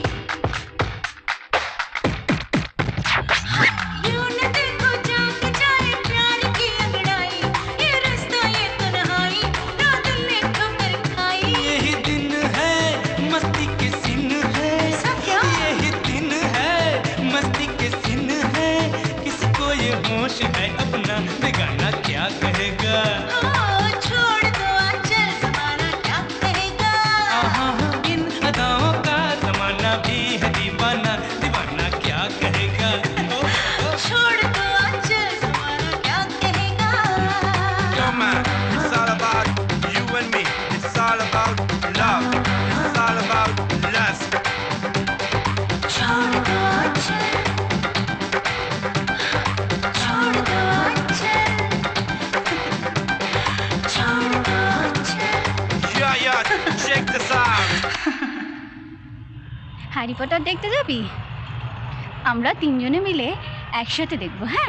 यूं न देखो जाग जाए प्यार की अंगड़ाई ये रास्ता ये तन्हाई ला दिल ने ठोकर खाई यही दिन है मस्ती के सीन है यही दिन है मस्ती के सीन है किसको ये होश है अपना बेगाना क्या कहेगा ओ छोड़ दो आंचल जमाना क्या कहेगा हाँ इन अदाओं का जमाना भी है दीवाना दीवाना क्या कहेगा छोड़ दो आंचल जमाना क्या कहेगा Yo man, it's all about you and me. It's all about love. It's all about lust. छोड़ दो आंचल छोड़ दो आंचल छोड़ दो आंचल Yeah, yeah, check this out. Harry Potter দেখতে যাবি? আমরা তিনজনে মিলে একসাথে দেখব, হ্যাঁ?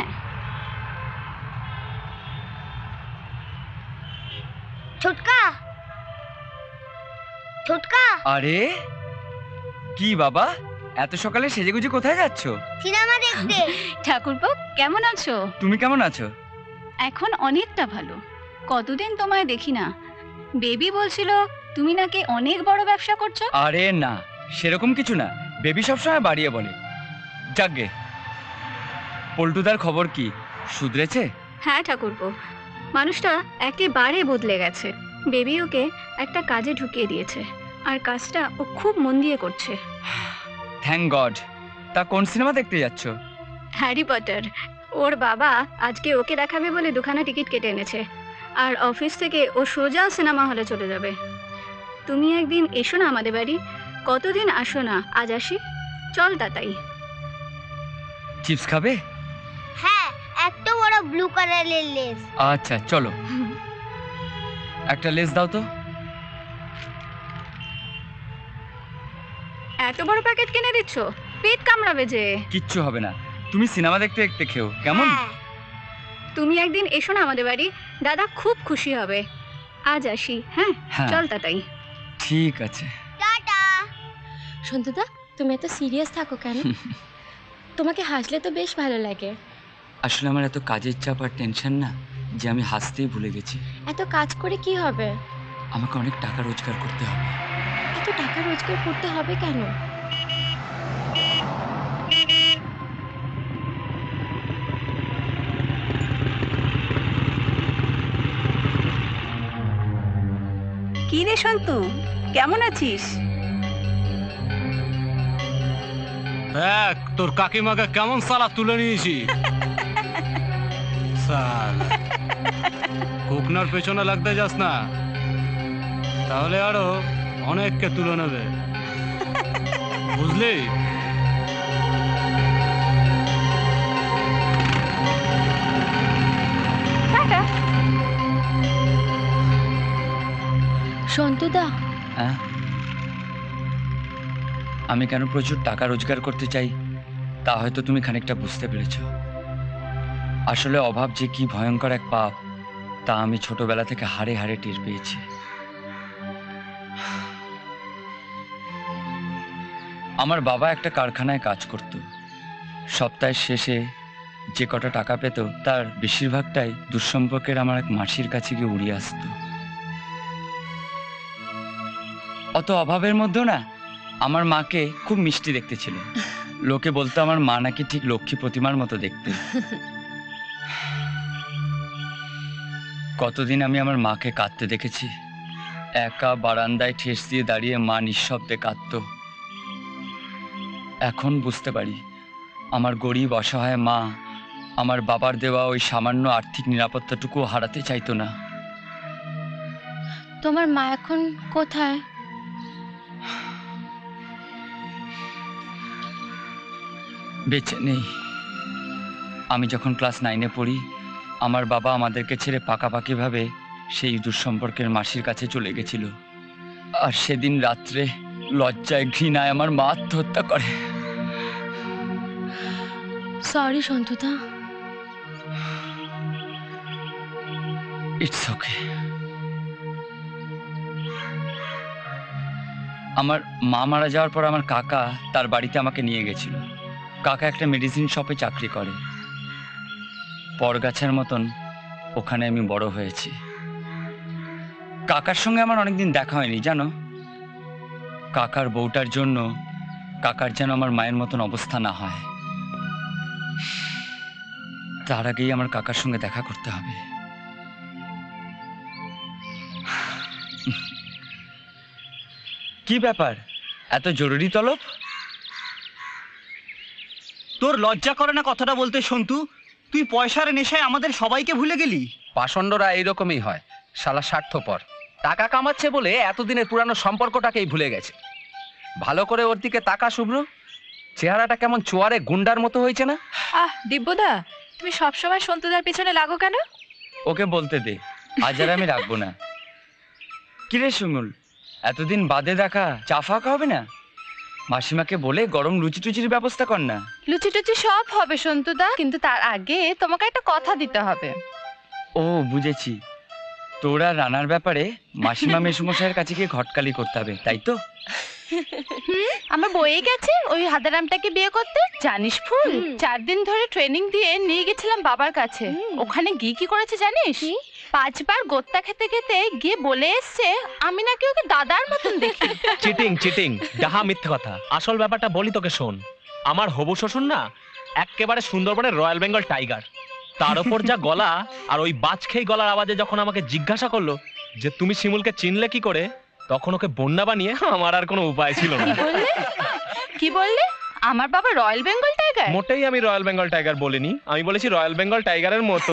ছোটকা ছোটকা আরে কি বাবা, এত সকালে সেজেগুজে কোথায় যাচ্ছ? সিনেমা দেখতে ঠাকুরপো কেমন আছো? তুমি কেমন আছো? এখন অনেকটা ভালো। কতদিন তোমায় দেখি না। বেবি বলছিল তুমি নাকি অনেক বড় ব্যবসা করছো। আরে না, সেরকম কিছু না। বেবি সবসময় বাড়িয়ে বলে। যাকগে, পল্টুদার খবর কি, শুধরেছে? হ্যাঁ ঠাকুরপো, মানুষটা একেবারে বদলে গেছে। বেবি ওকে একটা কাজে ঢুকিয়ে দিয়েছে, আর কাজটা ও খুব মন দিয়ে করছে। Thank God. তা কোন সিনেমা দেখতে যাচ্ছ? Harry Potter. ওর বাবা আজকে ওকে দেখাবে বলে দুখানা টিকিট কেটে এনেছে, আর অফিস থেকে ও সোজা সিনেমা হলে চলে যাবে। তুমি একদিন এসো না আমাদের বাড়ি, কতদিন আসো না, আজ আসি। চল তাতাই। চিপস খাবে? হ্যাঁ, এত বড় ব্লু কালারের লেস। আচ্ছা চলো, একটা লেস দাও তো। এত বড় প্যাকেট কিনে দিচ্ছ, পেট কামড়াবে যে। কিচ্ছু হবে না, তুমি সিনেমা দেখতে দেখতে খেও, কেমন? তুমি একদিন এসো না আমাদের বাড়ি, দাদা খুব খুশি হবে। আজ আসি, হ্যাঁ? হ্যাঁ। চল তাতাই। ঠিক আছে। টাটা। সন্তুদা, তুমি এত সিরিয়াস থাকো কেন? তোমাকে হাসলে তো বেশ ভালো লাগে। আসলে আমার এত কাজের চাপ আর টেনশন না যে আমি হাসতেই ভুলে গেছি। এত কাজ করে কি হবে? আমাকে অনেক টাকা রোজগার করতে হবে। এত টাকা রোজগার করতে হবে কেন? কি রে সন্তু, কেমন আছিস? দেখ তোর কাকিমাকে কেমন সালা তুলে নিয়েছি। সালা কুকনার পেছনে লাগতে যাস না, তাহলে আরো অনেককে তুলে নেবে, বুঝলি? সন্তুদা, হ্যাঁ, আমি কেন প্রচুর টাকা রোজগার করতে চাই তা হয়তো তুমি খানিকটা বুঝতে পেরেছ। আসলে অভাব যে কি ভয়ঙ্কর এক পাপ তা আমি ছোটবেলা থেকে হাড়ে হাড়ে টের পেয়েছি। আমার বাবা একটা কারখানায় কাজ করত। সপ্তাহের শেষে যে কটা টাকা পেত তার বেশিরভাগটাই দুঃসম্পর্কের আমার এক মাসির কাছে গিয়ে উড়িয়ে আসত। অত অভাবের মধ্যেও না আমার মাকে খুব মিষ্টি দেখতে ছিল। লোকে বলতো আমার মা নাকি ঠিক লক্ষ্মী প্রতিমার মতো দেখতে। কতদিন আমি আমার মাকে কাঁদতে দেখেছি। একা বারান্দায় ঠেস দিয়ে দাঁড়িয়ে মা নিঃশব্দে কাঁদত। এখন বুঝতে পারি আমার গরিব অসহায় মা আমার বাবার দেওয়া ওই সামান্য আর্থিক নিরাপত্তাটুকু হারাতে চাইতো না। তোমার মা এখন কোথায়? বেঁচে নেই। আমি যখন ক্লাস নাইনে পড়ি আমার বাবা আমাদেরকে ছেড়ে পাকাপাকিভাবে সেই দুঃসম্পর্কের মাসির কাছে চলে গেছিল। আর সেদিন রাত্রে লজ্জায় ঘৃণায় আমার মা আত্মহত্যা করে। সরি সন্তুদা। It's okay. আমার মা মারা যাওয়ার পর আমার কাকা তার বাড়িতে আমাকে নিয়ে গেছিল। কাকা একটা মেডিসিন শপে চাকরি করে। পরগাছার মতন ওখানে আমি বড় হয়েছি। কাকার সঙ্গে আমার অনেকদিন দেখা হয়নি জানো। কাকার বউটার জন্য কাকার যেন আমার মায়ের মতন অবস্থা না হয়, তার আগেই আমার কাকার সঙ্গে দেখা করতে হবে। কি ব্যাপার, এত জরুরি তলব? তোর লজ্জা করে না কথাটা বলতে সন্তু? তুই পয়সার নেশায় আমাদের সবাইকে ভুলে গেলি। পাষণ্ডরা এইরকমই হয়, শালা স্বার্থপর। টাকা কামাচ্ছে বলে এতদিনের পুরানো সম্পর্কটাকেই ভুলে গেছে। ভালো করে ওর দিকে তাকা শুভ্র, চেহারাটা কেমন চোয়ারে গুন্ডার মতো হয়েছে না? আহ দিব্যদা, তুমি সবসময় সন্তুদার পিছনে লাগো কেন? ওকে বলতে দে, আজ আর আমি রাখবো না। কিরে সুমুল, এতদিন বাদে দেখা, চা ফাঁকা হবে না? মাসিমাকে বলে গরম লুচি টুচির ব্যবস্থা কর না। লুচি টুচি সব হবে সন্তুদা, কিন্তু তার আগে তোমাকে একটা কথা দিতে হবে। ও বুঝেছি, তোরা রানার ব্যাপারে মাসিমা মেসুমশাইয়ের কাছে গিয়ে ঘটকালি করতে হবে, তাই তো? আমার বয়ে গেছে ওই হাদারামটাকে বিয়ে করতে। জানিস ফুল, চার দিন ধরে ট্রেনিং দিয়ে নিয়ে গেছিলাম বাবার কাছে। ওখানে গিয়ে কি করেছে জানিস? পাঁচবার গোত্তা খেতে খেতে গিয়ে বলে এসছে আমি নাকি ওকে দাদার মতন দেখি। চিটিং চিটিং ডাহা মিথ্যে কথা। আসল ব্যাপারটা বলি তোকে, শোন। আমার হবু শ্বশুর না একেবারে সুন্দরবনের রয়্যাল বেঙ্গল টাইগার। তার উপর যা গলা, আর ওই বাজ খেয়ে গলার আওয়াজে যখন আমাকে জিজ্ঞাসা করলো যে তুমি শিমুলকে চিনলে কি করে, তখন ওকে বন্যা বানিয়ে আমার আর কোনো উপায় ছিল না। কি বললে? আমার বাবা রয়্যাল বেঙ্গল টাইগার? মোটেই আমি রয়্যাল বেঙ্গল টাইগার বলিনি, আমি বলেছি রয়্যাল বেঙ্গল টাইগারের মতো।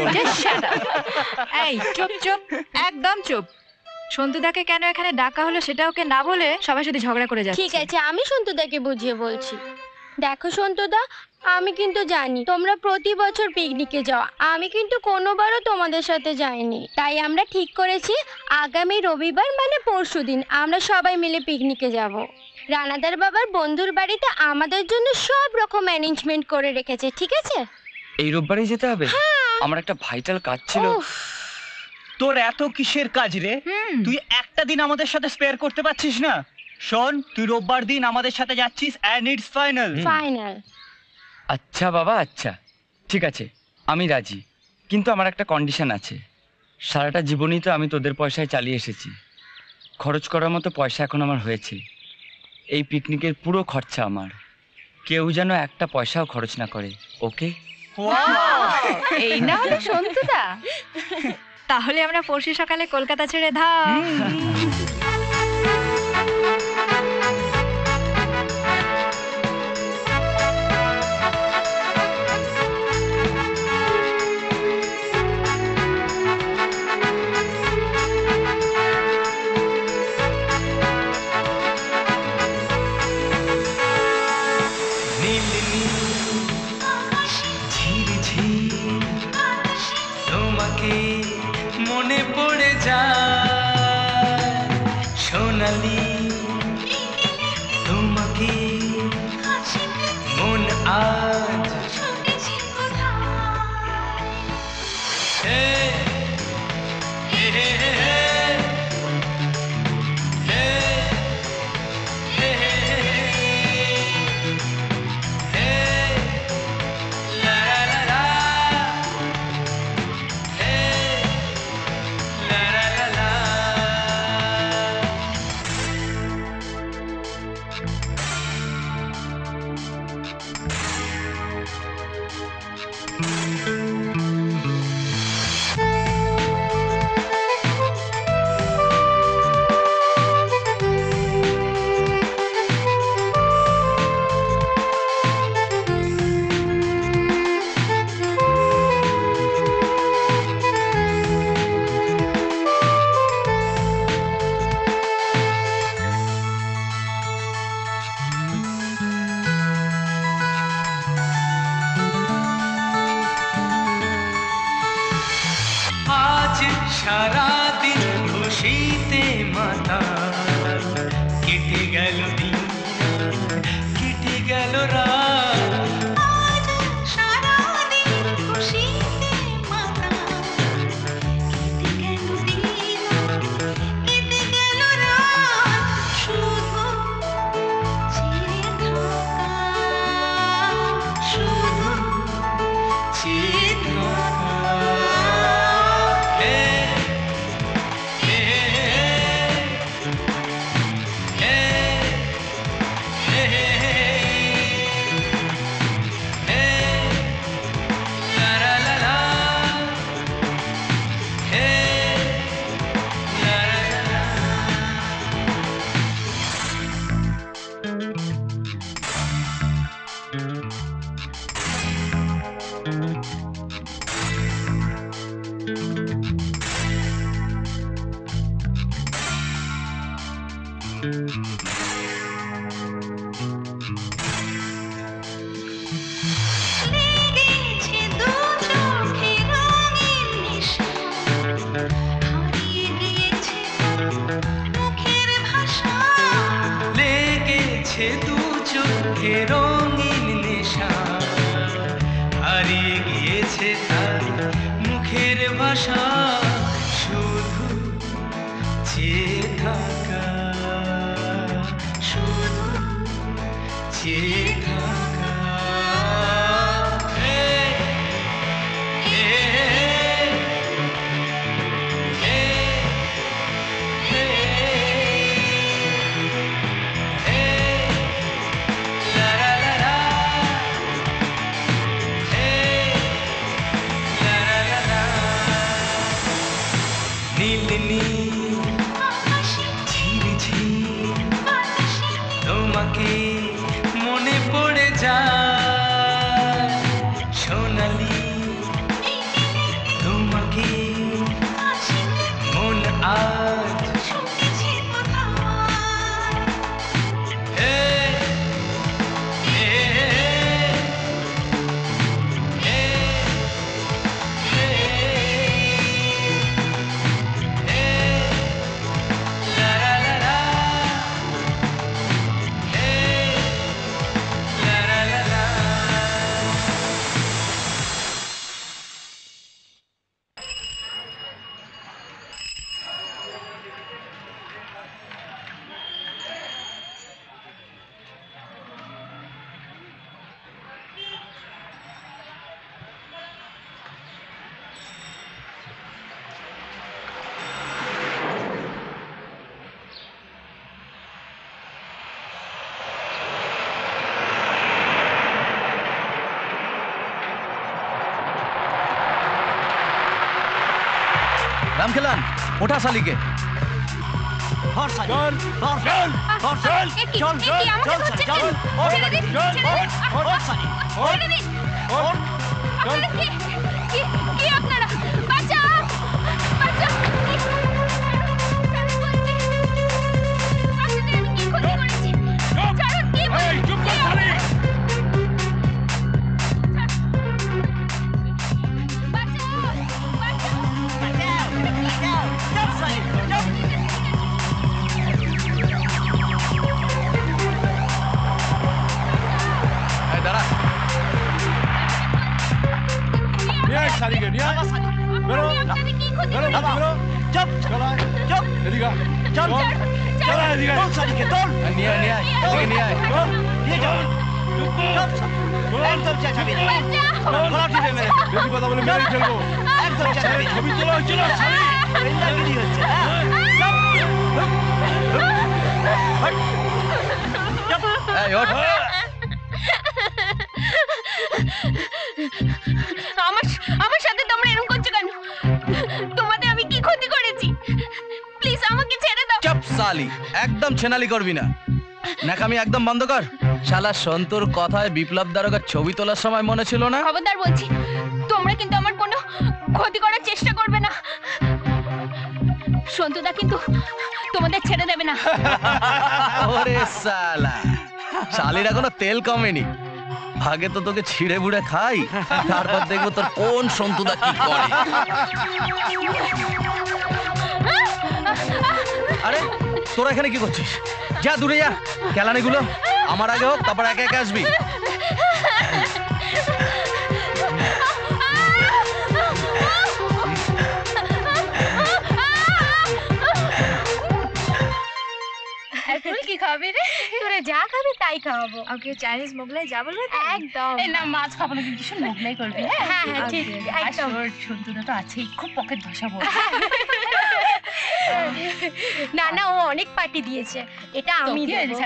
এই চুপ চুপ, একদম চুপ। সন্তুদাকে কেন এখানে ডাকা হলো সেটা ওকে না বলে সবার সাথে ঝগড়া করে যাচ্ছে। ঠিক আছে, আমি সন্তুদাকে বুঝিয়ে বলছি। দেখো সন্তুদা, আমি কিন্তু জানি তোমরা প্রতি বছর পিকনিকে যাও, আমি কিন্তু কোনোবারও তোমাদের সাথে যাইনি। তাই আমরা ঠিক করেছি আগামী রবিবার মানে পরশুদিন আমরা সবাই মিলে পিকনিকে যাব। রানাদার বাবার বন্ধুর বাড়িতে আমাদের জন্য সব রকম অ্যারেঞ্জমেন্ট করে রেখেছে, ঠিক আছে? এই রোববারেই যেতে হবে? আমার একটা ভাইটাল কাজ ছিল। তোর এত কিসের কাজ রে? তুই একটা দিন আমাদের সাথে স্পেয়ার করতে পারছিস না? শোন, তুই রোববার দিন আমাদের সাথে যাচ্ছিস, এন্ড ইটস ফাইনাল। ফাইনাল। আচ্ছা বাবা, আচ্ছা ঠিক আছে, আমি রাজি, কিন্তু আমার একটা কন্ডিশন আছে। সারাটা জীবনই তো আমি তোদের পয়সায় চালিয়ে এসেছি, খরচ করার মতো পয়সা এখন আমার হয়েছে। এই পিকনিকের পুরো খরচা আমার, কেউ যেন একটা পয়সাও খরচ না করে, ওকে? এই না হলো সন্তুদা। তাহলে আমরা পরশু সকালে কলকাতা ছেড়ে ধাম। তোমাকে মনে পড়ে যায় সোনালি, তোমাকে মন আজ হে হে হে হে হে হে হে লা লা লা আশা শুধু চেয়ে থাকা শুধু চেয়ে থাকা হে, হে, হে, হে, হে, লা লা লা লা, হে, লা লা লা লা। নীল নীল ঝিরঝির তোমাকে মনে পড়ে যায় সোনালি তোমাকে মন আজ হে, হে, হে, হে, হে, লা লা লা লা, হে, লা লা লা লা। রামখেলান ওঠা শালিকে শালিকে নিয়ে আয় বেরো বেরো বেরো চুপ চুপ এদিকে চল চল এদিকে চল শালিকে চল নিয়ে আয়, নিয়ে আয়, এদিকে নিয়ে আয়। নিয়ে যাও একদম চেঁচাবি না গলা টিপে মেরে বেশি কথা বলে মেরে ফেলবো একদম চেঁচাবি ছবি তোলা হচ্ছিল শালি ইন্দাগিরি হচ্ছে এই ওঠ আমার আমার সাথে তোমরা এরকম করছো কেন? তোমাদের আমি কি ক্ষতি করেছি? প্লিজ আমাকে ছেড়ে দাও। চুপ শালি একদম ছেনালি করবি না নাকামি একদম বন্ধ কর শালা সন্তুর কথায় বিপ্লব দারোগার ছবি তোলার সময় মনে ছিল না খবরদার বলছি, তোমরা কিন্তু আমার কোনো ক্ষতি করার চেষ্টা করবে না। সন্তুদা কিন্তু তোমাদের ছেড়ে দেবে না। ওরে শালা শালির এখনো তেল কমেনি আগে তো তোকে ছিঁড়ে বুড়ে খাই তারপর দেখবো তোর কোন সন্তুদা কি করে আরে তোরা এখানে কি করছিস যা দূরে যা কেলানিগুলো আমার আগে হোক তারপর একে একে আসবি ফুল কি খাবি রে? তোরা যা খাবি তাই খাওয়াবো। ওকে চাইনিজ মোগলাই যা বলবে একদম। এই না মাছ খাবো না কিন্তু কিছু মোগলাই করবি। হ্যাঁ হ্যাঁ ঠিক একদম। সন্তুদা তো আছেই, খুব পকেট বসাবো। না না ও অনেক পার্টি দিয়েছে, এটা আমি দেবো।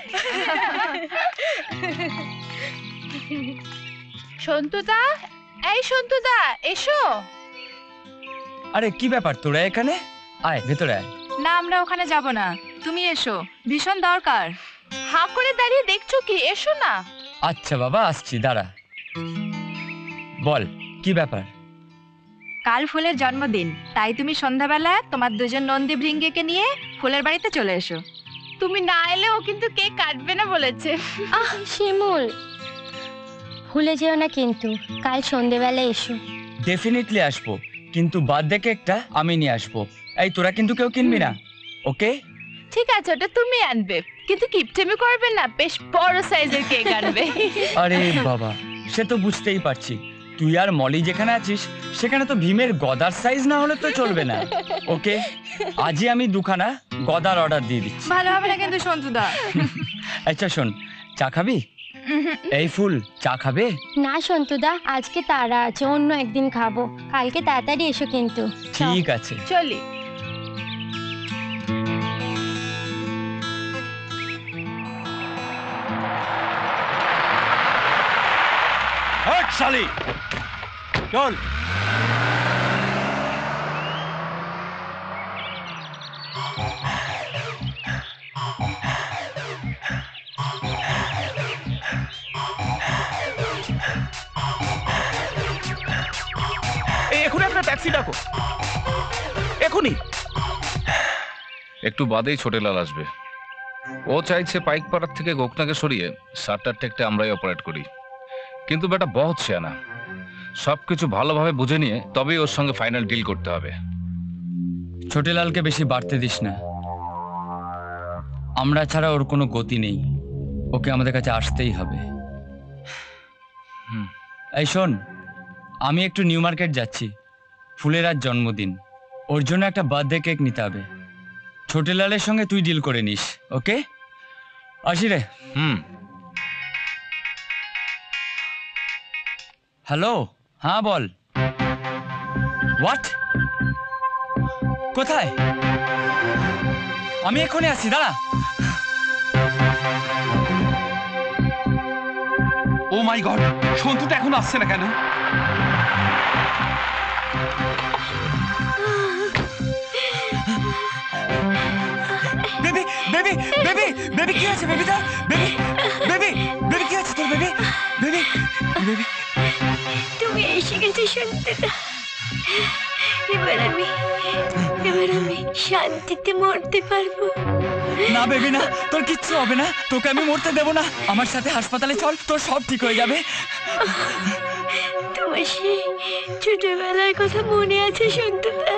সন্তুদা, এই সন্তুদা এসো। আরে কি ব্যাপার তোরা এখানে? আয় ভেতরে আয়। না আমরা ওখানে যাব না, তুমি এসো, ভীষণ দরকার। হাঁ করে দাঁড়িয়ে দেখছো কি? এসো না। আচ্ছা বাবা আসছি, দাঁড়া। বল কি ব্যাপার? কাল ফুলের জন্মদিন, তাই তুমি সন্ধ্যাবেলা তোমার দুজন নন্দী ভৃঙ্গিকে নিয়ে ফুলের বাড়িতে চলে এসো। তুমি না এলে ও কিন্তু কেক কাটবে না বলেছে। আহ শিমুল, ভুলে যেও না কিন্তু, কাল সন্ধেবেলা এসো। ডেফিনেটলি আসবো, কিন্তু বার্থডে কেকটা আমি নিয়ে আসবো। এই তোরা কিন্তু কেউ কিনবি না, ওকে? ঠিক আছে, ওটা তুমি আনবে, কিন্তু কিপটেমি করবে না, বেশ বড় সাইজের কেক আনবে। আরে বাবা, সে তো বুঝতেই পারছি, তুই আর মলি যেখানে আছিস সেখানে তো ভীমের গদার সাইজ না হলে তো চলবে না। ওকে, আজই আমি দুখানা গদার অর্ডার দিয়ে দিচ্ছি। ভালো হবে না কিন্তু সন্তুদা। আচ্ছা শোন, চা খাবি? এই ফুল, চা খাবে? না সন্তুদা, আজকে তারা আছে, অন্য একদিন খাবো। কালকে তাড়াতাড়ি এসো কিন্তু। ঠিক আছে, চলি। হট শালি, চল। এখনই একটা ট্যাক্সি ডাকো, এখনই। একটু বাদেই ছোটেলাল আসবে। ও চাইছে পাইকপাড়ার থেকে গোকনাকে সরিয়ে সাতটার টেকটা আমরাই অপারেট করি, কিন্তু বেটা বহুত শেয়ানা, সবকিছু ভালোভাবে বুঝে নিয়ে তবেই ওর সঙ্গে ফাইনাল ডিল করতে হবে। ছোটেলালকে বেশি বাড়তে দিস না, আমরা ছাড়া ওর কোনো গতি নেই, ওকে আমাদের কাছে আসতেই হবে। এই শোন, আমি একটু নিউ মার্কেট যাচ্ছি, ফুলের আজ জন্মদিন, ওর জন্য একটা বার্থডে কেক নিতে হবে। ছোটেলালের সঙ্গে তুই ডিল করে নিস, ওকে? আসি রে। হুম। হ্যালো, হ্যাঁ বল। হোয়াট? কোথায়? আমি এখনই আসছি, দাঁড়া। ও মাই গড, সন্তুটা এখন আসছে না কেন? বেবি বেবি বেবি বেবি কি আছে? বেবি দা, বেবি বেবি বেবি কি আছে তোর? বেবি বেবি বেবি তুমি এসে গেছো সন্তুদা, এবার আমি এবার আমি শান্তিতে মরতে পারবো। না বেবি না, তোর কিচ্ছু হবে না, তোকে আমি মরতে দেবো না। আমার সাথে হাসপাতালে চল, তোর সব ঠিক হয়ে যাবে। তোমার সেই ছোটবেলার কথা মনে আছে সন্তুদা?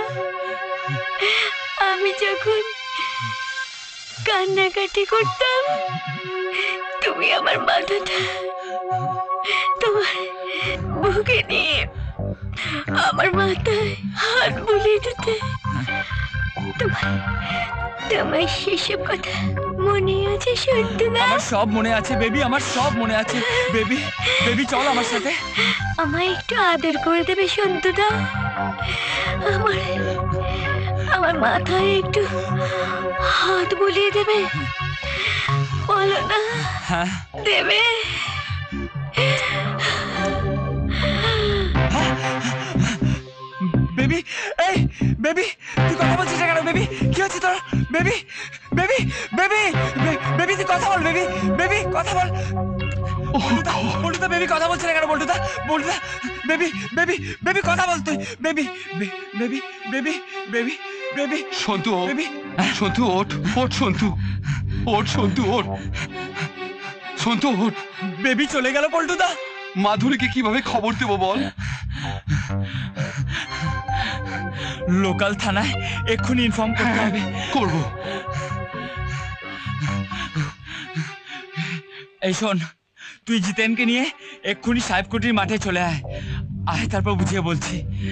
আমি যখন কান্নাকাটি করতাম, তুমি আমার মাথাটা তোমার বুকে নিয়ে আমার মাথায় হাত বুলিয়ে দিতে। তোমার তোমার সেসব কথা মনে আছে সন্তুদা? আমার সব মনে আছে বেবি, আমার সব মনে আছে। বেবি বেবি চল আমার সাথে। আমায় একটু আদর করে দেবে সন্তুদা? আমার আমার মাথায় একটু হাত বুলিয়ে দেবে? বলো না। হ্যাঁ দেবে? বেবি, এই বেবি তুই কথা বলছিস না কেন? বেবি কি হচ্ছে তোর? বেবি বেবি বেবি বেবি তুই কথা বল। বেবি বেবি কথা বল। বল্টুদা বেবি কথা বলছে না কেন? বল্টুদা বল্টুদা বেবি বেবি বেবি কথা বল তুই। Baby baby baby baby baby Santu, baby Santu ওঠ, ওঠ সন্তু, ওঠ সন্তু, ওঠ সন্তু, ওঠ। বেবি চলে গেল বল্টুদা। মাধুরীকে কিভাবে খবর দেবো বল? লোকাল থানায় এক্ষুনি ইনফর্ম করতে হবে। করব। এই শোন, তুই জিতেনকে নিয়ে এক্ষুনি সাহেবকুটির মাঠে চলে আয়। আয় তারপর বুঝিয়ে বলছি।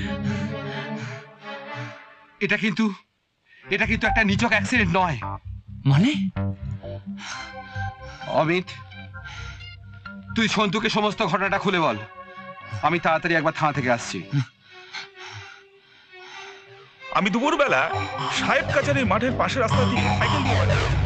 এটা কিন্তু এটা কিন্তু একটা নিছক অ্যাক্সিডেন্ট নয়। মানে? অমিত, তুই সন্তুকে সমস্ত ঘটনাটা খুলে বল। আমি তাড়াতাড়ি একবার থানা থেকে আসছি। আমি দুপুরবেলা সাহেব কাছারির মাঠের পাশের রাস্তা দিয়ে সাইকেল দিয়ে বাড়ি যাচ্ছি।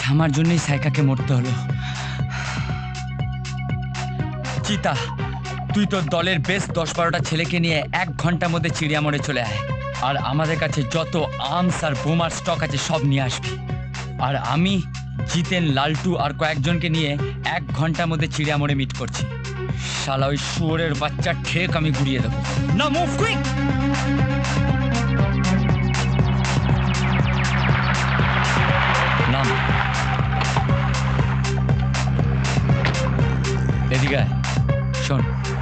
আমার জন্যই সাইকাকে মরতে হলো। চিতা, তুই তোর দলের বেশ দশ বারোটা ছেলেকে নিয়ে এক ঘন্টার মধ্যে চিড়িয়ামোড়ে চলে আয়, আর আমাদের কাছে যত আর্মস আর বোমার স্টক আছে সব নিয়ে আসবি। আর আমি জিতেন, লালটু আর কয়েকজনকে নিয়ে এক ঘন্টার মধ্যে চিড়িয়ামোড়ে মিট করছি। শালা ওই শুয়োরের বাচ্চার ঠেক আমি গুড়িয়ে দেবো। না, মুভ কুইক। নাম এদিকে আয়। শোন,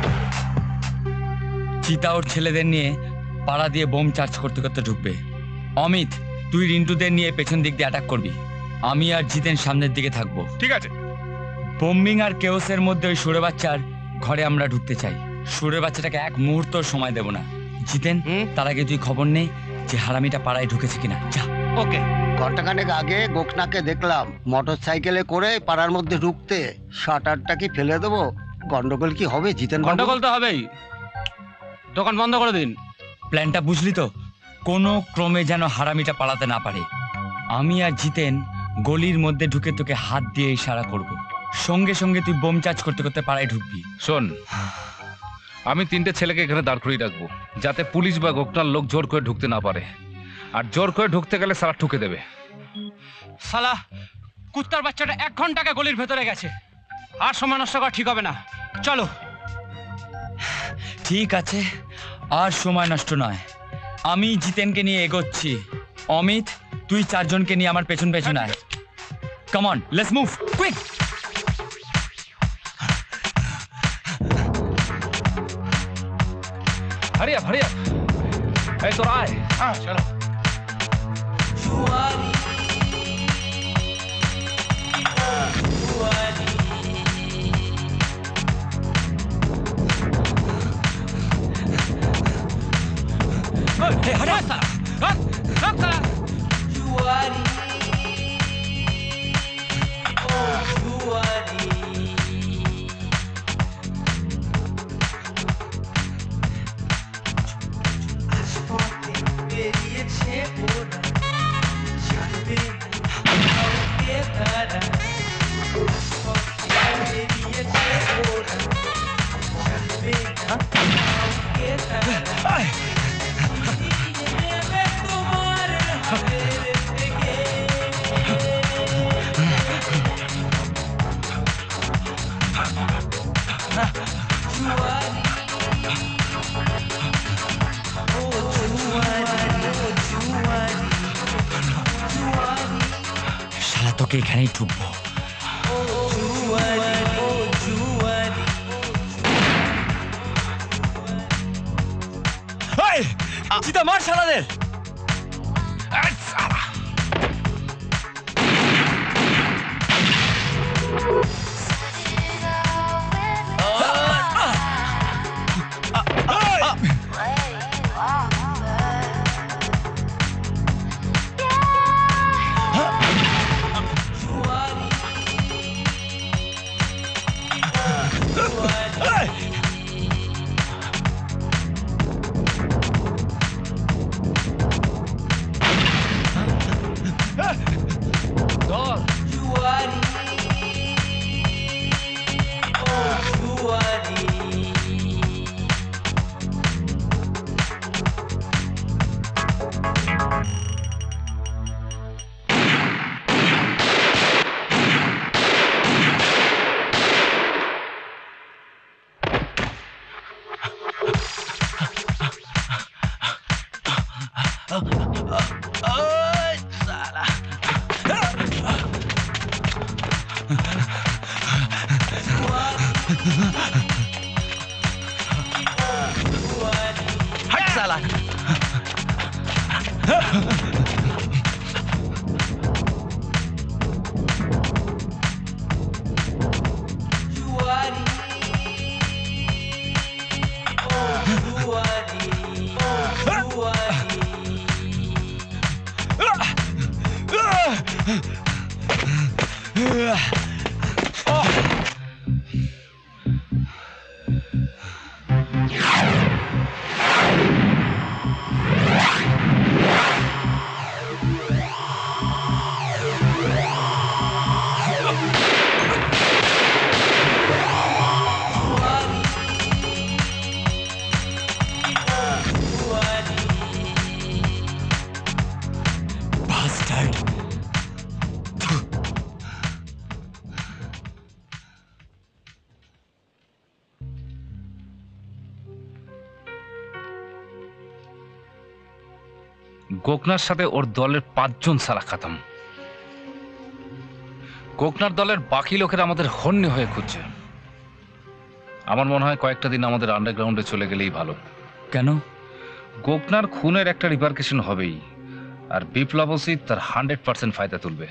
চিতা ওর ছেলেদের নিয়ে পাড়া দিয়ে বোম চার্জ করতে করতে ঢুকবে। অমিত, তুই রিন্টুদের নিয়ে পেছন দিক দিয়ে অ্যাটাক করবি। আমি আর জিতেন সামনের দিকে থাকবো। ঠিক আছে। বোম্বিং আর কেওসের মধ্যে ওই সুরে বাচ্চার ঘরে আমরা ঢুকতে চাই। সুরে বাচ্চাটাকে এক মুহূর্ত সময় দেব না। জিতেন, তার আগে তুই খবর নে যে হারামিটা পাড়ায় ঢুকেছে কিনা। যা। ওকে। ঘন্টাখানেক আগে গোখনাকে দেখলাম মোটর সাইকেলে করে পাড়ার মধ্যে ঢুকতে। শাটারটা কি ফেলে দেবো? গন্ডগোল কি হবে জিতেন? গন্ডগোল তো হবেই, দোকান বন্ধ করে দিন। প্ল্যানটা বুঝলি তো? কোনো ক্রমে যেন হারামিটা পালাতে না পারে। আমি আর জিতেন গলির মধ্যে ঢুকে তোকে হাত দিয়ে ইশারা করব। সঙ্গে সঙ্গে তুই বোম চার্জ করতে করতে পাড়ায় ঢুকবি। শোন, আমি তিনটে ছেলেকে এখানে দাঁড় করিয়ে রাখবো, যাতে পুলিশ বা গোকনার লোক জোর করে ঢুকতে না পারে। আর জোর করে ঢুকতে গেলে সারা ঠুকে দেবে। শালা কুত্তার বাচ্চাটা এক ঘন্টা আগে গলির ভেতরে গেছে, আর সময় নষ্ট করা ঠিক হবে না। চলো। ঠিক আছে, আর সময় নষ্ট নয়। আমি জিতেনকে নিয়ে এগোচ্ছি। অমিত, তুই চারজনকে নিয়ে আমার পেছন পেছন আয়। Come on, let's move quick. Hariya Hariya, এই তোরা আয়। হ্যাঁ চলো। Hey, hurry up, Sara! Run! Run, Sara! শালা তোকে এখানেই ঢুকবো। চিতা, মার শালাদের। हट साला। গোকনার সাথে ওর দলের পাঁচজন সালা খাতাম। গোকনার দলের বাকি লোকেরা আমাদের হন্যে হয়ে খুঁজছে। আমার মনে হয় কয়েকটা দিন আমাদের আন্ডারগ্রাউন্ডে চলে গেলেই ভালো। কেন? গোকনার খুনের একটা রিপারকেশন হবেই, আর বিপ্লবসি তার হান্ড্রেড পার্সেন্ট ফায়দা তুলবে।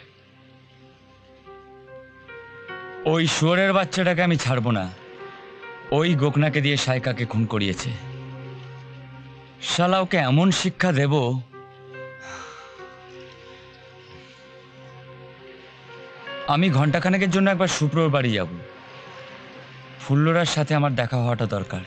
ওই শুয়োরের বাচ্চাটাকে আমি ছাড়বো না। ওই গোকনাকে দিয়ে সাইকাকে খুন করিয়েছে। শালা ওকে এমন শিক্ষা দেব, আমি ঘন্টাখানেকের জন্য একবার সুপ্রর বাড়ি যাব। ফুল্লরার সাথে আমার দেখা হওয়াটা দরকার।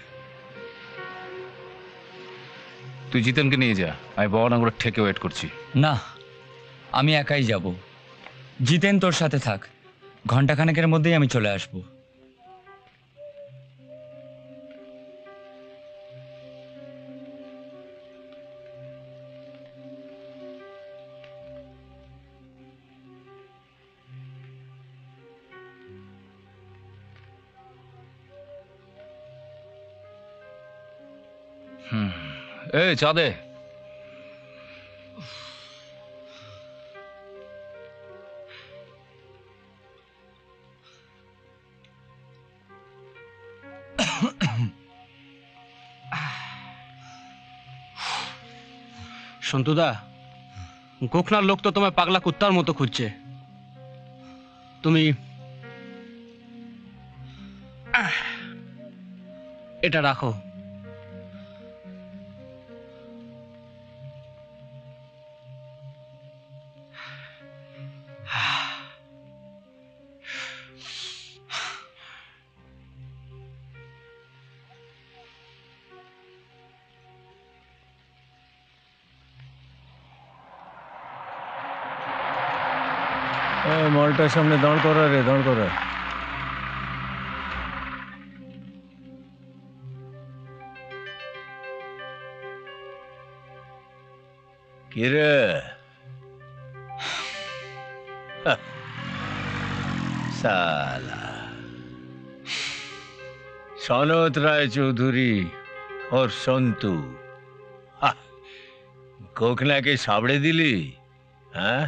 তুই জিতেনকে নিয়ে যা, আমি বড়নগরের ঠেকে ওয়েট করছি। না, আমি একাই যাব। জিতেন তোর সাথে থাক, ঘন্টাখানেকের মধ্যেই আমি চলে আসবো। হুম, এই চা দে। সন্তুদা, গোখনার লোক তো তোমায় পাগলা কুত্তার মতো খুঁজছে। তুমি আহ, এটা রাখো। মলটার সামনে দাঁড় করা রে, দাঁড় করা। কি রে? সালা সনত রায় চৌধুরী ওর সন্তু গোখনাকে সাবড়ে দিলি? হ্যাঁ,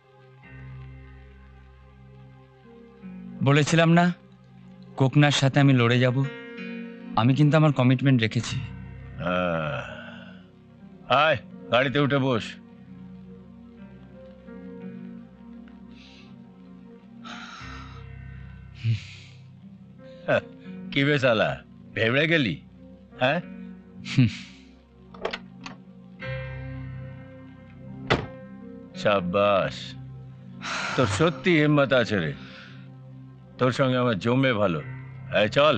বলেছিলাম না গোকনার সাথে আমি লড়ে যাব। আমি কিন্তু আমার কমিটমেন্ট রেখেছি। আয় গাড়িতে উঠে বস। কি বে শালা, ভেবড়ে গেলি? হ্যাঁ, শাবাশ, তোর সত্যি হিম্মত আছে রে। তোর সঙ্গে আমার জমে ভালো। এই চল।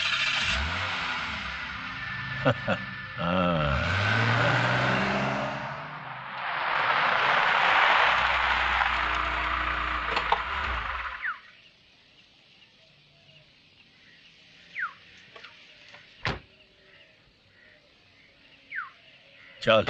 চল।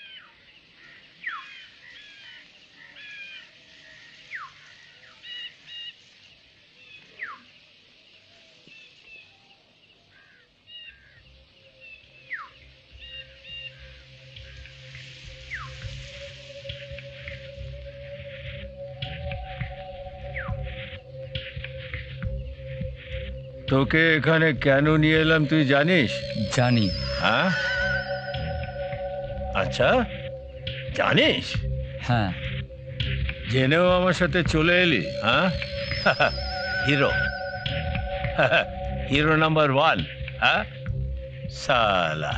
তোকে এখানে কেন নিয়ে এলাম তুই জানিস? জানি। হ্যাঁ, আচ্ছা জানিস? হ্যাঁ। জেনেও আমার সাথে চলে এলি? হ্যাঁ, হিরো, হিরো নাম্বার ওয়ান। হ্যাঁ সালা,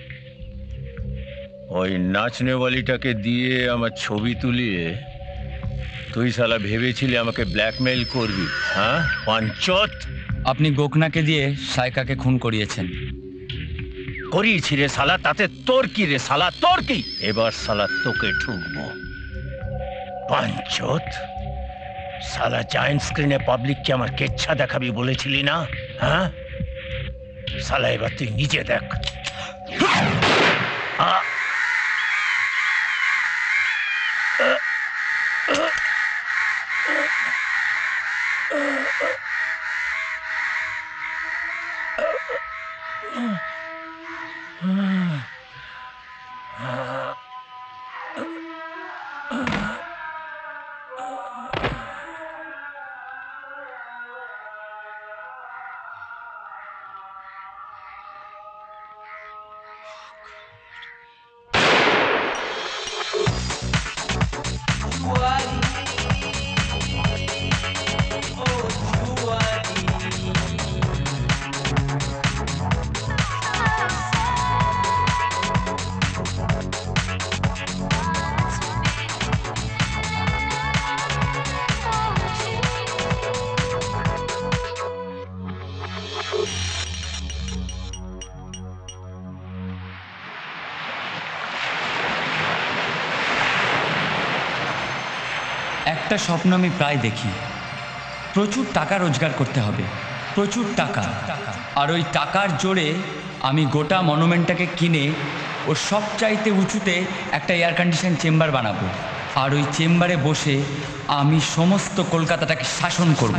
ওই নাচনেওয়ালিটাকে দিয়ে আমার ছবি তুলিয়ে তুই সালা ভেবেছিলি আমাকে ব্ল্যাকমেইল করবি? হ্যাঁ পাঞ্চত, আপনি গোকনাকে দিয়ে সাইকাকে খুন করিয়েছেন। করিয়েছি রে সালা, তাতে তোর কি রে সালা, তোর কি? এবার সালা তোকে ঠুকবো পাঞ্চত। সালা জায়েন্ট স্ক্রিনে পাবলিককে আমার কেচ্ছা দেখাবি বলেছিলি না? হ্যাঁ সালা, এবার তুই নিজে দেখ। একটা স্বপ্ন আমি প্রায় দেখি, প্রচুর টাকা রোজগার করতে হবে, প্রচুর টাকা, আর ওই টাকার জোরে আমি গোটা মনুমেন্টটাকে কিনে ওর সবচাইতে উঁচুতে একটা এয়ার কন্ডিশন চেম্বার বানাবো, আর ওই চেম্বারে বসে আমি সমস্ত কলকাতাটাকে শাসন করব।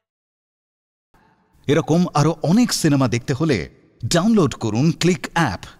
এরকম আরো অনেক সিনেমা দেখতে হলে ডাউনলোড করুন ক্লিক অ্যাপ।